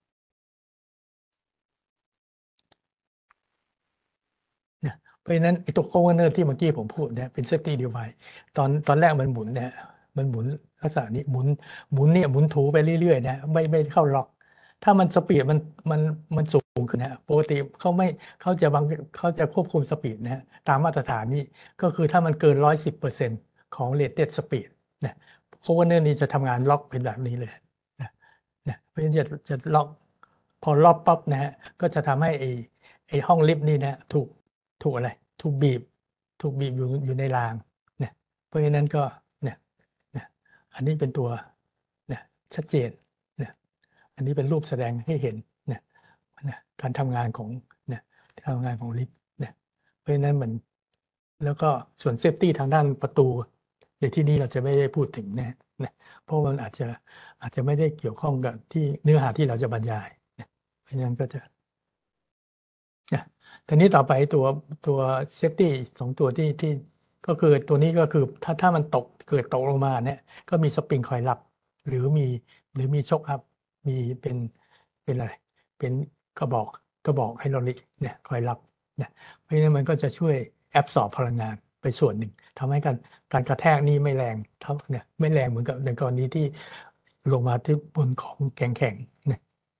เนี่ยเพราะฉะนั้นไอ้ตัวโคเวอร์เนอร์ที่เมื่อกี้ผมพูดเนี่ยเป็นเซฟตี้ดีไวซ์ตอนตอนแรกมันหมุนเนี่ยมันหมุนลักษณะนี้หมุนหมุนเนี่ยหมุนถูไปเรื่อยๆนะไม่ไม่เข้าล็อกถ้ามันสปีดมันมันมันสูงขึ้นนะปกติเขาไม่เขาจะบางเขาจะควบคุมสปีดนะฮะตามมาตรฐานนี้ก็คือถ้ามันเกินร้อยสิบเปอร์เซ็นต์ของ rated speed นะโคเวอร์เนอร์นี่จะทำงานล็อกเป็นแบบนี้เลยนะนะเพราะฉะนั้นจะจะล็อกพอล็อกปั๊บนะฮะก็จะทำให้ไอ้ไอ้ห้องลิฟต์นี่นะถูก ถูกอะไรถูกบีบถูกบีบอยู่อยู่ในรางเนี่ยเพราะฉะนั้นก็เนี่ยเนี่ยอันนี้เป็นตัวเนี่ยชัดเจนเนี่ยอันนี้เป็นรูปแสดงให้เห็นเนี่ยเนี่ยการทำงานของเนี่ยการทำงานของลิฟต์เนี่ยเพราะฉะนั้นมันแล้วก็ส่วนเซฟตี้ทางด้านประตูในที่นี้เราจะไม่ได้พูดถึงนะนะเพราะมันอาจจะอาจจะไม่ได้เกี่ยวข้องกับที่เนื้อหาที่เราจะบรรยายเนี่ยเพราะฉะนั้นก็จะ ทีนี้ต่อไปตัวตัวเซฟตี้สองตัวที่ที่ก็คือตัวนี้ก็คือถ้าถ้ามันตกเกิดตกลงมาเนี่ยก็มีสปริงคอยรับหรือมีหรือมีช็อคอัพมีเป็นเป็นอะไรเป็นกระบอกกระบอกไฮดรอลิกเนี่ยคอยรับเนี่ยเพราะฉะนั้นมันก็จะช่วยแอบสอบพลังงานไปส่วนหนึ่งทำให้การการกระแทกนี่ไม่แรงเท่าเนี่ยไม่แรงเหมือนกับในกรณีที่ลงมาที่บนของแข็งแข็งเนี่ย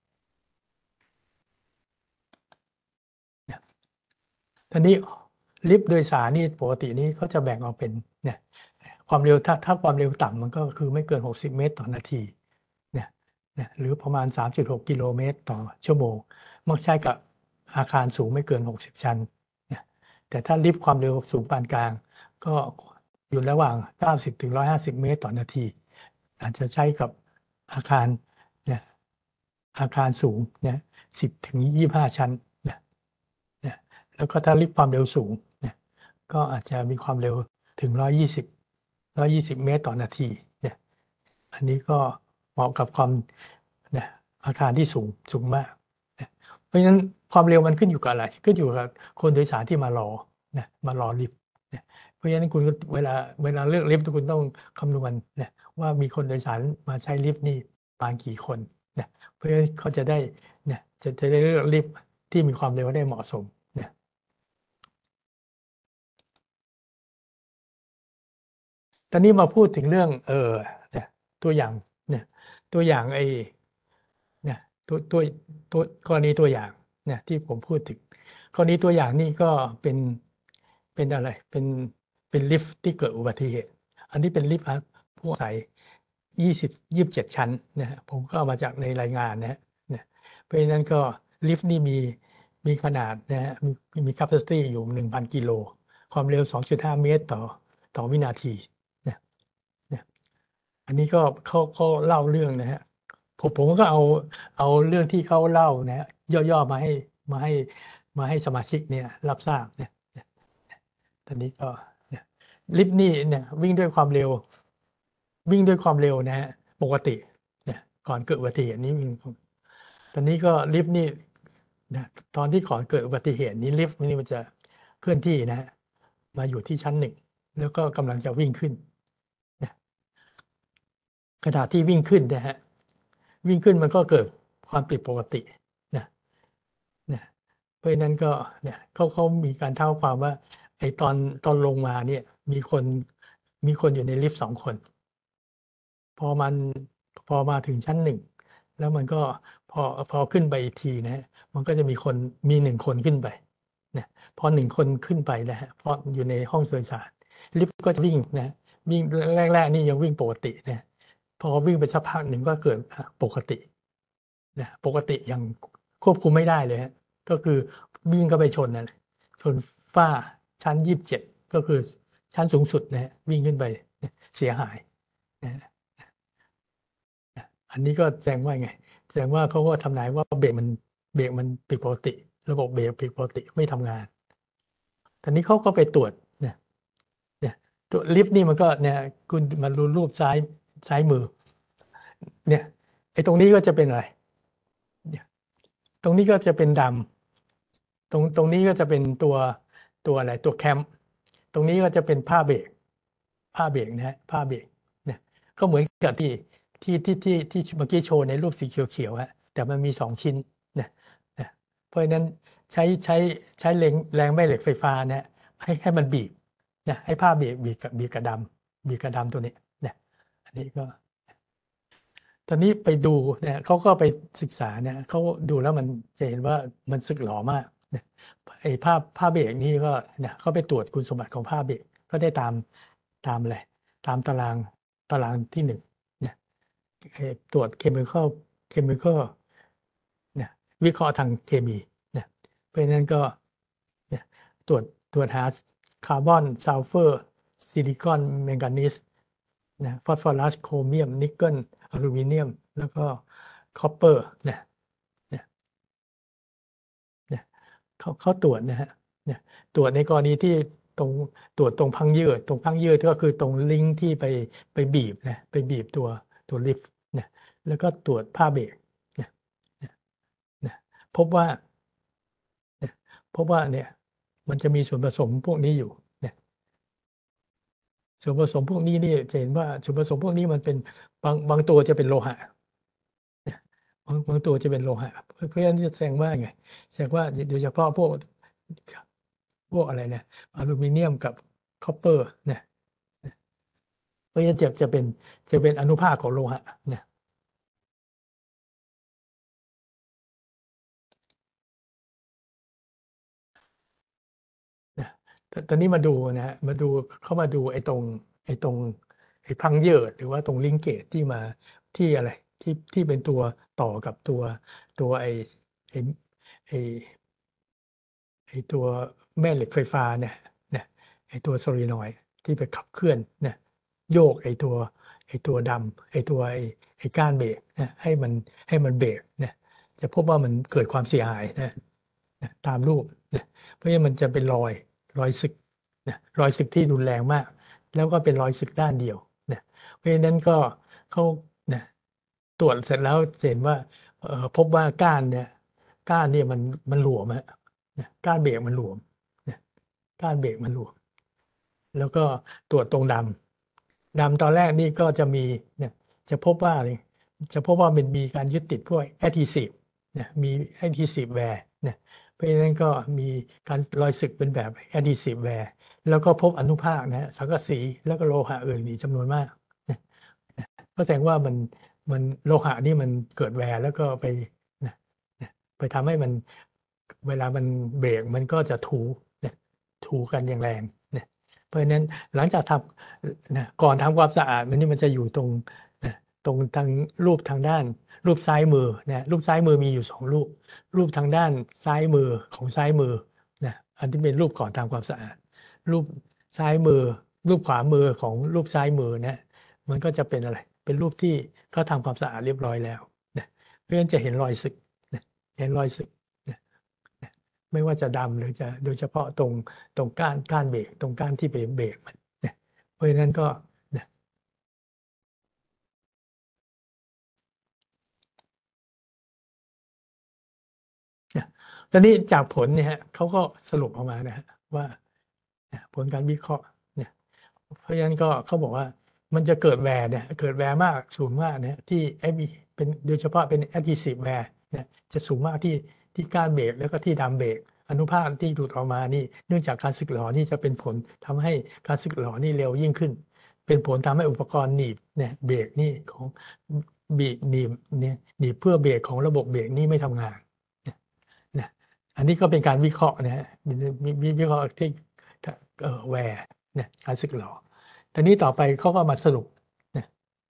ทีนี้ลิฟต์โดยสารนี่ปกตินี้เขาจะแบ่งออกเป็นเนี่ยความเร็วถ้าถ้าความเร็วต่ำมันก็คือไม่เกินหกสิบเมตรต่อนาทีเนี่ยเนี่ยหรือประมาณ สามจุดหก กิโลเมตรต่อชั่วโมงมักใช้กับอาคารสูงไม่เกินหกสิบชั้นเนี่ยแต่ถ้าลิฟต์ความเร็วสูงปานกลางก็อยู่ระหว่างเก้าสิบถึงหนึ่งร้อยห้าสิบเมตรต่อนาทีอาจจะใช้กับอาคารเนี่ยอาคารสูงเนี่ยสิบถึงยี่สิบห้าชั้นเนี่ย แล้วก็ถ้าลิฟต์ความเร็วสูงเนี่ยก็ก็อาจจะมีความเร็วถึงร้อยยี่สิบร้อยยี่สิบเมตรต่อนาทีเนี่ยอันนี้ก็เหมาะกับความเนี่ยอาคารที่สูงสูงมากนะเพราะฉะนั้นความเร็วมันขึ้นอยู่กับอะไรขึ้นอยู่กับคนโดยสารที่มารอนะมารอลิฟต์เนี่ยเพราะฉะนั้นคุณก็เวลาเวลาเลือกลิฟต์คุณต้องคำนวณนะว่ามีคนโดยสารมาใช้ลิฟต์นี่ประมาณกี่คนนะเพื่อเขาจะได้เนี่ยจะจะได้เลือกลิฟต์ที่มีความเร็วได้เหมาะสมเนี่ยตอนนี้มาพูดถึงเรื่องเออเนี่ยตัวอย่างเนี่ยตัวอย่างไอ้เนี่ยตัวตัวตัวกรณีตัวอย่างเนี่ยที่ผมพูดถึงกรณีตัวอย่างนี่ก็เป็นเป็นอะไรเป็นเป็นลิฟต์ที่เกิดอุบัติเหตุอันนี้เป็นลิฟต์ผู้อาศัยยี่สิบ ยี่สิบเจ็ดชั้นนะฮะผมก็เอามาจากในรายงานนะฮะเนี่ยเพราะฉะนั้นก็ลิฟต์นี่มีมีขนาดนะฮะมีมี capacity อยู่ หนึ่งพัน กิโลความเร็ว สองจุดห้า เมตรต่อต่อวินาทีเนี่ยเนี่ยอันนี้ก็เขาเขาเล่าเรื่องนะฮะผมผมก็เอาเอาเรื่องที่เขาเล่านะฮะย่อๆมาให้มาให้มาให้สมาชิกเนี่ยรับทราบเนี่ยเนี่ยตอนนี้ก็เนี่ยลิฟต์นี่เนี่ยวิ่งด้วยความเร็ว วิ่งด้วยความเร็วนะฮะปกติเนี่ยก่อนเกิดอุบัติเหตุนี้วิ่งตอนนี้ก็ลิฟต์นี่นะตอนที่ก่อนเกิดอุบัติเหตุนี้ลิฟต์นี่มันจะเคลื่อนที่นะฮะมาอยู่ที่ชั้นหนึ่งแล้วก็กำลังจะวิ่งขึ้นนะขณะที่วิ่งขึ้นนะฮะวิ่งขึ้นมันก็เกิดความผิดปกตินะนะเพราะฉะนั้นก็เนี่ยเขาเขามีการเท่าความว่าไอ้ตอนตอนลงมาเนี่ยมีคนมีคนอยู่ในลิฟต์สองคน พอมันพอมาถึงชั้นหนึ่งแล้วมันก็พอพอขึ้นไปอีกทีนะฮะมันก็จะมีคนมีหนึ่งคนขึ้นไปนะพอหนึ่งคนขึ้นไปนะฮะเพราะอยู่ในห้องโดยสารลิฟต์ก็จะวิ่งนะวิ่งแรกๆนี่ยังวิ่งปกตินะพอวิ่งไปสักพักหนึ่งก็เกิดปกตินะปกติยังควบคุมไม่ได้เลยฮะก็คือวิ่งก็ไปชนนั่นแหละชนฝ้าชั้นยี่สิบเจ็ดก็คือชั้นสูงสุดนะฮะวิ่งขึ้นไปเสียหายนะ อันนี้ก็แสดงว่าไงแสดงว่าเขาก็ทำนายว่าเบรกมันเบรกมันผิดปกติระบบเบรกผิดปกติไม่ทำงานตอนนี้เขาก็ไปตรวจเนี่ยเนี่ยตัวลิฟต์นี่มันก็เนี่ยคุณมาดูรูปซ้ายซ้ายมือเนี่ยไอ้ตรงนี้ก็จะเป็นอะไรเนี่ยตรงนี้ก็จะเป็นดำตรงตรงนี้ก็จะเป็นตัวตัวอะไรตัวแคมตรงนี้ก็จะเป็นผ้าเบรกผ้าเบรกนะฮะผ้าเบรกเนี่ยก็เหมือนกับที่ ที่ที่ที่ที่เมื่อกี้โชว์ในรูปสีเขียวๆฮะแต่มันมีสองชิ้นนะนะเพราะฉะนั้นใช้ใช้ใช้แรงแรงแม่เหล็กไฟฟ้าเนี่ยให้ให้มันบีบนะให้ผ้าบีบบีบกับบีบกระดำบีบกระดำตัวนี้นะอันนี้ก็ตอนนี้ไปดูเนี่ยเขาก็ไปศึกษาเนี่ยเขาดูแล้วมันจะเห็นว่ามันสึกหรอมากนะไอ้ผ้าผ้าเบรกนี่ก็เนี่ยเขาไปตรวจคุณสมบัติของผ้าเบรกก็ได้ตามตามอะไรตามตารางตารางที่หนึ่ง ตรวจเคมีคอลเคมีคอลเนี่ยวิเคราะห์ทางเคมีเนี่ยเพราะฉะนั้นก็เนี่ยตรวจตรวจหาคาร์บอนซัลเฟอร์ซิลิคอนแมงกานีสนะฟอสฟอรัสโครเมียมนิกเกิลอลูมิเนียมแล้วก็คอปเปอร์เนี่ยเนี่ยเนี่ยเขาเขาตรวจนะฮะเนี่ยตรวจในกรณีที่ตรงตรวจตรงพังยืดตรงพังยืดก็คือตรงลิงก์ที่ไปไปบีบนะไปบีบตัวตัวลิฟต์เนี่ยแล้วก็ตรวจผ้าเบรกเนี่ยเนี่ยเนี่ยพบว่าเนี่ยพบว่าเนี่ยมันจะมีส่วนผสมพวกนี้อยู่เนี่ยส่วนผสมพวกนี้นี่จะเห็นว่าส่วนผสมพวกนี้มันเป็นบางบางตัวจะเป็นโลหะเนี่ยบางบางตัวจะเป็นโลหะเพราะฉะนั้นจะแสดงว่าไงแสดงว่าโดยเฉพาะพวกพวกอะไรเนี่ยอลูมิเนียมกับคอปเปอร์เนี่ยเพราะฉะนั้นจะจะเป็นจะเป็นอนุภาคของโลหะเนี่ย นะแต่ตอนนี้มาดูนะฮะมาดูเข้ามาดูไอ้ตรงไอ้ตรงไอ้พังเยอร์หรือว่าตรงลิงเกตที่มาที่อะไรที่ที่เป็นตัวต่อกับตัวตัวไอ้ไอ้ไอ้ไอ้ตัวแม่เหล็กไฟฟ้าเนี่ยเนี่ยไอ้ตัวโซลีนอยด์ที่ไปขับเคลื่อนเนี่ยโยกไอ้ตัวไอ้ตัวดำไอ้ตัวไอ้ไอ้ก้านเบรกนะให้มันให้มันเบรกเนี่ยจะพบว่ามันเกิดความเสียหายนะนะตามรูปนะเพราะฉะนั้นมันจะเป็นรอยรอยสึกนะรอยสึกที่รุนแรงมาก แล้วก็เป็นรอยสึกด้านเดียวนะเพราะฉะนั้นก็เขานะตรวจเสร็จแล้วเห็นว่าเอ่อพบว่าก้านเนี่ยก้านเนี่ยมันมันหลวมฮะนะก้านเบรกมันหลวมนะก้านเบรกมันหลวม แล้วก็ตรวจตรงดำดำตอนแรกนี่ก็จะมีเนี่ยจะพบว่าเลยจะพบว่ามันมีการยึดติดพวกแอด h ีซีฟเนี่ยมีแอด h ีซีฟแวร์เนี่ยเพราะฉะนั้นก็มีการรอยสึกเป็นแบบแอด h ีซีฟแวร์แล้วก็พบอนุภาคนะสังกะสีแล้วก็โลหะอื่นอีกจำนวนมากนะก็แสดงว่ามันมันโลหะนี่มันเกิดแวร์แล้วก็ไปนะนะไปทำให้มันเวลามันเบรกมันก็จะถูนะถูกันอย่างแรงนะ เพราะฉะนั้นหลังจากทำนะก่อนทำความสะอาดมันนี่มันจะอยู่ตรงนะตรงทางรูปทางด้านรูปซ้ายมือนะรูปซ้ายมือมีอยู่สองรูปรูปทางด้านซ้ายมือของซ้ายมือนะอันที่เป็นรูปก่อนทำความสะอาดรูปซ้ายมือรูปขวามือของรูปซ้ายมือนะมันก็จะเป็นอะไรเป็นรูปที่เขาทำความสะอาดเรียบร้อยแล้วนะเพราะฉะนั้นจะเห็นรอยสึกนะเห็นรอยสึกนะนะไม่ว่าจะดำหรือจะโดยเฉพาะตรง ตรงก้านก้านเบรกตรงก้านที่ไปเบรกมันเนี่ยเพราะฉะนั้นก็เนี่ยเนี่ยตอนนี้จากผลเนี่ยฮะเขาก็สรุปออกมานะฮะว่าเนี่ยผลการวิเคราะห์เนี่ยเพราะฉะนั้นก็เขาบอกว่ามันจะเกิดแวร์เนี่ยเกิดแวร์มากสูงมากเนี่ยที่ไอ้เป็นโดยเฉพาะเป็น adhesive wear เนี่ยจะสูงมากที่ที่ก้านเบรกแล้วก็ที่ดามเบรกอนุภาคที่หลุดออกมานี่เนื่องจากการสึกหรอนี่จะเป็นผลทำให้การสึกหรอนี่เร็วยิ่งขึ้น เป็นผลทำให้อุปกรณ์หนีบเนี่ยเบรกนี่ของบีบหนีบเนี่ยหนีบเพื่อเบรกของระบบเบรกนี่ไม่ทำงานนะนะอันนี้ก็เป็นการวิเคราะห์นะฮะมีมีมีวิเคราะห์ที่เอ่อแวร์เนี่ยการสึกหรอแต่นี้ต่อไปเขาก็มาสรุปนะ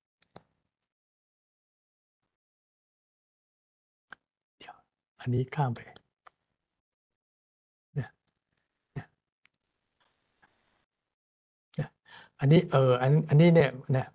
เดี๋ยวอันนี้ข้ามไปนะนะนะอันนี้เอออันอันนี้เนี่ยนะ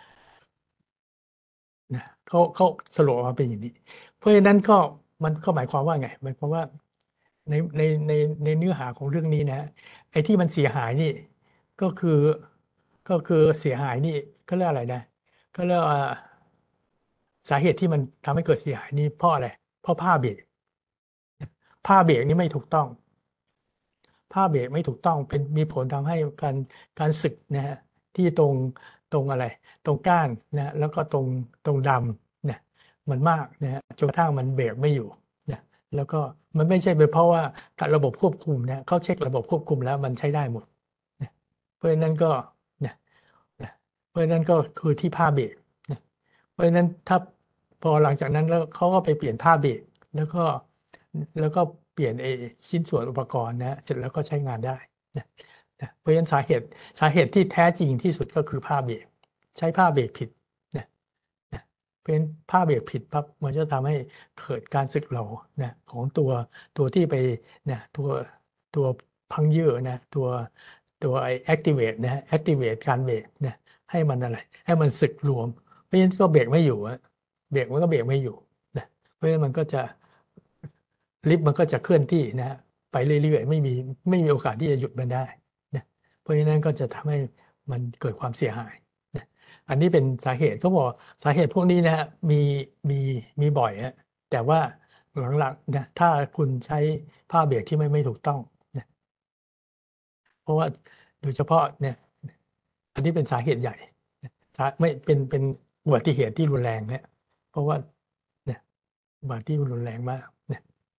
นะเขาเขาสรุปออกมาเป็นอย่างนี้เพราะฉะนั้นก็มันก็หมายความว่าไงหมายความว่า ในในในในเนื้อหาของเรื่องนี้นะไอ้ที่มันเสียหายนี่ก็คือก็คือเสียหายนี่ก็เรียกอะไรนะก็เรียกว่าสาเหตุที่มันทำให้เกิดเสียหายนี่เพราะอะไรเพราะผ้าเบรกผ้าเบรกนี่ไม่ถูกต้องผ้าเบรกไม่ถูกต้องเป็นมีผลทำให้การการสึกนะฮะที่ตรงตรงอะไรตรงก้านนะแล้วก็ตรงตรงดำเนี่ยมันมากนะฮะจนกระทั่งมันเบรกไม่อยู่นะแล้วก็มันไม่ใช่เป็นเพราะว่าการระบบควบคุมเนี่ยเขาเช็คระบบควบคุมแล้วมันใช้ได้หมดนะเพราะฉะนั้นก็นะนะเพราะฉะนั้นก็คือที่ผ้าเบรกนะเพราะฉะนั้นถ้าพอหลังจากนั้นแล้วเขาก็ไปเปลี่ยนผ้าเบรกแล้วก็แล้วก็เปลี่ยนไอ้ชิ้นส่วนอุปกรณ์นะเสร็จแล้วก็ใช้งานได้นะนะเพราะฉะนั้นสาเหตุสาเหตุที่แท้จริงที่สุดก็คือผ้าเบรกใช้ผ้าเบรกผิดนะนะเพราะฉะนั้นผ้าเบรกผิดปั๊บมันจะทำให้เกิดการสึกหรอนะของตัวตัวที่ไปนะตัวตัวพังเยื่อนะตัวตัวไอ activate นะ activate การเบรกนะให้มันอะไรให้มันสึกรวมเพราะฉะนั้นก็เบรกไม่อยู่อะเบรกมันก็เบรกไม่อยู่นะเพราะฉะนั้นมันก็จะ ลิฟต์มันก็จะเคลื่อนที่นะฮะไปเรื่อยๆไม่มีไม่มีโอกาสที่จะหยุดมันได้นะเพราะฉะนั้นก็จะทำให้มันเกิดความเสียหายนะอันนี้เป็นสาเหตุเขาบอกสาเหตุพวกนี้นะฮะมีมีมีบ่อยฮะแต่ว่าหลังๆนะถ้าคุณใช้ผ้าเบรกที่ไม่ไม่ถูกต้องนะเพราะว่าโดยเฉพาะเนี่ยอันนี้เป็นสาเหตุใหญ่นะสาไม่เป็นเป็นอุบัติเหตุที่รุนแรงเนี่ยเพราะว่าเนี่ยอุบัติที่รุนแรงมากนะ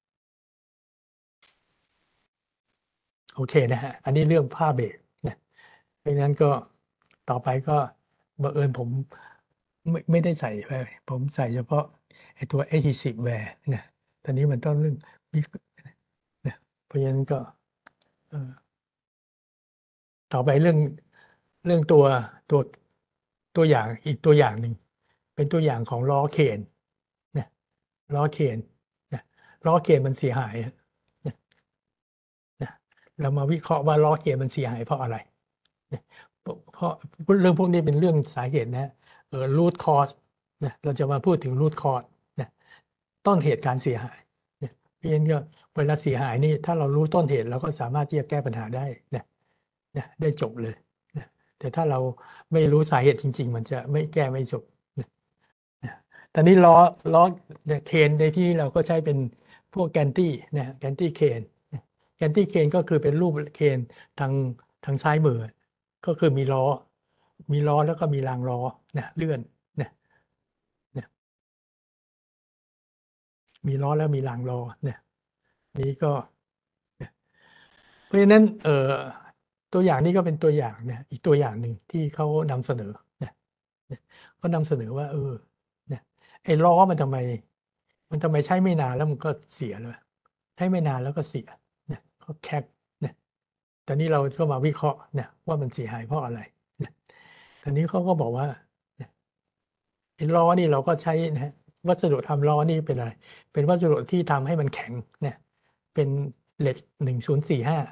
โอเคนะฮะอันนี้เรื่องผ้าเบรกนะเพราะฉะนั้นก็ต่อไปก็บังเอิญผมไม่ไม่ได้ใส่ไปผมใส่เฉพาะไอ้ตัว adhesive wear นะตอนนี้มันต้องเรื่องบิ๊กนะเพราะฉะนั้นก็เอ่อต่อไปเรื่องเรื่องตัวตัวตัวอย่างอีกตัวอย่างหนึ่งเป็นตัวอย่างของล้อเคนนะล้อเคนนะล้อเคนมันเสียหายนะนะเรามาวิเคราะห์ว่าล้อเคนมันเสียหายเพราะอะไร เนี่ยเพราะเพราะเรื่องพวกนี้เป็นเรื่องสาเหตุนะเออ root cause นะเราจะมาพูดถึง root cause นะต้นเหตุการเสียหายเนี่ยเพราะฉะนั้นก็เวลาเสียหายนี่ถ้าเรารู้ต้นเหตุเราก็สามารถที่จะแก้ปัญหาได้นะนะได้จบเลยนะแต่ถ้าเราไม่รู้สาเหตุจริงๆมันจะไม่แก้ไม่จบนะนะตอนนี้ล้อล้อเคนในที่เราก็ใช้เป็นพวกแกนตี้นะแกนตี้เคนแกนตี้เคนก็คือเป็นรูปเคนทางทางซ้ายมือก็คือมีล้อมีล้อแล้วก็มีรางล้อนะเลื่อนนะนะมีล้อแล้วมีรางล้อนะนี้ก็เพราะฉะนั้นเอ่อตัวอย่างนี้ก็เป็นตัวอย่างนะอีกตัวอย่างหนึ่งที่เขานำเสนอนะนะเขานำเสนอว่าเออนะไอ้ล้อมันทำไมมันทำไมใช้ไม่นานแล้วมันก็เสียเลยใช้ไม่นานแล้วก็เสียนะก็แคกนะตอนนี้เราก็มาวิเคราะห์นะว่ามันเสียหายเพราะอะไรนะตอนนี้เขาก็บอกว่านะไอ้ล้อนี่เราก็ใช้นะฮะวัสดุทำล้อนี่เป็นอะไรเป็นวัสดุที่ทำให้มันแข็งเนี่ยเป็นเหล็กหนึ่งศูนย์สี่ห้า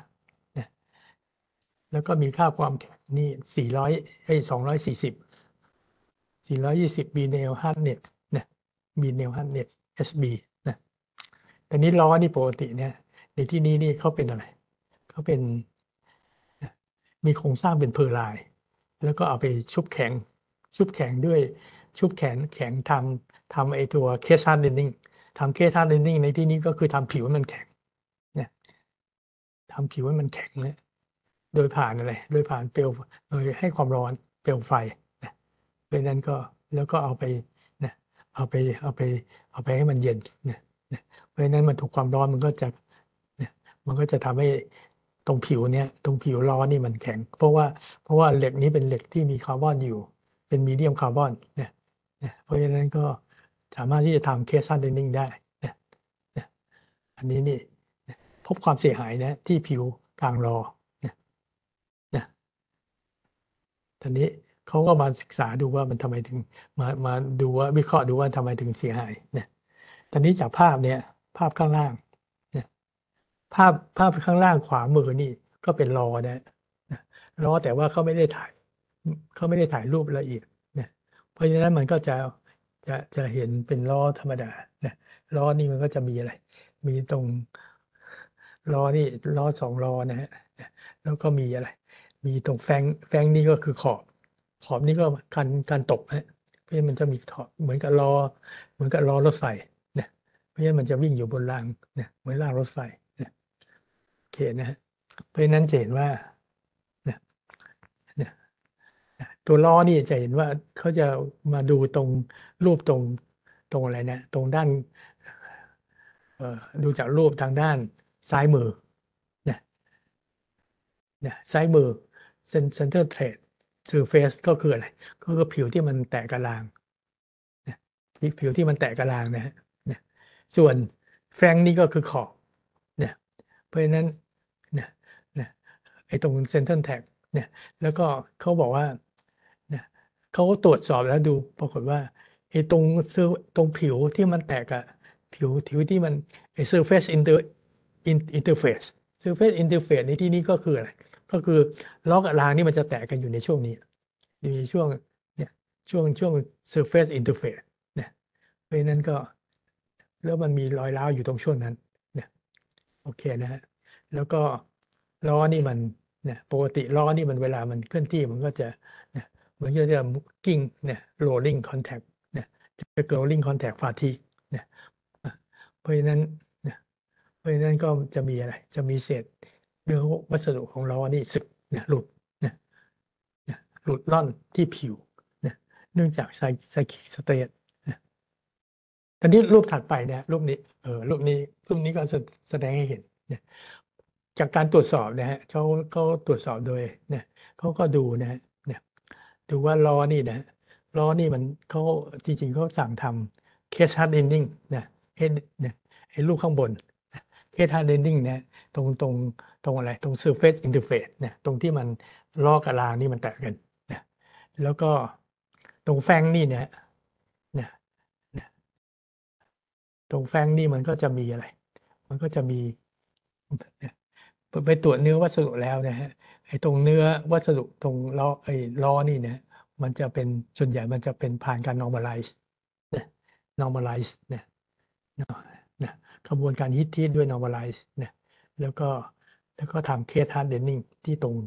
แล้วก็มีค่าความแข็งนี่สี่ร้อยเอ้ยสองร้อยสี่สิบสี่ร้อยยี่สิบบีเนลฮาร์ดเน็ตนะบีเนลฮาร์ดเน็ตเอสบีนะแต่นี้ล้อนี่ปกติเนี่ยในที่นี้นี่เขาเป็นอะไรเขาเป็นนะมีโครงสร้างเป็นเพอร์ไลน์แล้วก็เอาไปชุบแข็งชุบแข็งด้วยชุบแข็งแข็งทำทำไอตัวเคสฮาร์ดเดนนิ่งทำเคสฮาร์ดเดนนิ่งในที่นี้ก็คือทำผิวให้มันแข็งเนี่ยทำผิวให้มันแข็งเนี่ย โดยผ่านอะไร โดยผ่านเปลวโดยให้ความร้อนเปลวไฟนะเพราะนั้นก็แล้วก็เอาไปนะเอาไปเอาไปเอาไปให้มันเย็นนะนะเพราะฉะนั้นมันถูกความร้อนมันก็จะนะมันก็จะทำให้ตรงผิวเนี้ยตรงผิวล้อนี่มันแข็งเพราะว่าเพราะว่าเหล็กนี้เป็นเหล็กที่มีคาร์บอนอยู่เป็นมีเดียมคาร์บอนนะนะเพราะฉะนั้นก็สามารถที่จะทำเคสซันเดนนิ่งได้นะนะอันนี้นี่นะพบความเสียหายนะที่ผิวกลางล้อ นะตอนนี้เขาก็มาศึกษาดูว่ามันทำไมถึงมามาดูว่าวิเคราะห์ดูว่าทำไมถึงเสียหายเนี่ยตอนนี้จากภาพเนี่ยภาพข้างล่างเนี่ยภาพภาพข้างล่างขวามือนี่ก็เป็นล้อนะนะล้อแต่ว่าเขาไม่ได้ถ่ายเขาไม่ได้ถ่ายรูปละเอียดนะเพราะฉะนั้นมันก็จะจะจะเห็นเป็นล้อธรรมดานะล้อนี่มันก็จะมีอะไร มีตรงล้อนี่ล้อสองล้อนะฮะแล้วก็มีอะไร มีตรงแฟงแฟงนี่ก็คือขอบขอบนี่ก็การการตกฮะเพราะฉะนั้นมันจะมีขอบเหมือนกับล้อเหมือนกับล้อรถไฟนะเพราะฉะนั้นมันจะวิ่งอยู่บนรางนะเหมือนรางรถไฟนะโอเคนะฮะเพราะฉะนั้นจะเห็นว่านะนะนะตัวล้อนี่จะเห็นว่าเขาจะมาดูตรงรูปตรงตรงอะไรนะตรงด้านเอ่อดูจากรูปทางด้านซ้ายมือนะนะซ้ายมือเซนเซนเตอร์เทรดซ u r เฟซก็คืออะไรก็คือผิวที่มันแตกกระลางนะผิวที่มันแตกกระลางนะฮะนะส่วนแฟรงค์นี่ก็คือขอบเนี่ยเพราะฉะนั้นเนี่ยเนี่ยไอ้ตรงเซนเตอร์แท็กเนี่ยแล้วก็เขาบอกว่าเนี่ยเขาก็ตรวจสอบแล้วดูปรากฏว่าไอ้ตรงตรงผิวที่มันแตกอะผิวผิวที่มันไอ้ surface inter interface surface interface ในที่นี้ก็คืออะไร ก็คือล้อกับรางนี่มันจะแตกกันอยู่ในช่วงนี้อยู่ในช่วงเนี่ยช่วงช่วง surface interface เนี่ยเพราะฉะนั้นก็แล้วมันมีรอยร้าวอยู่ตรงช่วงนั้นเนี่ยโอเคนะฮะแล้วก็ล้อนี่มันเนี่ยปกติล้อนี่มันเวลามันเคลื่อนที่มันก็จะเนี่ยมันก็จะกิ้งเนี่ย rolling contact เนี่ยจะเป็น rolling contact fatigue เนี่ยเพราะฉะนั้นเนี่ยเพราะฉะนั้นก็จะมีอะไรจะมีเศษ เนื้อวัสดุของเราอันนี้สึกเนี่ยหลุดเนี่ยเนี่ยหลุดล่อนที่ผิวเนี่ยเนื่องจากไซไซคิกสเตทเนี่ยตอนนี้รูปถัดไปเนี่ยรูปนี้เออรูปนี้รูปนี้ก็แสดงให้เห็นเนี่ยจากการตรวจสอบนะฮะเขาเขาตรวจสอบโดยเนี่ยเขาก็ดูนะฮะเนี่ยดูว่าล้อนี่นะล้อนี่มันเขาจริงๆเขาสั่งทำเคสฮาร์ดเอนดิ้งนะเห็นเนี่ยไอ้รูปข้างบนเคสฮาร์ดเอนดิ้งเนี่ยตรงตรง ตรงอะไรตรง surface interface เนี่ยตรงที่มันล้อกับรางนี่มันแตกกันนะแล้วก็ตรงแฟงนี่เนี่ยเนี่ยเนี่ยตรงแฟงนี่มันก็จะมีอะไร มันก็จะมีเนี่ยไปตรวจเนื้อวัสดุแล้วนะฮะไอ้ตรงเนื้อวัสดุตรงล้อไอ้ล้อนี่เนี่ยมันจะเป็นส่วนใหญ่มันจะเป็นผ่านการ normalize เนี่ย normalize เนี่ยนะกระบวนการฮิตทีด้วย normalize เนี่ยแล้วก็แล้วก็ทำเคส hardening ที่ตรง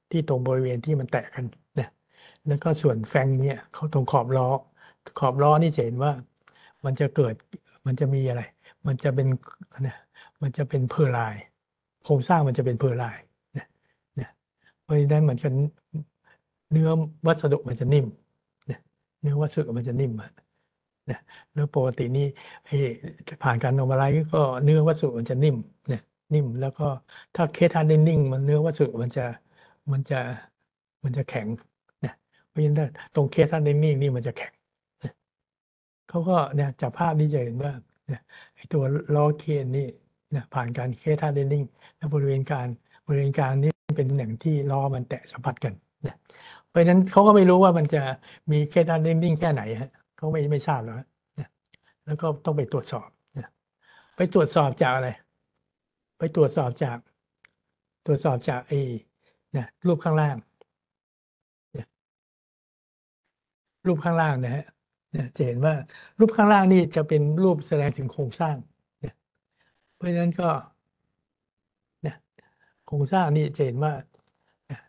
ที่ตรงบริเวณที่มันแตกกันนะแล้วก็ส่วนแฟงเนี่ยเขาตรงขอบล้อขอบล้อนี่จะเห็นว่ามันจะเกิดมันจะมีอะไร มันจะเป็นนะมันจะเป็นเพอร์ไลน์โครงสร้างมันจะเป็นเพอร์ไลน์นะนะเพราะฉะนั้นมันจะเนื้อวัสดุมันจะนิ่มนะเนื้อวัสดุมันจะนิ่มอะนะแล้วปกตินี่ไอ้ผ่านการนอร์มาไลซ์ก็เนื้อวัสดุมันจะนิ่มเนี่ยนิ่มแล้วก็ถ้าเคสฮาร์เดนนิ่งมันเนื้อวัสดุมันจะมันจะมันจะแข็งนะเพราะฉะนั้นตรงเคสฮาร์เดนนิ่งนี่มันจะแข็งนะเขาก็เนี่ยจากภาพนี้จะเห็นว่าเนี่ยไอ้ตัวล้อเคนนี่นะผ่านการเคสฮาร์เดนนิ่งและบริเวณการบริเวณการนี่เป็นตำแหน่งที่ล้อมันแตะสัมผัสกันนะเพราะฉะนั้นเขาก็ไม่รู้ว่ามันจะมีเคสฮาร์เดนนิ่งแค่ไหนฮะเขาไม่ไม่ทราบแล้วนะแล้วก็ต้องไปตรวจสอบนะไปตรวจสอบจากอะไร ไปตรวจสอบจาก ตรวจสอบจากไอ้นะรูปข้างล่างเนี่ยรูปข้างล่างนะฮะเนี่ยจะเห็นว่ารูปข้างล่างนี่จะเป็นรูปแสดงถึงโครงสร้างเนี่ยเพราะฉะนั้นก็เนี่ยโครงสร้างนี่จะเห็นว่านะ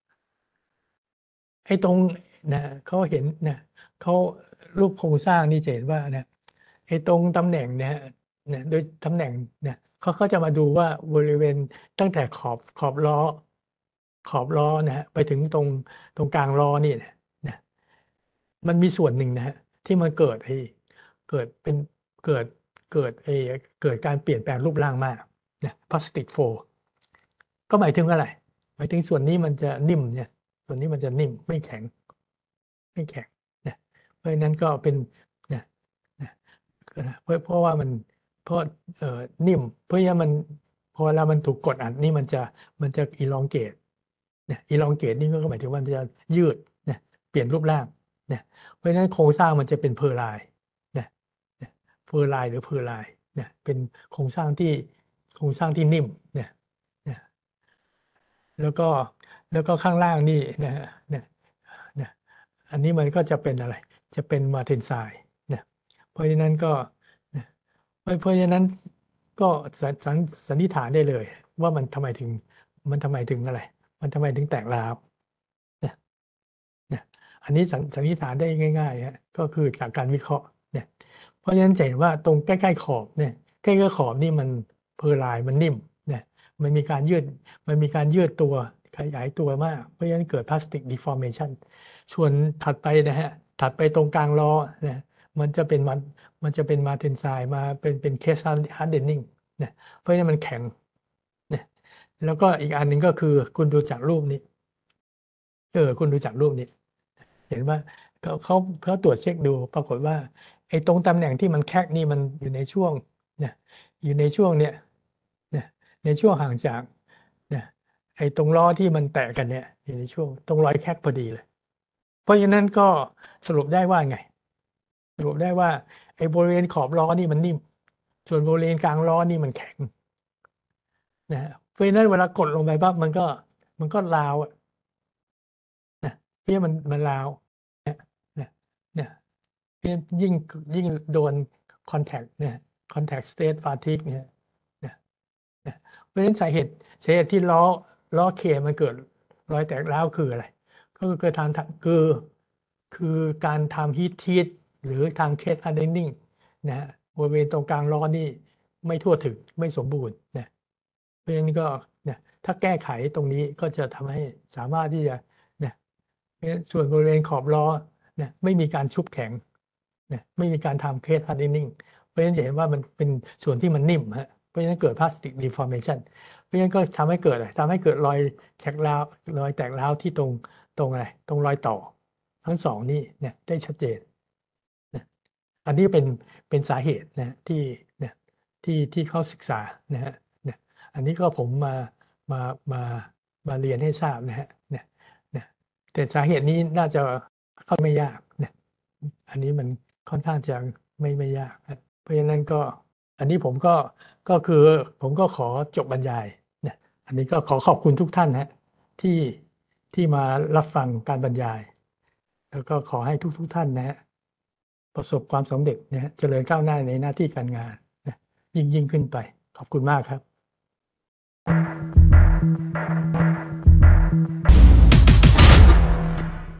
ไอ้ตรงนะเขาเห็นนะเขารูปโครงสร้างนี่จะเห็นว่านะไอ้ตรงตำแหน่งเนี่ยเนี่ยโดยตำแหน่งเนี่ยเขาก็จะมาดูว่าบริเวณตั้งแต่ขอบขอบล้อ ขอบล้อนะฮะไปถึงตรงตรงกลางล้อนี่นะนะมันมีส่วนหนึ่งนะฮะที่มันเกิดไอ้เกิดเป็นเกิดเกิดไอ้เกิดการเปลี่ยนแปลงรูปร่างมากนะพลาสติกโฟก็หมายถึงอะไรหมายถึงส่วนนี้มันจะนิ่มเนี่ยส่วนนี้มันจะนิ่มไม่แข็งไม่แข็งนะเพราะฉะนั้นก็เป็นนะนะเพราะเพราะว่ามันเพราะเอ่อนิ่มเพราะฉะนั้นมันพอเวลามันถูกกดอัดนี่มันจะมันจะอีลองเกต เนี่ยอีลองเกตนี่ก็หมายถึงว่ามันจะยืดเนี่ยเปลี่ยนรูปร่างเนี่ยเพราะฉะนั้นโครงสร้างมันจะเป็นเพอร์ไลน์เนี่ยเพอร์ไลน์หรือเพอร์ไลน์เนี่ยเป็นโครงสร้างที่โครงสร้างที่นิ่มเนี่ยเนี่ยแล้วก็แล้วก็ข้างล่างนี่นะฮะเนี่ยเนี่ยอันนี้มันก็จะเป็นอะไรจะเป็นมาเทนไซน์เนี่ยเพราะฉะนั้นก็เนี่ยเพราะเพราะฉะนั้นก็สันสันสันนิษฐานได้เลยว่ามันทำไมถึงมันทำไมถึงอะไร มันทำไมถึงแตกร้าวเนี่ยเนี่ยอันนี้สันสันนิษฐานได้ง่ายๆฮะก็คือจากการวิเคราะห์เนี่ยเพราะฉะนั้นจะเห็นว่าตรงใกล้ๆขอบเนี่ยใกล้ๆขอบนี่มันเพอร์ไลน์มันนิ่มเนี่ยมันมีการยืดมันมีการยืดตัวขยายตัวมากเพราะฉะนั้นเกิดพลาสติกดีฟอร์เมชันส่วนถัดไปนะฮะถัดไปตรงกลางล้อเนี่ยมันจะเป็นมันมันจะเป็นมาเทนไซน์มาเป็นเป็นเคสฮาร์เดนนิ่งเนี่ยเพราะฉะนั้นมันแข็งเนี่ยแล้วก็อีกอันหนึ่งก็คือคุณดูจากรูปนี้ เออคุณดูจากรูปนี้ เห็นว่าเขาเขาเขาตรวจเช็คดูปรากฏว่าไอ้ตรงตำแหน่งที่มันแคกนี่มันอยู่ในช่วงเนี่ยอยู่ในช่วงเนี่ยเนี่ยในช่วงห่างจากเนี่ยไอ้ตรงล้อที่มันแตะกันเนี่ยอยู่ในช่วงตรงรอยแคกพอดีเลย เพราะฉะนั้นก็สรุปได้ว่าไง สรุปได้ว่าไอ้บริเวณขอบล้อนี่มันนิ่ม ส่วนบริเวณกลางล้อนี่มันแข็งนะฮะเพราะฉะนั้นเวลากดลงไปปั๊บมันก็มันก็ร้าวอะนะเพราะฉะนั้นมันมันร้าวเนี่ยเนี่ยเนี่ยยิ่งยิ่งโดน contact เนี่ย contact state fatigue เนี่ยเนี่ยเนี่ยเพราะฉะนั้นสาเหตุสาเหตุที่ล้อล้อเคมันเกิดรอยแตกร้าวคืออะไร ก็คือการทำคือคือการทำฮีททีทหรือทำเคสอันเดนนิ่งนะฮะบริเวณตรงกลางล้อนี่ไม่ทั่วถึงไม่สมบูรณ์นะเพราะฉะนั้นก็เนี่ยถ้าแก้ไขตรงนี้ก็จะทำให้สามารถที่จะเนี่ยส่วนบริเวณขอบล้อเนี่ยไม่มีการชุบแข็งเนี่ยไม่มีการทำเคสอันเดนนิ่งเพราะฉะนั้นจะเห็นว่ามันเป็นส่วนที่มันนิ่มฮะเพราะฉะนั้นเกิดพลาสติกดีฟอร์เมชันเพราะฉะนั้นก็ทำให้เกิดอะไรทำให้เกิดรอยแตกร้าวรอยแตกร้าวที่ตรง ตรงอะไรตรงรอยต่อทั้งสองนี่เนี่ยได้ชัดเจนนะอันนี้เป็นเป็นสาเหตุนะที่เนี่ยที่ที่เขาศึกษานะฮะเนี่ยอันนี้ก็ผมมามามามาเรียนให้ทราบนะฮะเนี่ยเนี่ยแต่สาเหตุนี้น่าจะเข้าไม่ยากเนี่ยอันนี้มันค่อนข้างจะไม่ไม่ยากนะเพราะฉะนั้นก็อันนี้ผมก็ก็คือผมก็ขอจบบรรยายเนี่ยอันนี้ก็ขอขอบคุณทุกท่านนะที่ ที่มารับฟังการบรรยาย แล้วก็ขอให้ทุกๆทท่านนะฮะประสบความสำเร็จนะฮะเจริญก้าวหน้าในหน้าที่การงานนะยิ่งยิ่งขึ้นไป ขอบคุณมากครับ